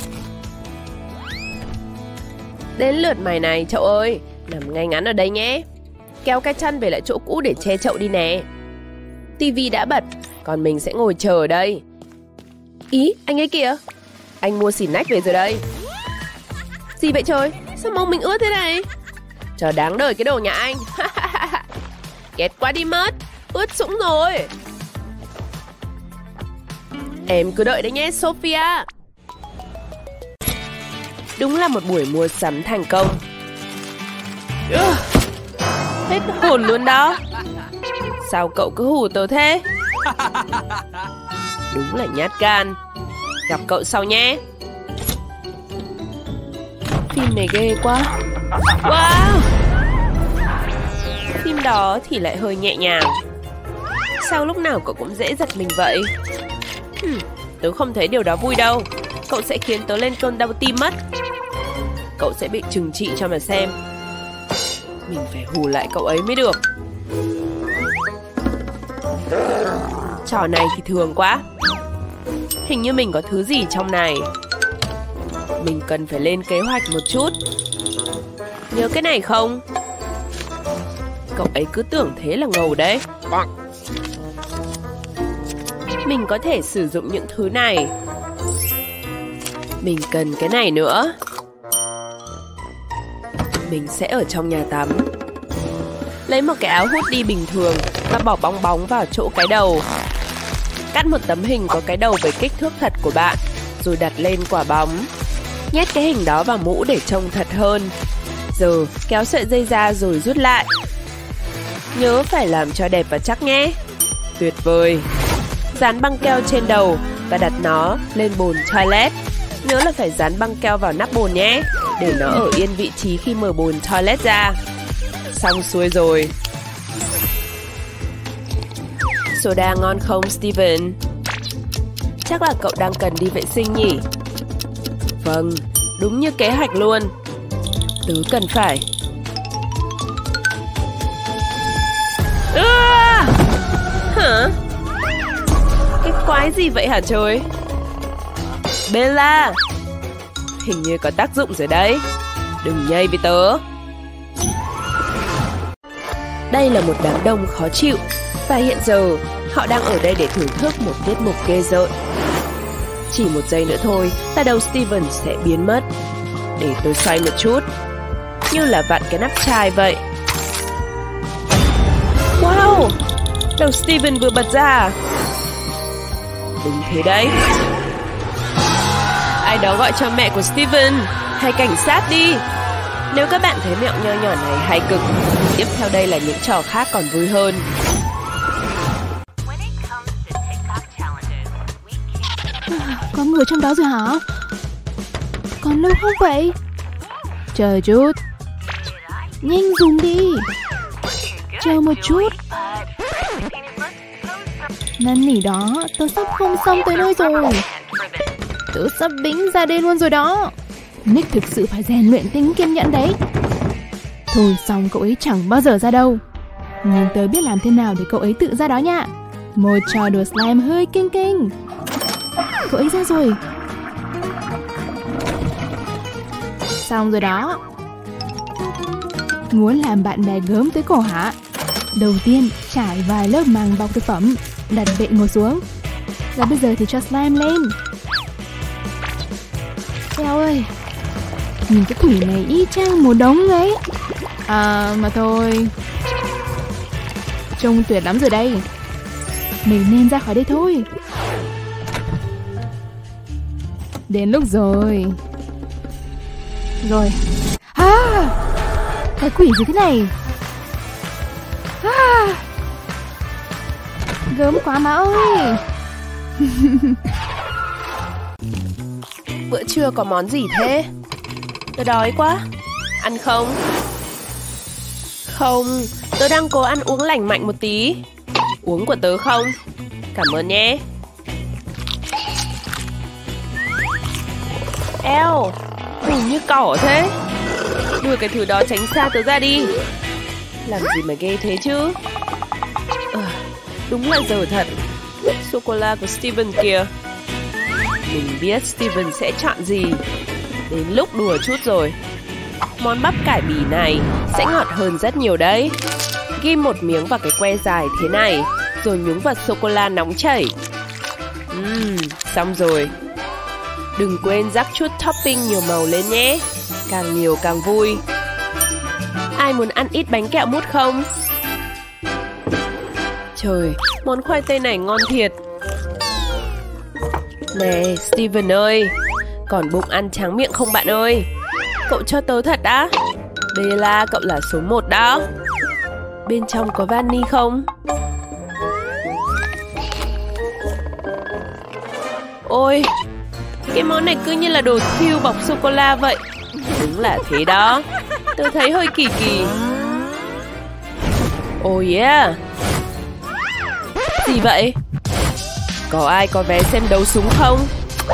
Đến lượt mày này chậu ơi. Nằm ngay ngắn ở đây nhé. Kéo cái chân về lại chỗ cũ để che chậu đi nè. Tivi đã bật, còn mình sẽ ngồi chờ ở đây. Ý, anh ấy kìa. Anh mua xì nách về rồi đây. Gì vậy trời? Sao mông mình ướt thế này? Trời đáng đời cái đồ nhà anh. Ghét quá đi mất. Ướt sũng rồi. Em cứ đợi đấy nhé Sophia. Đúng là một buổi mua sắm thành công. Hết hồn luôn đó. Sao cậu cứ hù tớ thế? Đúng là nhát gan. Gặp cậu sau nhé. Phim này ghê quá. Wow. Phim đó thì lại hơi nhẹ nhàng. Sao lúc nào cậu cũng dễ giật mình vậy? Tớ không thấy điều đó vui đâu. Cậu sẽ khiến tớ lên cơn đau tim mất. Cậu sẽ bị trừng trị cho mà xem. Mình phải hù lại cậu ấy mới được. Trò này thì thường quá. Hình như mình có thứ gì trong này. Mình cần phải lên kế hoạch một chút. Nhớ cái này không? Cậu ấy cứ tưởng thế là ngầu đấy. Mình có thể sử dụng những thứ này. Mình cần cái này nữa. Mình sẽ ở trong nhà tắm. Lấy một cái áo hút đi bình thường và bỏ bong bóng vào chỗ cái đầu. Cắt một tấm hình có cái đầu với kích thước thật của bạn, rồi đặt lên quả bóng. Nhét cái hình đó vào mũ để trông thật hơn. Giờ kéo sợi dây ra rồi rút lại. Nhớ phải làm cho đẹp và chắc nhé. Tuyệt vời. Dán băng keo trên đầu và đặt nó lên bồn toilet. Nhớ là phải dán băng keo vào nắp bồn nhé, để nó ở yên vị trí khi mở bồn toilet ra. Xong xuôi rồi. Soda ngon không Steven? Chắc là cậu đang cần đi vệ sinh nhỉ? Vâng, đúng như kế hoạch luôn. Tớ cần phải. Hả? Cái quái Cái gì vậy hả trời? Bella, hình như có tác dụng rồi đấy. Đừng nhây với tớ. Đây là một đám đông khó chịu, và hiện giờ họ đang ở đây để thưởng thức một tiết mục ghê rợn. Chỉ một giây nữa thôi là đầu Steven sẽ biến mất. Để tôi xoay một chút, như là vặn cái nắp chai vậy. Wow, đầu Steven vừa bật ra. Đúng thế đấy. Ai đó gọi cho mẹ của Steven hay cảnh sát đi. Nếu các bạn thấy mẹo nho nhỏ này hay cực, tiếp theo đây là những trò khác còn vui hơn. Có người trong đó rồi hả? Còn lâu không vậy? Chờ chút. Nhanh dùng đi. Chờ một chút. Năn nỉ đó, tớ sắp không xong tới nơi rồi. Tớ sắp bính ra đây luôn rồi đó. Nick thực sự phải rèn luyện tính kiên nhẫn đấy. Thôi xong, cậu ấy chẳng bao giờ ra đâu. Nhưng tớ biết làm thế nào để cậu ấy tự ra đó nha. Một trò đùa slime hơi kinh kinh. Cậu ấy ra rồi. Xong rồi đó. Muốn làm bạn bè gớm tới cổ hả? Đầu tiên trải vài lớp màng bọc thực phẩm, đặt bệ ngồi xuống. Và bây giờ thì cho slime lên. Eo ơi, nhìn cái quỷ này y chang một đống ấy. À mà thôi, trông tuyệt lắm rồi đây. Mình nên ra khỏi đây thôi. Đến lúc rồi. Rồi. Cái quỷ gì thế này? Gớm quá má ơi. Bữa trưa có món gì thế? Tớ đói quá. Ăn không? Không, tớ đang cố ăn uống lành mạnh một tí. Uống của tớ không? Cảm ơn nhé. Eo, nhìn như cỏ thế. Đưa cái thứ đó tránh xa tớ ra đi. Làm gì mà ghê thế chứ? Đúng là dở thật. Sô-cô-la của Steven kìa. Mình biết Steven sẽ chọn gì. Đến lúc đùa chút rồi. Món bắp cải bỉ này sẽ ngọt hơn rất nhiều đấy. Ghim một miếng vào cái que dài thế này, rồi nhúng vào sô-cô-la nóng chảy. Xong rồi. Đừng quên rắc chút topping nhiều màu lên nhé. Càng nhiều càng vui. Ai muốn ăn ít bánh kẹo mút không? Trời, món khoai tây này ngon thiệt. Này, Steven ơi, còn bụng ăn tráng miệng không bạn ơi? Cậu cho tớ thật đã. Bella, cậu là số 1 đó. Bên trong có vani không? Ôi, cái món này cứ như là đồ thiêu bọc sô-cô-la vậy. Đúng là thế đó. Tớ thấy hơi kỳ kỳ. Oh yeah. Gì vậy? Có ai có vé xem đấu súng không?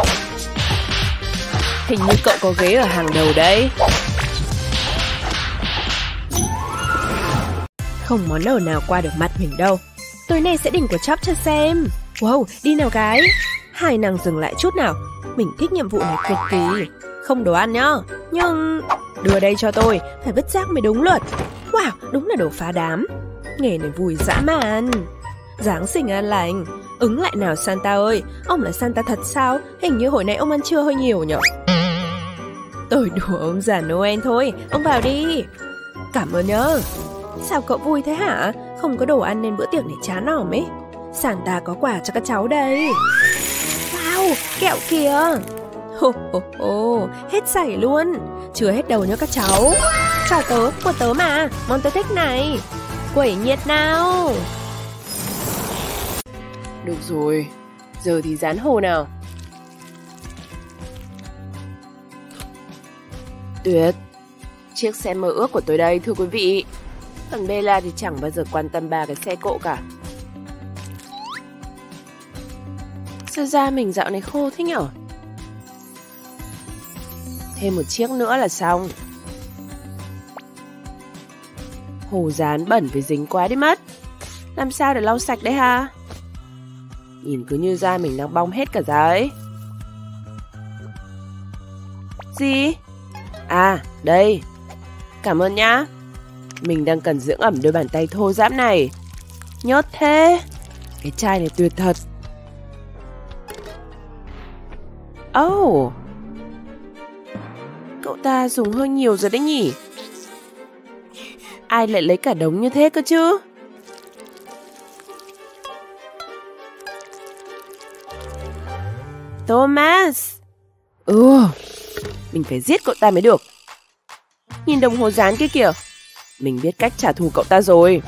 Hình như cậu có ghế ở hàng đầu đấy. Không món đồ nào qua được mặt mình đâu. Tối nay sẽ đỉnh của chóp cho xem. Wow, đi nào gái. Hai nàng dừng lại chút nào. Mình thích nhiệm vụ này cực kỳ. Không đồ ăn nhá. Nhưng... đưa đây cho tôi. Phải vứt rác mới đúng luật. Wow, đúng là đồ phá đám. Nghề này vui dã man. Giáng sinh an lành. Ứng lại nào Santa ơi. Ông là Santa thật sao? Hình như hồi nãy ông ăn trưa hơi nhiều nhở. Tôi đùa ông già Noel thôi. Ông vào đi. Cảm ơn nhá. Sao cậu vui thế hả? Không có đồ ăn nên bữa tiệc này chán nỏm ấy. Santa có quà cho các cháu đây. Wow, kẹo kìa. Hết sảy luôn. Chưa hết đầu nhá các cháu. Chào tớ, của tớ mà. Món tớ thích này. Quẩy nhiệt nào. Được rồi. Giờ thì dán hồ nào. Tuyệt. Chiếc xe mơ ước của tôi đây thưa quý vị. Còn Bella thì chẳng bao giờ quan tâm ba cái xe cộ cả. Sao da mình dạo này khô thế nhở? Thêm một chiếc nữa là xong. Hồ dán bẩn với dính quá đi mất. Làm sao để lau sạch đấy ha? Nhìn cứ như da mình đang bong hết cả da ấy. Gì? À, đây. Cảm ơn nhá. Mình đang cần dưỡng ẩm đôi bàn tay thô ráp này. Nhớt thế. Cái chai này tuyệt thật. Oh, cậu ta dùng hơi nhiều rồi đấy nhỉ? Ai lại lấy cả đống như thế cơ chứ? Thomas. Mình phải giết cậu ta mới được. Nhìn đồng hồ dán kia kìa. Mình biết cách trả thù cậu ta rồi.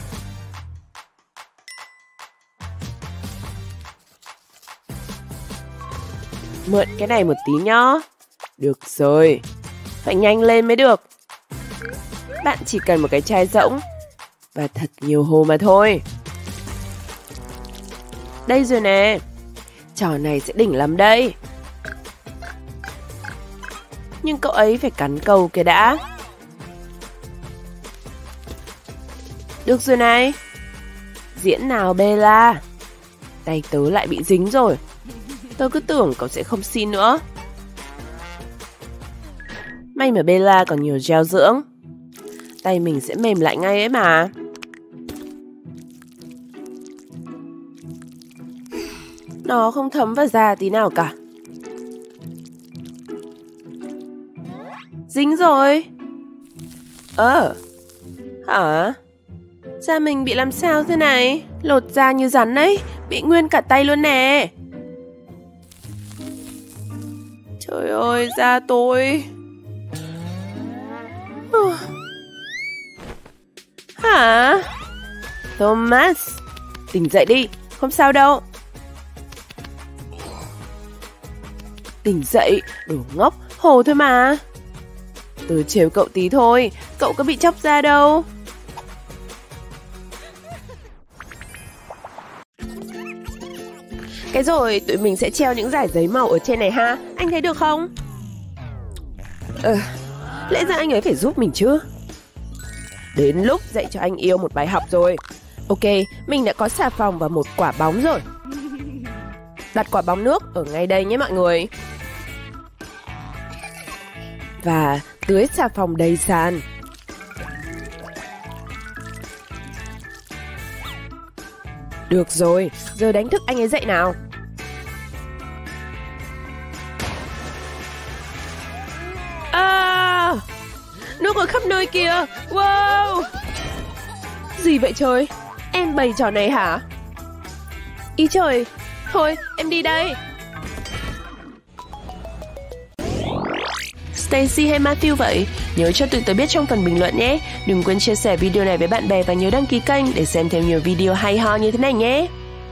Mượn cái này một tí nhá. Được rồi. Phải nhanh lên mới được. Bạn chỉ cần một cái chai rỗng và thật nhiều hồ mà thôi. Đây rồi nè. Trò này sẽ đỉnh lắm đây. Nhưng cậu ấy phải cắn câu kia đã. Được rồi này. Diễn nào Bella. Tay tớ lại bị dính rồi. Tớ cứ tưởng cậu sẽ không xin nữa. May mà Bella còn nhiều gel dưỡng. Tay mình sẽ mềm lại ngay ấy mà. Nó không thấm vào da tí nào cả. Dính rồi. Hả? Da mình bị làm sao thế này? Lột da như rắn ấy. Bị nguyên cả tay luôn nè. Trời ơi, da tôi. Hả? Thomas, tỉnh dậy đi. Không sao đâu. Tỉnh dậy, đồ ngốc. Hồ thôi mà. Tớ trêu cậu tí thôi. Cậu có bị chóc da đâu. Cái rồi tụi mình sẽ treo những dải giấy màu ở trên này ha. Anh thấy được không? Lẽ ra anh ấy phải giúp mình chứ. Đến lúc dạy cho anh yêu một bài học rồi. Ok, mình đã có xà phòng và một quả bóng rồi. Đặt quả bóng nước ở ngay đây nhé mọi người. Và tưới xà phòng đầy sàn. Được rồi, giờ đánh thức anh ấy dậy nào. Nước ở khắp nơi kìa. Wow. Gì vậy trời? Em bày trò này hả? Ý trời. Thôi em đi đây. Stacy hay Matthew vậy? Nhớ cho tụi tớ biết trong phần bình luận nhé. Đừng quên chia sẻ video này với bạn bè và nhớ đăng ký kênh để xem thêm nhiều video hay ho như thế này nhé.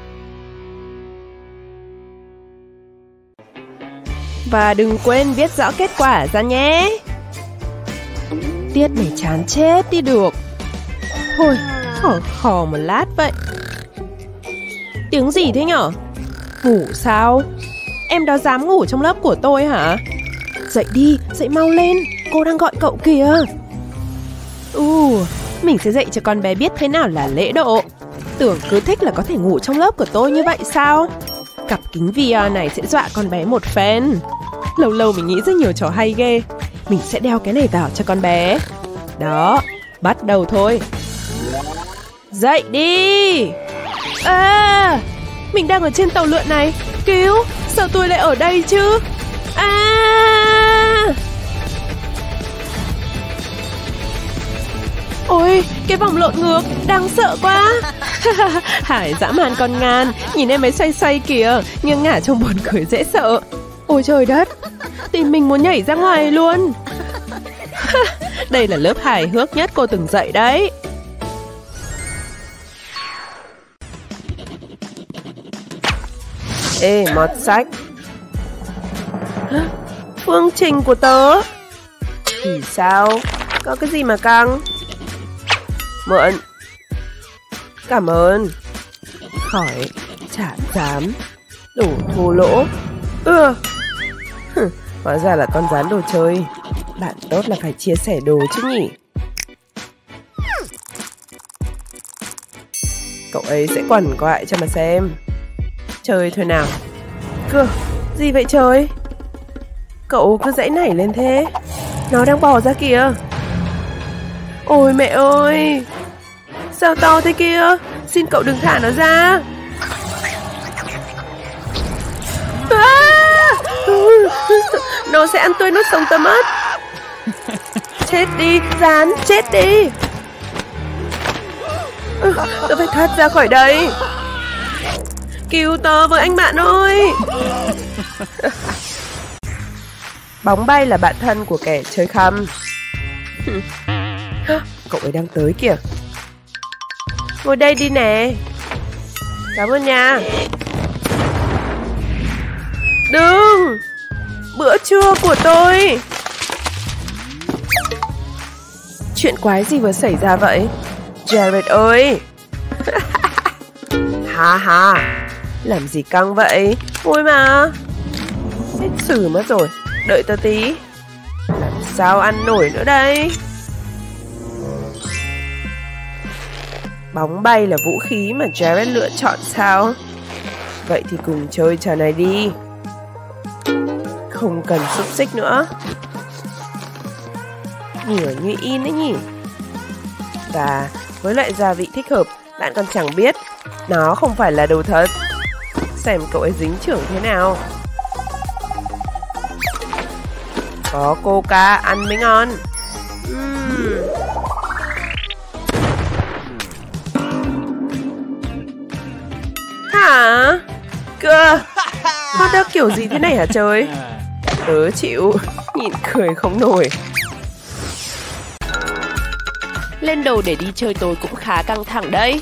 Và đừng quên viết rõ kết quả ra nhé. Tiết này chán chết đi được. Thôi, thở khò một lát vậy. Tiếng gì thế nhở? Ngủ sao? Em đó dám ngủ trong lớp của tôi hả? Dậy đi, dậy mau lên. Cô đang gọi cậu kìa. Mình sẽ dạy cho con bé biết thế nào là lễ độ. Tưởng cứ thích là có thể ngủ trong lớp của tôi như vậy sao? Cặp kính VR này sẽ dọa con bé một phen. Lâu lâu mình nghĩ rất nhiều trò hay ghê. Mình sẽ đeo cái này vào cho con bé. Đó, bắt đầu thôi. Dậy đi. Mình đang ở trên tàu lượn này. Cứu, sao tôi lại ở đây chứ? Ôi, cái vòng lộn ngược, đáng sợ quá. Hải dã man con ngan. Nhìn em ấy xoay xoay kìa, nghiêng ngả trông buồn cười dễ sợ. Ôi trời đất, tim mình muốn nhảy ra ngoài luôn. Đây là lớp hài hước nhất cô từng dạy đấy. Ê, mọt sách. Phương trình của tớ. Thì sao? Có cái gì mà căng? Mượn. Cảm ơn. Khỏi. Chả dám. Đủ thô lỗ. Hóa ra là con rán đồ chơi. Bạn tốt là phải chia sẻ đồ chứ nhỉ. Cậu ấy sẽ quằn quại cho mà xem. Chơi thôi nào. Cơ, gì vậy trời? Cậu cứ giãy nảy lên thế. Nó đang bò ra kìa. Ôi mẹ ơi, sao to thế kia? Xin cậu đừng thả nó ra. Nó sẽ ăn tươi nuốt sống tớ mất. Chết đi, rán, chết đi. Tớ phải thoát ra khỏi đây. Cứu tớ với anh bạn ơi. Bóng bay là bạn thân của kẻ chơi khăm. Cậu ấy đang tới kìa. Ngồi đây đi nè. Cảm ơn nha. Đừng. Bữa trưa của tôi. Chuyện quái gì vừa xảy ra vậy? Jared ơi. Ha ha. Làm gì căng vậy? Vui mà. Hết xử mất rồi. Đợi tớ tí. Làm sao ăn nổi nữa đây? Bóng bay là vũ khí mà Jared lựa chọn sao? Vậy thì cùng chơi trò này đi. Không cần xúc xích nữa. Nhựa như in ấy nhỉ. Và với loại gia vị thích hợp, bạn còn chẳng biết nó không phải là đồ thật. Xem cậu ấy dính trưởng thế nào. Có coca ăn mới ngon. Hả? Cơ, hot dog kiểu gì thế này hả trời? Tớ chịu, nhìn cười không nổi. Lên đồ để đi chơi tối cũng khá căng thẳng đấy.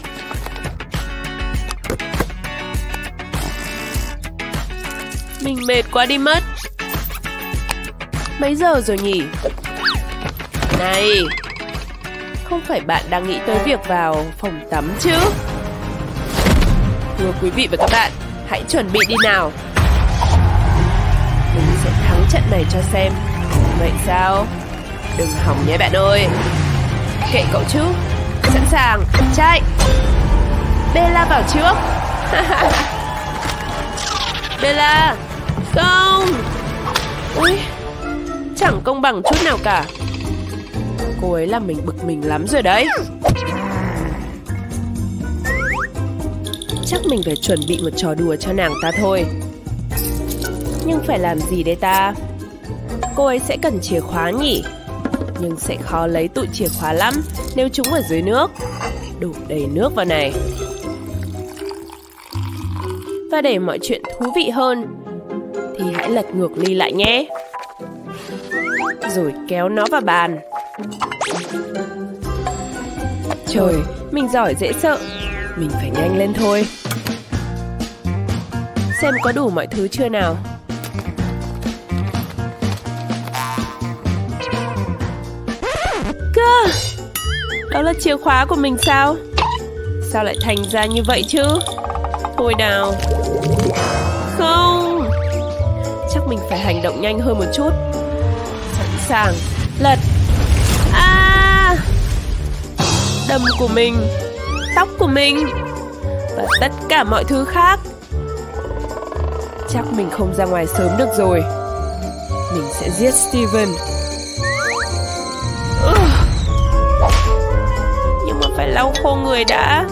Mình mệt quá đi mất. Mấy giờ rồi nhỉ? Này, không phải bạn đang nghĩ tới việc vào phòng tắm chứ? Thưa quý vị và các bạn, hãy chuẩn bị đi nào. Mình sẽ thắng trận này cho xem. Vậy sao? Đừng hỏng nhé bạn ơi. Kệ cậu chứ. Sẵn sàng, chạy. Bella vào trước. Bella, không. Ui, chẳng công bằng chút nào cả. Cô ấy làm mình bực mình lắm rồi đấy. Chắc mình phải chuẩn bị một trò đùa cho nàng ta thôi. Nhưng phải làm gì đây ta? Cô ấy sẽ cần chìa khóa nhỉ? Nhưng sẽ khó lấy tụi chìa khóa lắm nếu chúng ở dưới nước. Đổ đầy nước vào này. Và để mọi chuyện thú vị hơn thì hãy lật ngược ly lại nhé. Rồi kéo nó vào bàn. Trời, mình giỏi dễ sợ. Mình phải nhanh lên thôi. Xem có đủ mọi thứ chưa nào. Cơ, đó là chìa khóa của mình sao? Sao lại thành ra như vậy chứ? Thôi nào. Không. Chắc mình phải hành động nhanh hơn một chút. Sẵn sàng. Lật. À, đầm của mình, tóc của mình và tất cả mọi thứ khác. Chắc mình không ra ngoài sớm được rồi. Mình sẽ giết Steven. Nhưng mà phải lau khô người đã.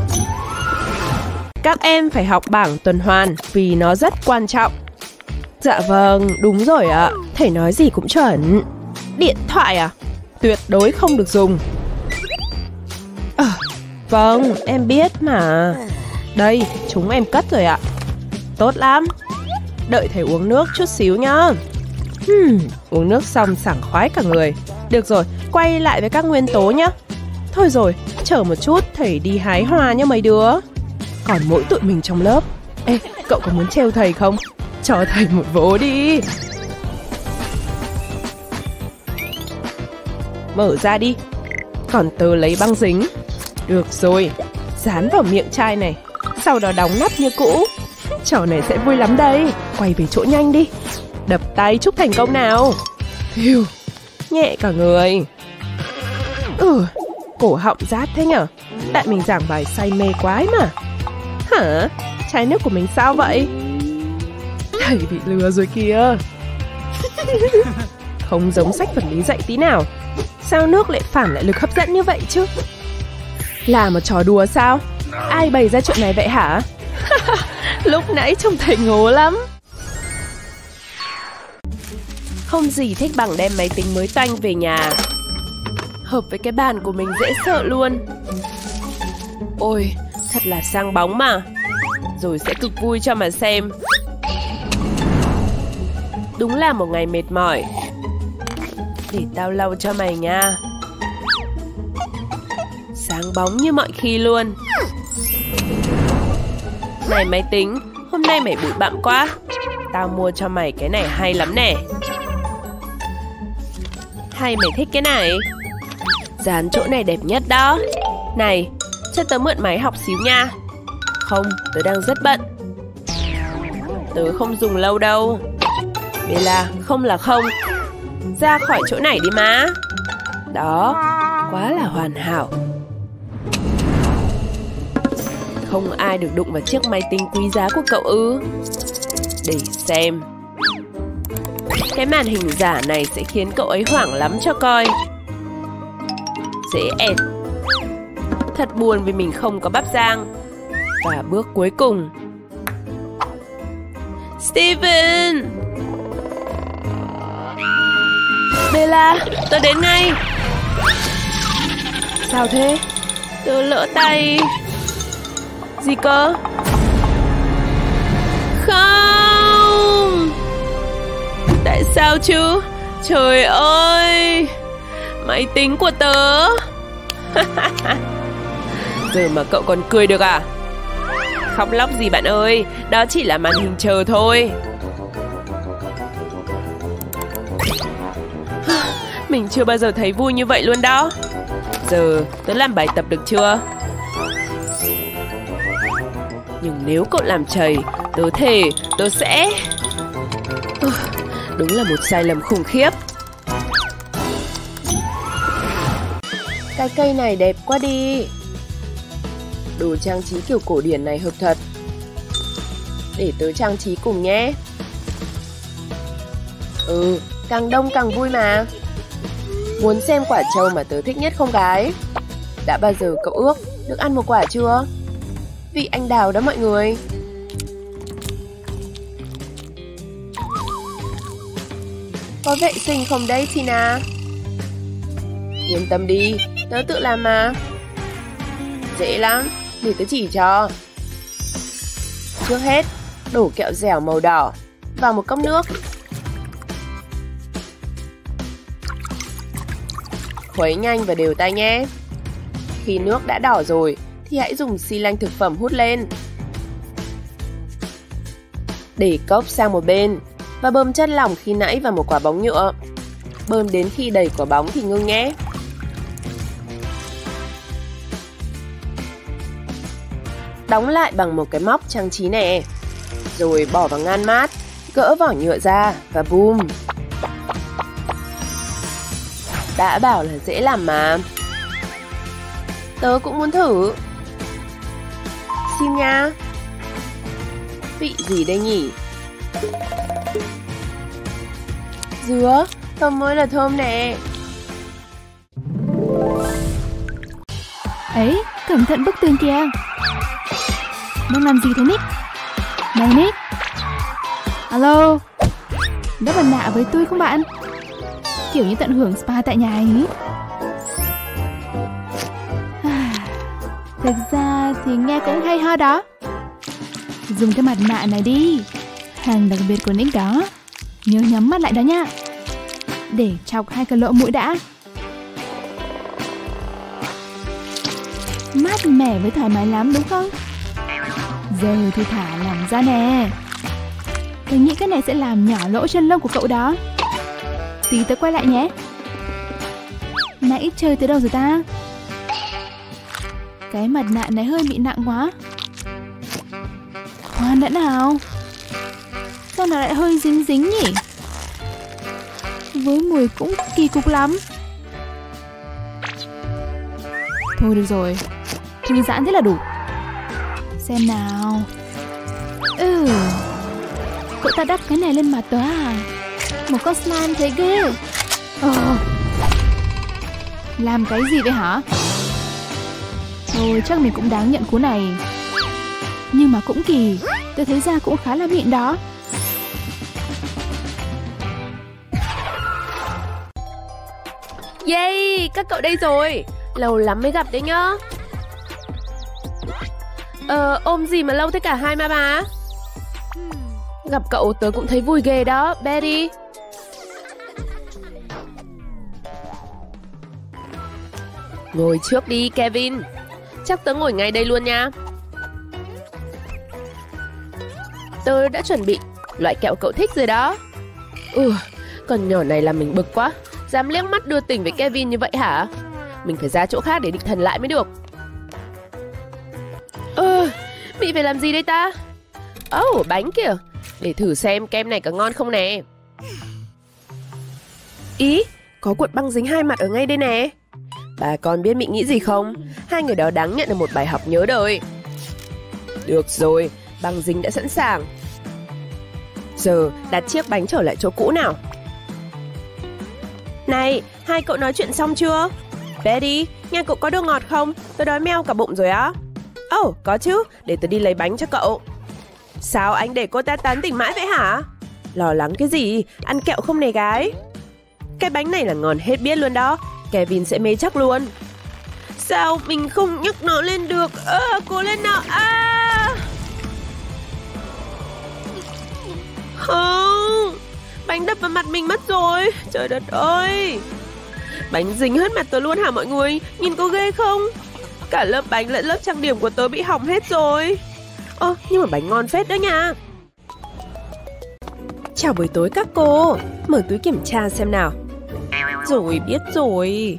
Các em phải học bảng tuần hoàn vì nó rất quan trọng. Dạ vâng, đúng rồi ạ. Thầy nói gì cũng chuẩn. Điện thoại à? Tuyệt đối không được dùng. Vâng, em biết mà. Đây, chúng em cất rồi ạ. Tốt lắm. Đợi thầy uống nước chút xíu nhá. Uống nước xong sảng khoái cả người. Được rồi, quay lại với các nguyên tố nhá. Thôi rồi, chờ một chút, thầy đi hái hoa nhá mấy đứa. Còn mỗi tụi mình trong lớp. Ê, cậu có muốn trêu thầy không? Cho thầy một vố đi. Mở ra đi. Còn tớ lấy băng dính. Được rồi, dán vào miệng chai này. Sau đó đóng nắp như cũ. Trò này sẽ vui lắm đây. Quay về chỗ nhanh đi. Đập tay chúc thành công nào. Hiu, nhẹ cả người. Cổ họng rát thế nhở? Tại mình giảng bài say mê quá ấy mà. Hả? Chai nước của mình sao vậy? Thầy bị lừa rồi kìa. Không giống sách vật lý dạy tí nào. Sao nước lại phản lại lực hấp dẫn như vậy chứ? Là một trò đùa sao? Ai bày ra chuyện này vậy hả? Lúc nãy trông thầy ngố lắm. Không gì thích bằng đem máy tính mới toanh về nhà. Hợp với cái bàn của mình dễ sợ luôn. Ôi, thật là sang bóng mà. Rồi sẽ cực vui cho mà xem. Đúng là một ngày mệt mỏi. Để tao lau cho mày nha. Sáng bóng như mọi khi luôn. Này máy tính, hôm nay mày bụi bặm quá. Tao mua cho mày cái này hay lắm nè. Hay mày thích cái này? Dán chỗ này đẹp nhất đó. Này, cho tớ mượn máy học xíu nha. Không, tớ đang rất bận. Tớ không dùng lâu đâu. Bella, không là không. Ra khỏi chỗ này đi má. Đó, quá là hoàn hảo. Không ai được đụng vào chiếc máy tính quý giá của cậu ư? Để xem. Cái màn hình giả này sẽ khiến cậu ấy hoảng lắm cho coi. Dễ ẹt. Thật buồn vì mình không có bắp rang. Và bước cuối cùng. Steven! Bella, tớ đến ngay. Sao thế? Tớ lỡ tay. Gì cơ? Không! Tại sao chứ? Trời ơi! Máy tính của tớ! Giờ mà cậu còn cười được à? Khóc lóc gì bạn ơi, đó chỉ là màn hình chờ thôi. Mình chưa bao giờ thấy vui như vậy luôn đó. Giờ tớ làm bài tập được chưa? Nhưng nếu cậu làm chầy, tớ thề tớ sẽ... Đúng là một sai lầm khủng khiếp. Cái cây này đẹp quá đi. Đồ trang trí kiểu cổ điển này hợp thật. Để tớ trang trí cùng nhé. Ừ, càng đông càng vui mà. Muốn xem quả trâu mà tớ thích nhất không gái? Đã bao giờ cậu ước được ăn một quả chưa? Vị anh đào đó mọi người. Có vệ sinh không đấy Tina? Yên tâm đi, tớ tự làm mà. Dễ lắm, để tớ chỉ cho. Trước hết, đổ kẹo dẻo màu đỏ vào một cốc nước. Khuấy nhanh và đều tay nhé. Khi nước đã đỏ rồi thì hãy dùng xi lanh thực phẩm hút lên. Để cốc sang một bên và bơm chất lỏng khi nãy vào một quả bóng nhựa. Bơm đến khi đầy quả bóng thì ngưng nhé. Đóng lại bằng một cái móc trang trí nè. Rồi bỏ vào ngăn mát, gỡ vỏ nhựa ra và boom. Đã bảo là dễ làm mà. Tớ cũng muốn thử. Xin nha. Vị gì đây nhỉ? Dứa, thơm mới là thơm nè. Ấy, cẩn thận bức tường kìa. Đang làm gì thế Nick? Này Nick. Alo. Đắp mặt nạ với tôi không bạn? Kiểu như tận hưởng spa tại nhà ấy. Thực ra thì nghe cũng hay ho đó. Dùng cái mặt nạ này đi. Hàng đặc biệt của Nick đó. Nhớ nhắm mắt lại đó nha. Để chọc hai cái lỗ mũi đã. Mát mẻ với thoải mái lắm đúng không? Giờ thì thả lỏng ra nè. Tôi nghĩ cái này sẽ làm nhỏ lỗ chân lông của cậu đó. Tí tới quay lại nhé. Nãy chơi tới đâu rồi ta? Cái mặt nạ này hơi bị nặng quá. Khoan đã nào. Sao nó lại hơi dính dính nhỉ? Với mùi cũng kỳ cục lắm. Thôi được rồi, thư giãn thế là đủ. Xem nào. Cậu ta đắp cái này lên mặt tớ à? Một con slime thấy ghê. Làm cái gì vậy hả? Thôi chắc mình cũng đáng nhận cú này. Nhưng mà cũng kỳ, tôi thấy da cũng khá là mịn đó. Yay, các cậu đây rồi. Lâu lắm mới gặp đấy nhá. Ôm gì mà lâu thế cả hai bà? Gặp cậu tớ cũng thấy vui ghê đó, Betty. Ngồi trước đi, Kevin. Chắc tớ ngồi ngay đây luôn nha. Tớ đã chuẩn bị loại kẹo cậu thích rồi đó. Con nhỏ này làm mình bực quá. Dám liếc mắt đưa tình với Kevin như vậy hả? Mình phải ra chỗ khác để định thần lại mới được. Bị phải làm gì đây ta? Bánh kìa. Để thử xem kem này có ngon không nè. Ý, có cuộn băng dính hai mặt ở ngay đây nè. Bà con biết Mị nghĩ gì không? Hai người đó đáng nhận được một bài học nhớ đời. Được rồi, băng dính đã sẵn sàng. Giờ đặt chiếc bánh trở lại chỗ cũ nào. Này, hai cậu nói chuyện xong chưa? Betty, nhà cậu có đồ ngọt không? Tớ đói meo cả bụng rồi á. Có chứ, để tớ đi lấy bánh cho cậu. Sao anh để cô ta tán tỉnh mãi vậy hả? Lo lắng cái gì, ăn kẹo không này gái? Cái bánh này là ngon hết biết luôn đó. Kevin sẽ mê chắc luôn. Sao mình không nhấc nó lên được? Cố lên nào. Không, bánh đập vào mặt mình mất rồi. Trời đất ơi, bánh dính hết mặt tớ luôn hả mọi người? Nhìn có ghê không? Cả lớp bánh lẫn lớp trang điểm của tớ bị hỏng hết rồi. Nhưng mà bánh ngon phết đó nha. Chào buổi tối các cô. Mở túi kiểm tra xem nào. Rồi, biết rồi.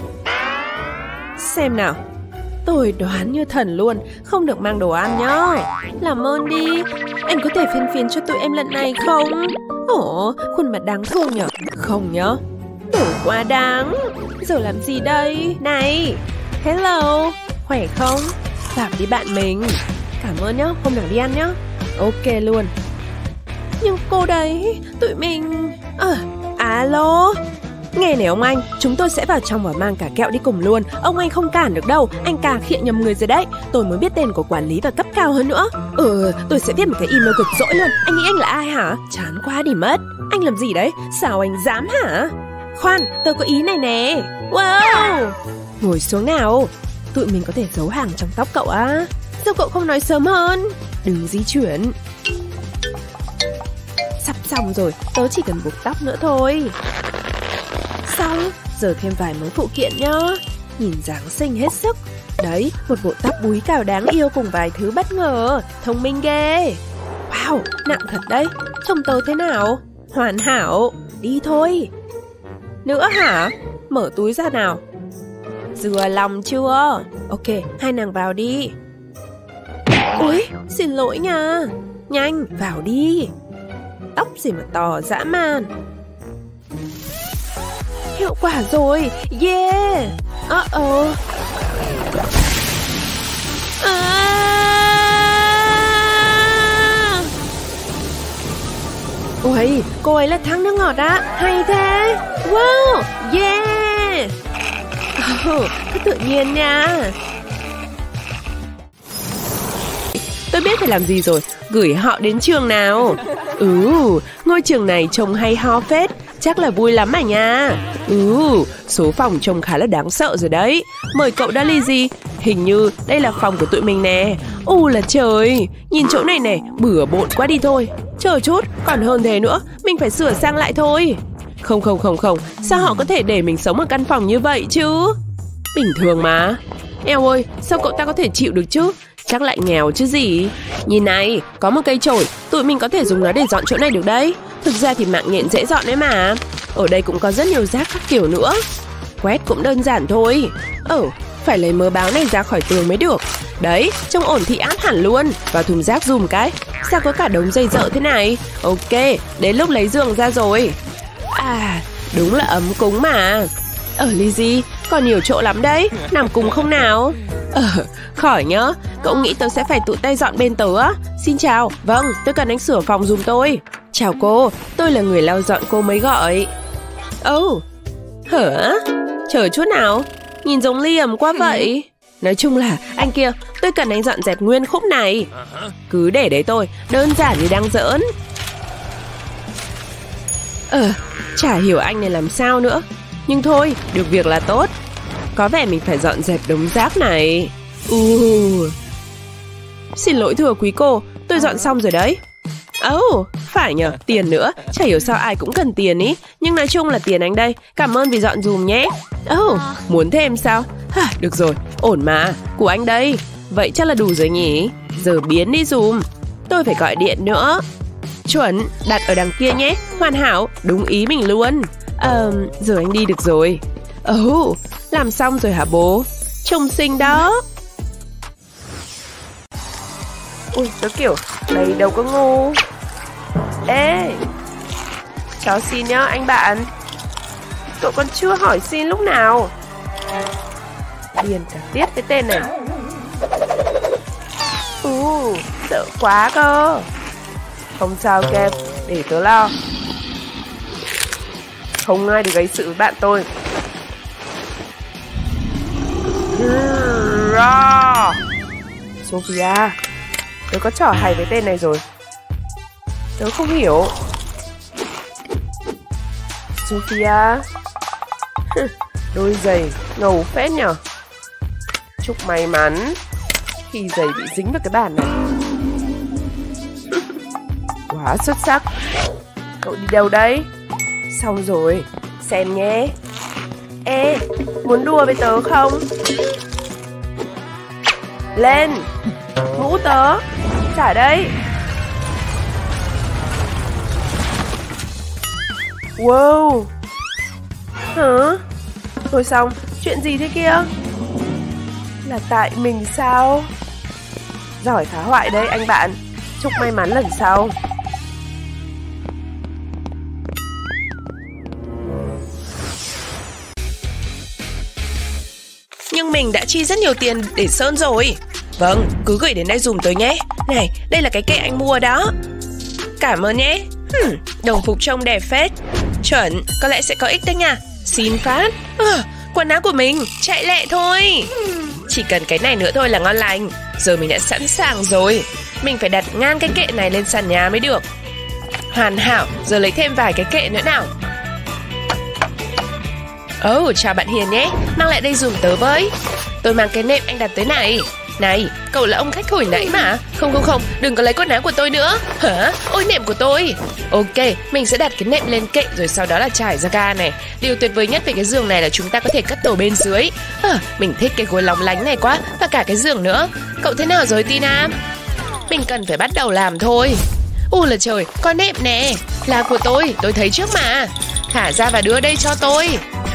Xem nào. Tôi đoán như thần luôn. Không được mang đồ ăn nhá. Làm ơn đi. Anh có thể phiền cho tụi em lần này không? Khuôn mặt đáng thương nhở. Không nhá. Đủ quá đáng. Giờ làm gì đây? Này, hello, khỏe không? Vào đi bạn mình. Cảm ơn nhá, hôm nào đi ăn nhá. Ok luôn. Nhưng cô đấy, tụi mình... Alo. Nghe này ông anh, chúng tôi sẽ vào trong và mang cả kẹo đi cùng luôn. Ông anh không cản được đâu, anh cà khịa nhầm người rồi đấy. Tôi mới biết tên của quản lý và cấp cao hơn nữa. Tôi sẽ viết một cái email cực dỗi luôn. Anh nghĩ anh là ai hả? Chán quá đi mất. Anh làm gì đấy? Sao anh dám hả? Khoan, tôi có ý này nè. Wow. Ngồi xuống nào. Tụi mình có thể giấu hàng trong tóc cậu á. Sao cậu không nói sớm hơn? Đừng di chuyển. Sắp xong rồi, tớ chỉ cần buộc tóc nữa thôi. Xong, giờ thêm vài mớ phụ kiện nhá. Nhìn dáng xinh hết sức. Đấy, một bộ tóc búi cào đáng yêu cùng vài thứ bất ngờ. Thông minh ghê. Wow, nặng thật đấy. Trông tớ thế nào? Hoàn hảo. Đi thôi. Nữa hả? Mở túi ra nào. Vừa lòng chưa? Ok, hai nàng vào đi. Ôi, xin lỗi nha. Nhanh, vào đi. Tóc gì mà to dã man. Hiệu quả rồi. Yeah. Ôi, cô ấy là thang nước ngọt á. Hay thế. Wow, yeah. Cứ tự nhiên nha. Tôi biết phải làm gì rồi. Gửi họ đến trường nào. Ngôi trường này trông hay ho phết. Chắc là vui lắm à nha. Số phòng trông khá là đáng sợ rồi đấy. Mời cậu đã ly gì? Hình như đây là phòng của tụi mình nè. Là trời. Nhìn chỗ này nè, bừa bộn quá đi thôi. Chờ chút, còn hơn thế nữa. Mình phải sửa sang lại thôi. Không. Sao họ có thể để mình sống ở căn phòng như vậy chứ? Bình thường mà. Eo ơi, sao cậu ta có thể chịu được chứ? Chắc lại nghèo chứ gì. Nhìn này, có một cây chổi. Tụi mình có thể dùng nó để dọn chỗ này được đấy. Thực ra thì mạng nhện dễ dọn đấy mà. Ở đây cũng có rất nhiều rác các kiểu nữa. Quét cũng đơn giản thôi. Phải lấy mớ báo này ra khỏi tường mới được. Đấy, trông ổn thị át hẳn luôn. Vào thùng rác dùm cái. Sao có cả đống dây dợ thế này? Ok, đến lúc lấy giường ra rồi. Đúng là ấm cúng mà. Lizzy, còn nhiều chỗ lắm đấy. Nằm cùng không nào? Khỏi nhá. Cậu nghĩ tớ sẽ phải tự tay dọn bên tớ á? Xin chào. Vâng, tôi cần anh sửa phòng giùm tôi. Chào cô, tôi là người lau dọn cô mới gọi. Hả? Chờ chút nào. Nhìn giống Liam quá vậy. Nói chung là, anh kia, tôi cần anh dọn dẹp nguyên khúc này. Cứ để đấy tôi, đơn giản như đang giỡn. Chả hiểu anh này làm sao nữa. Nhưng thôi, được việc là tốt. Có vẻ mình phải dọn dẹp đống rác này. Xin lỗi thưa quý cô, tôi dọn xong rồi đấy. Phải nhờ, tiền nữa. Chả hiểu sao ai cũng cần tiền ý. Nhưng nói chung là tiền anh đây. Cảm ơn vì dọn dùm nhé. Muốn thêm sao? Được rồi, ổn mà. Của anh đây. Vậy chắc là đủ rồi nhỉ. Giờ biến đi dùm. Tôi phải gọi điện nữa. Chuẩn, đặt ở đằng kia nhé. Hoàn hảo, đúng ý mình luôn. Giờ anh đi được rồi. Làm xong rồi hả bố? Trông xinh đó. Ui, tớ kiểu đây đâu có ngu. Ê, cháu xin nhá anh bạn. Cậu còn chưa hỏi xin lúc nào. Điền cả tiết cái tên này. Sợ quá cơ. Không sao Kev, để tớ lo. Không ai được gây sự với bạn tôi. Sophia, tớ có trò hay với tên này rồi. Tớ không hiểu. Sophia. Đôi giày ngầu phết nhở. Chúc may mắn khi giày bị dính vào cái bàn này. Quá xuất sắc. Cậu đi đâu đấy? Xong rồi, xem nhé. Ê, muốn đua với tớ không? Lên. Mũ tớ. Trả đây. Wow. Hả? Thôi xong, chuyện gì thế kia? Là tại mình sao? Giỏi phá hoại đấy anh bạn. Chúc may mắn lần sau. Nhưng mình đã chi rất nhiều tiền để sơn rồi. Vâng, cứ gửi đến đây dùm tôi nhé. Này, đây là cái kệ anh mua đó. Cảm ơn nhé. Đồng phục trông đẹp phết. Chuẩn, có lẽ sẽ có ích đấy nha. Xin phát. Quần áo của mình, chạy lẹ thôi. Chỉ cần cái này nữa thôi là ngon lành. Giờ mình đã sẵn sàng rồi. Mình phải đặt ngang cái kệ này lên sàn nhà mới được. Hoàn hảo, giờ lấy thêm vài cái kệ nữa nào. Chào bạn Hiền nhé. Mang lại đây dùm tớ với. Tôi mang cái nệm anh đặt tới này. Này, cậu là ông khách hồi nãy mà. Không, đừng có lấy quần áo của tôi nữa. Hả? Ôi nệm của tôi. Ok, mình sẽ đặt cái nệm lên kệ rồi sau đó là trải ra ga này. Điều tuyệt vời nhất về cái giường này là chúng ta có thể cất đồ bên dưới. Mình thích cái gối lóng lánh này quá. Và cả cái giường nữa. Cậu thế nào rồi Tina? Mình cần phải bắt đầu làm thôi. Là trời, con nệm nè. Là của tôi thấy trước mà. Thả ra và đưa đây cho tôi.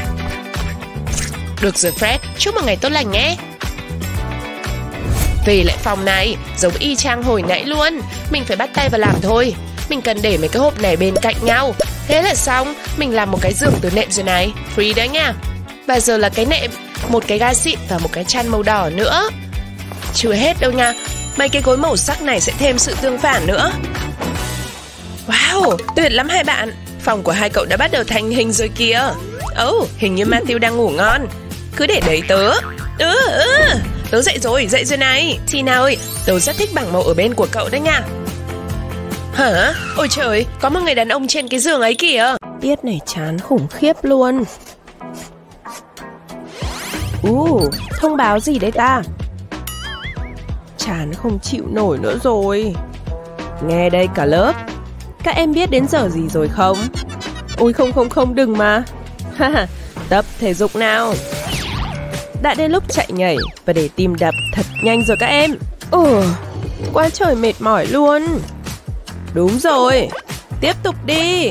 Được rồi Fred, chúc một ngày tốt lành nhé. Về lại phòng này, giống y chang hồi nãy luôn. Mình phải bắt tay vào làm thôi. Mình cần để mấy cái hộp này bên cạnh nhau. Thế là xong, mình làm một cái giường từ nệm rồi này. Free đấy nha. Và giờ là cái nệm, một cái ga xịn và một cái chăn màu đỏ nữa. Chưa hết đâu nha. Mấy cái gối màu sắc này sẽ thêm sự tương phản nữa. Wow, tuyệt lắm hai bạn. Phòng của hai cậu đã bắt đầu thành hình rồi kìa. Hình như Matthew đang ngủ ngon. Cứ để đấy tớ. Tớ dậy rồi này. Tina ơi, tớ rất thích bảng màu ở bên của cậu đấy nha. Hả? Ôi trời, có một người đàn ông trên cái giường ấy kìa. Tiết này chán khủng khiếp luôn. Thông báo gì đấy ta? Chán không chịu nổi nữa rồi. Nghe đây cả lớp. Các em biết đến giờ gì rồi không? Ôi không, đừng mà. Tập thể dục nào. Đã đến lúc chạy nhảy và để tim đập thật nhanh rồi các em. Quá trời mệt mỏi luôn. Đúng rồi, tiếp tục đi.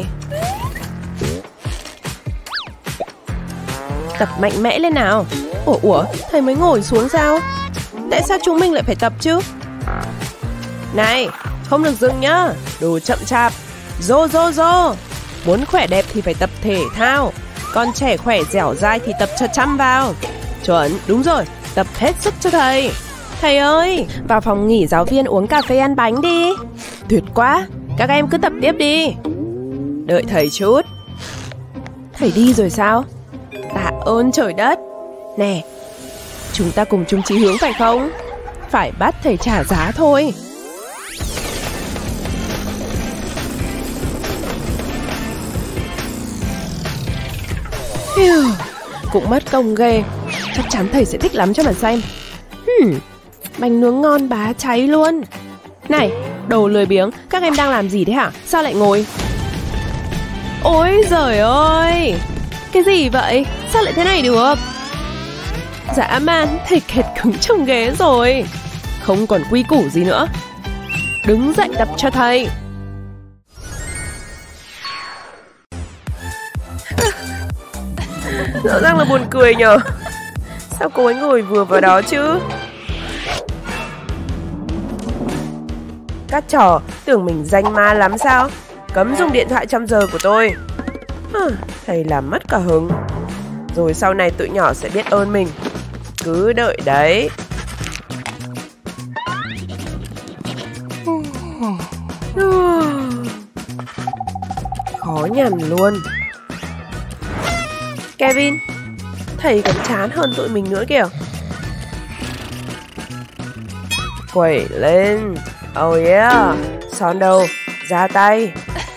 Tập mạnh mẽ lên nào. Ủa, thầy mới ngồi xuống sao? Tại sao chúng mình lại phải tập chứ? Này, không được dừng nhá. Đồ chậm chạp. Rô. Muốn khỏe đẹp thì phải tập thể thao. Con trẻ khỏe dẻo dai thì tập cho chăm vào. Chuẩn, đúng rồi. tập hết sức cho thầy. Thầy ơi, vào phòng nghỉ giáo viên uống cà phê ăn bánh đi. Tuyệt quá, các em cứ tập tiếp đi. Đợi thầy chút. Thầy đi rồi sao? Tạ ơn trời đất. Nè, chúng ta cùng chung chí hướng phải không? Phải bắt thầy trả giá thôi. Cũng mất công ghê. Chắc chắn thầy sẽ thích lắm cho mà xem. Bánh nướng ngon bá cháy luôn. Này, đồ lười biếng, các em đang làm gì thế hả? Sao lại ngồi? Ôi giời ơi, cái gì vậy? Sao lại thế này được? Dã man, thầy kẹt cứng trong ghế rồi. Không còn quy củ gì nữa. Đứng dậy tập cho thầy. Rõ ràng là buồn cười nhờ. Sao cô ấy ngồi vừa vào đó chứ? Các trò tưởng mình danh ma lắm sao? Cấm dùng điện thoại trong giờ của tôi. Thầy làm mất cả hứng. Rồi sau này tụi nhỏ sẽ biết ơn mình. Cứ đợi đấy. Khó nhằn luôn. Kevin, thầy còn chán hơn tụi mình nữa kìa. Quẩy lên. Oh yeah. Son đâu, ra tay.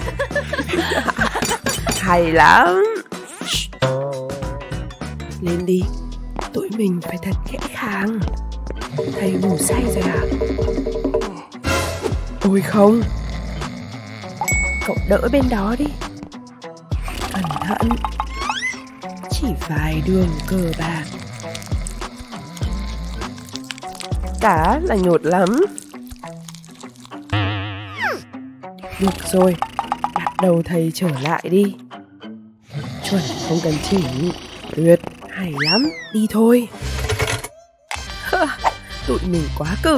Hay lắm. Lên đi. Tụi mình phải thật khẽ khàng. Thầy ngủ say rồi à? Ôi không. Cậu đỡ bên đó đi. Cẩn thận. Chỉ vài đường cờ bạc. Cá là nhột lắm. Được rồi, đặt đầu thầy trở lại đi. Chuẩn, không cần chỉ. Tuyệt, hay lắm, đi thôi. Tụi mình quá cừ.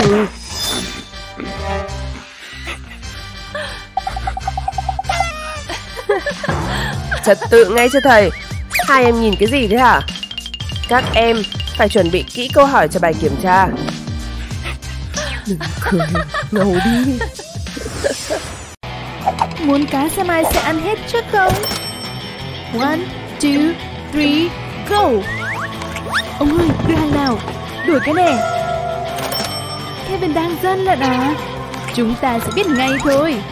Trật tự ngay cho thầy. Hai em nhìn cái gì thế hả? Các em phải chuẩn bị kỹ câu hỏi cho bài kiểm tra. Đừng cười, ngầu đi. Muốn cá xem ai sẽ ăn hết trước không? 1, 2, 3, go. Ông ơi, đưa hàng nào. Đuổi cái nè. Kevin đang dân lận à? Chúng ta sẽ biết ngay thôi.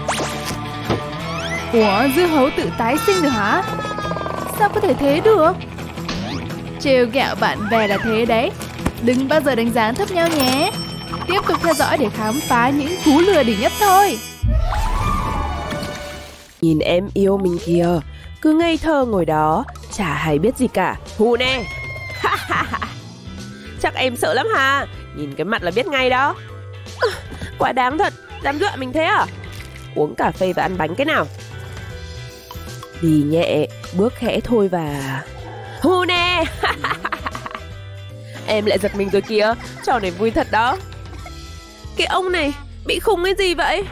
Ủa, dưa hấu tự tái sinh được hả? Sao có thể thế được? Trêu ghẹo bạn bè là thế đấy. Đừng bao giờ đánh giá thấp nhau nhé. Tiếp tục theo dõi để khám phá những cú lừa đỉnh nhất thôi. Nhìn em yêu mình kìa. Cứ ngây thơ ngồi đó, chả hay biết gì cả. Hù nè. Chắc em sợ lắm hả? Nhìn cái mặt là biết ngay đó. Quá đáng thật. Dám dọa mình thế à? Uống cà phê và ăn bánh cái nào. Đi nhẹ, bước khẽ thôi và... Hù nè. Em lại giật mình rồi kìa. Trò này vui thật đó. Cái ông này bị khùng cái gì vậy?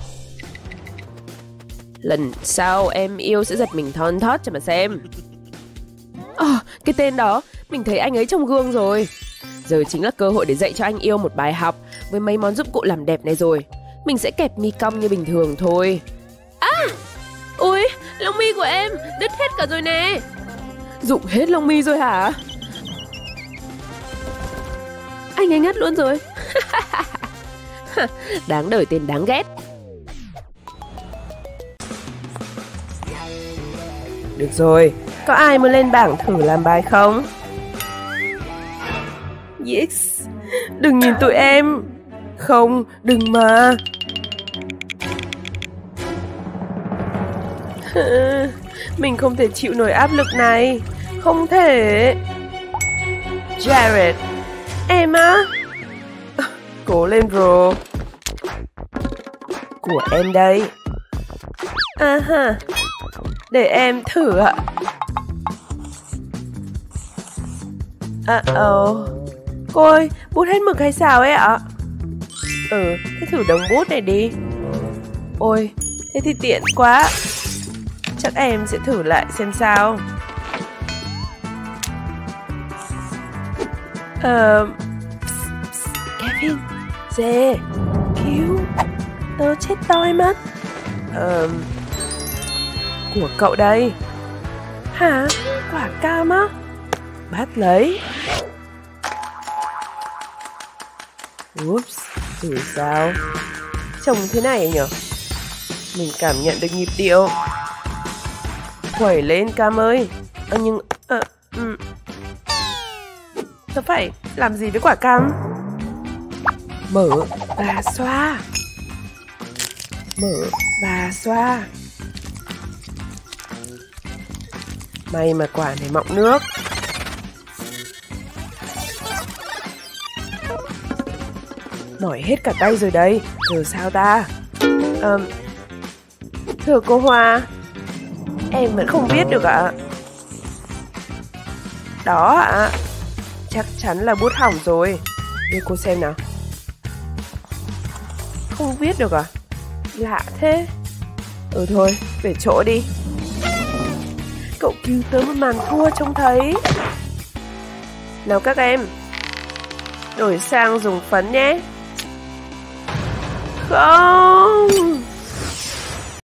Lần sau em yêu sẽ giật mình thon thót cho mà xem. Cái tên đó, mình thấy anh ấy trong gương rồi. Giờ chính là cơ hội để dạy cho anh yêu một bài học với mấy món dụng cụ làm đẹp này rồi. Mình sẽ kẹp mi cong như bình thường thôi. Ui, lông mi của em đứt hết cả rồi nè. Rụng hết lông mi rồi hả? Anh ấy ngất luôn rồi. Đáng đời tên đáng ghét. Được rồi, có ai muốn lên bảng thử làm bài không? Yes. Đừng nhìn tụi em. Không, đừng mà. Mình không thể chịu nổi áp lực này. Không thể. Jared, em á? Cố lên bro. Của em đây. Để em thử ạ. Cô ơi, bút hết mực hay sao ấy ạ? Thế thử đống bút này đi. Ôi, thế thì tiện quá. Chắc em sẽ thử lại xem sao. Kevin, dê, cứu, tớ chết toi mất. Của cậu đây. Hả? Quả cam á? Bắt lấy. Oops, thử sao? Trông thế này nhở? Mình cảm nhận được nhịp điệu. Quẩy lên Cam ơi. Tớ phải làm gì với quả cam? Mở và xoa. Mở và xoa. May mà quả này mọng nước. Mỏi hết cả tay rồi đây. Giờ sao ta? Thưa cô Hoa, em vẫn không viết được ạ. Đó ạ. Chắc chắn là bút hỏng rồi. Đưa cô xem nào. Không viết được à? Lạ thế. Thôi, về chỗ đi. Cậu cứu tớ một màn thua trông thấy. Nào các em, đổi sang dùng phấn nhé. Không.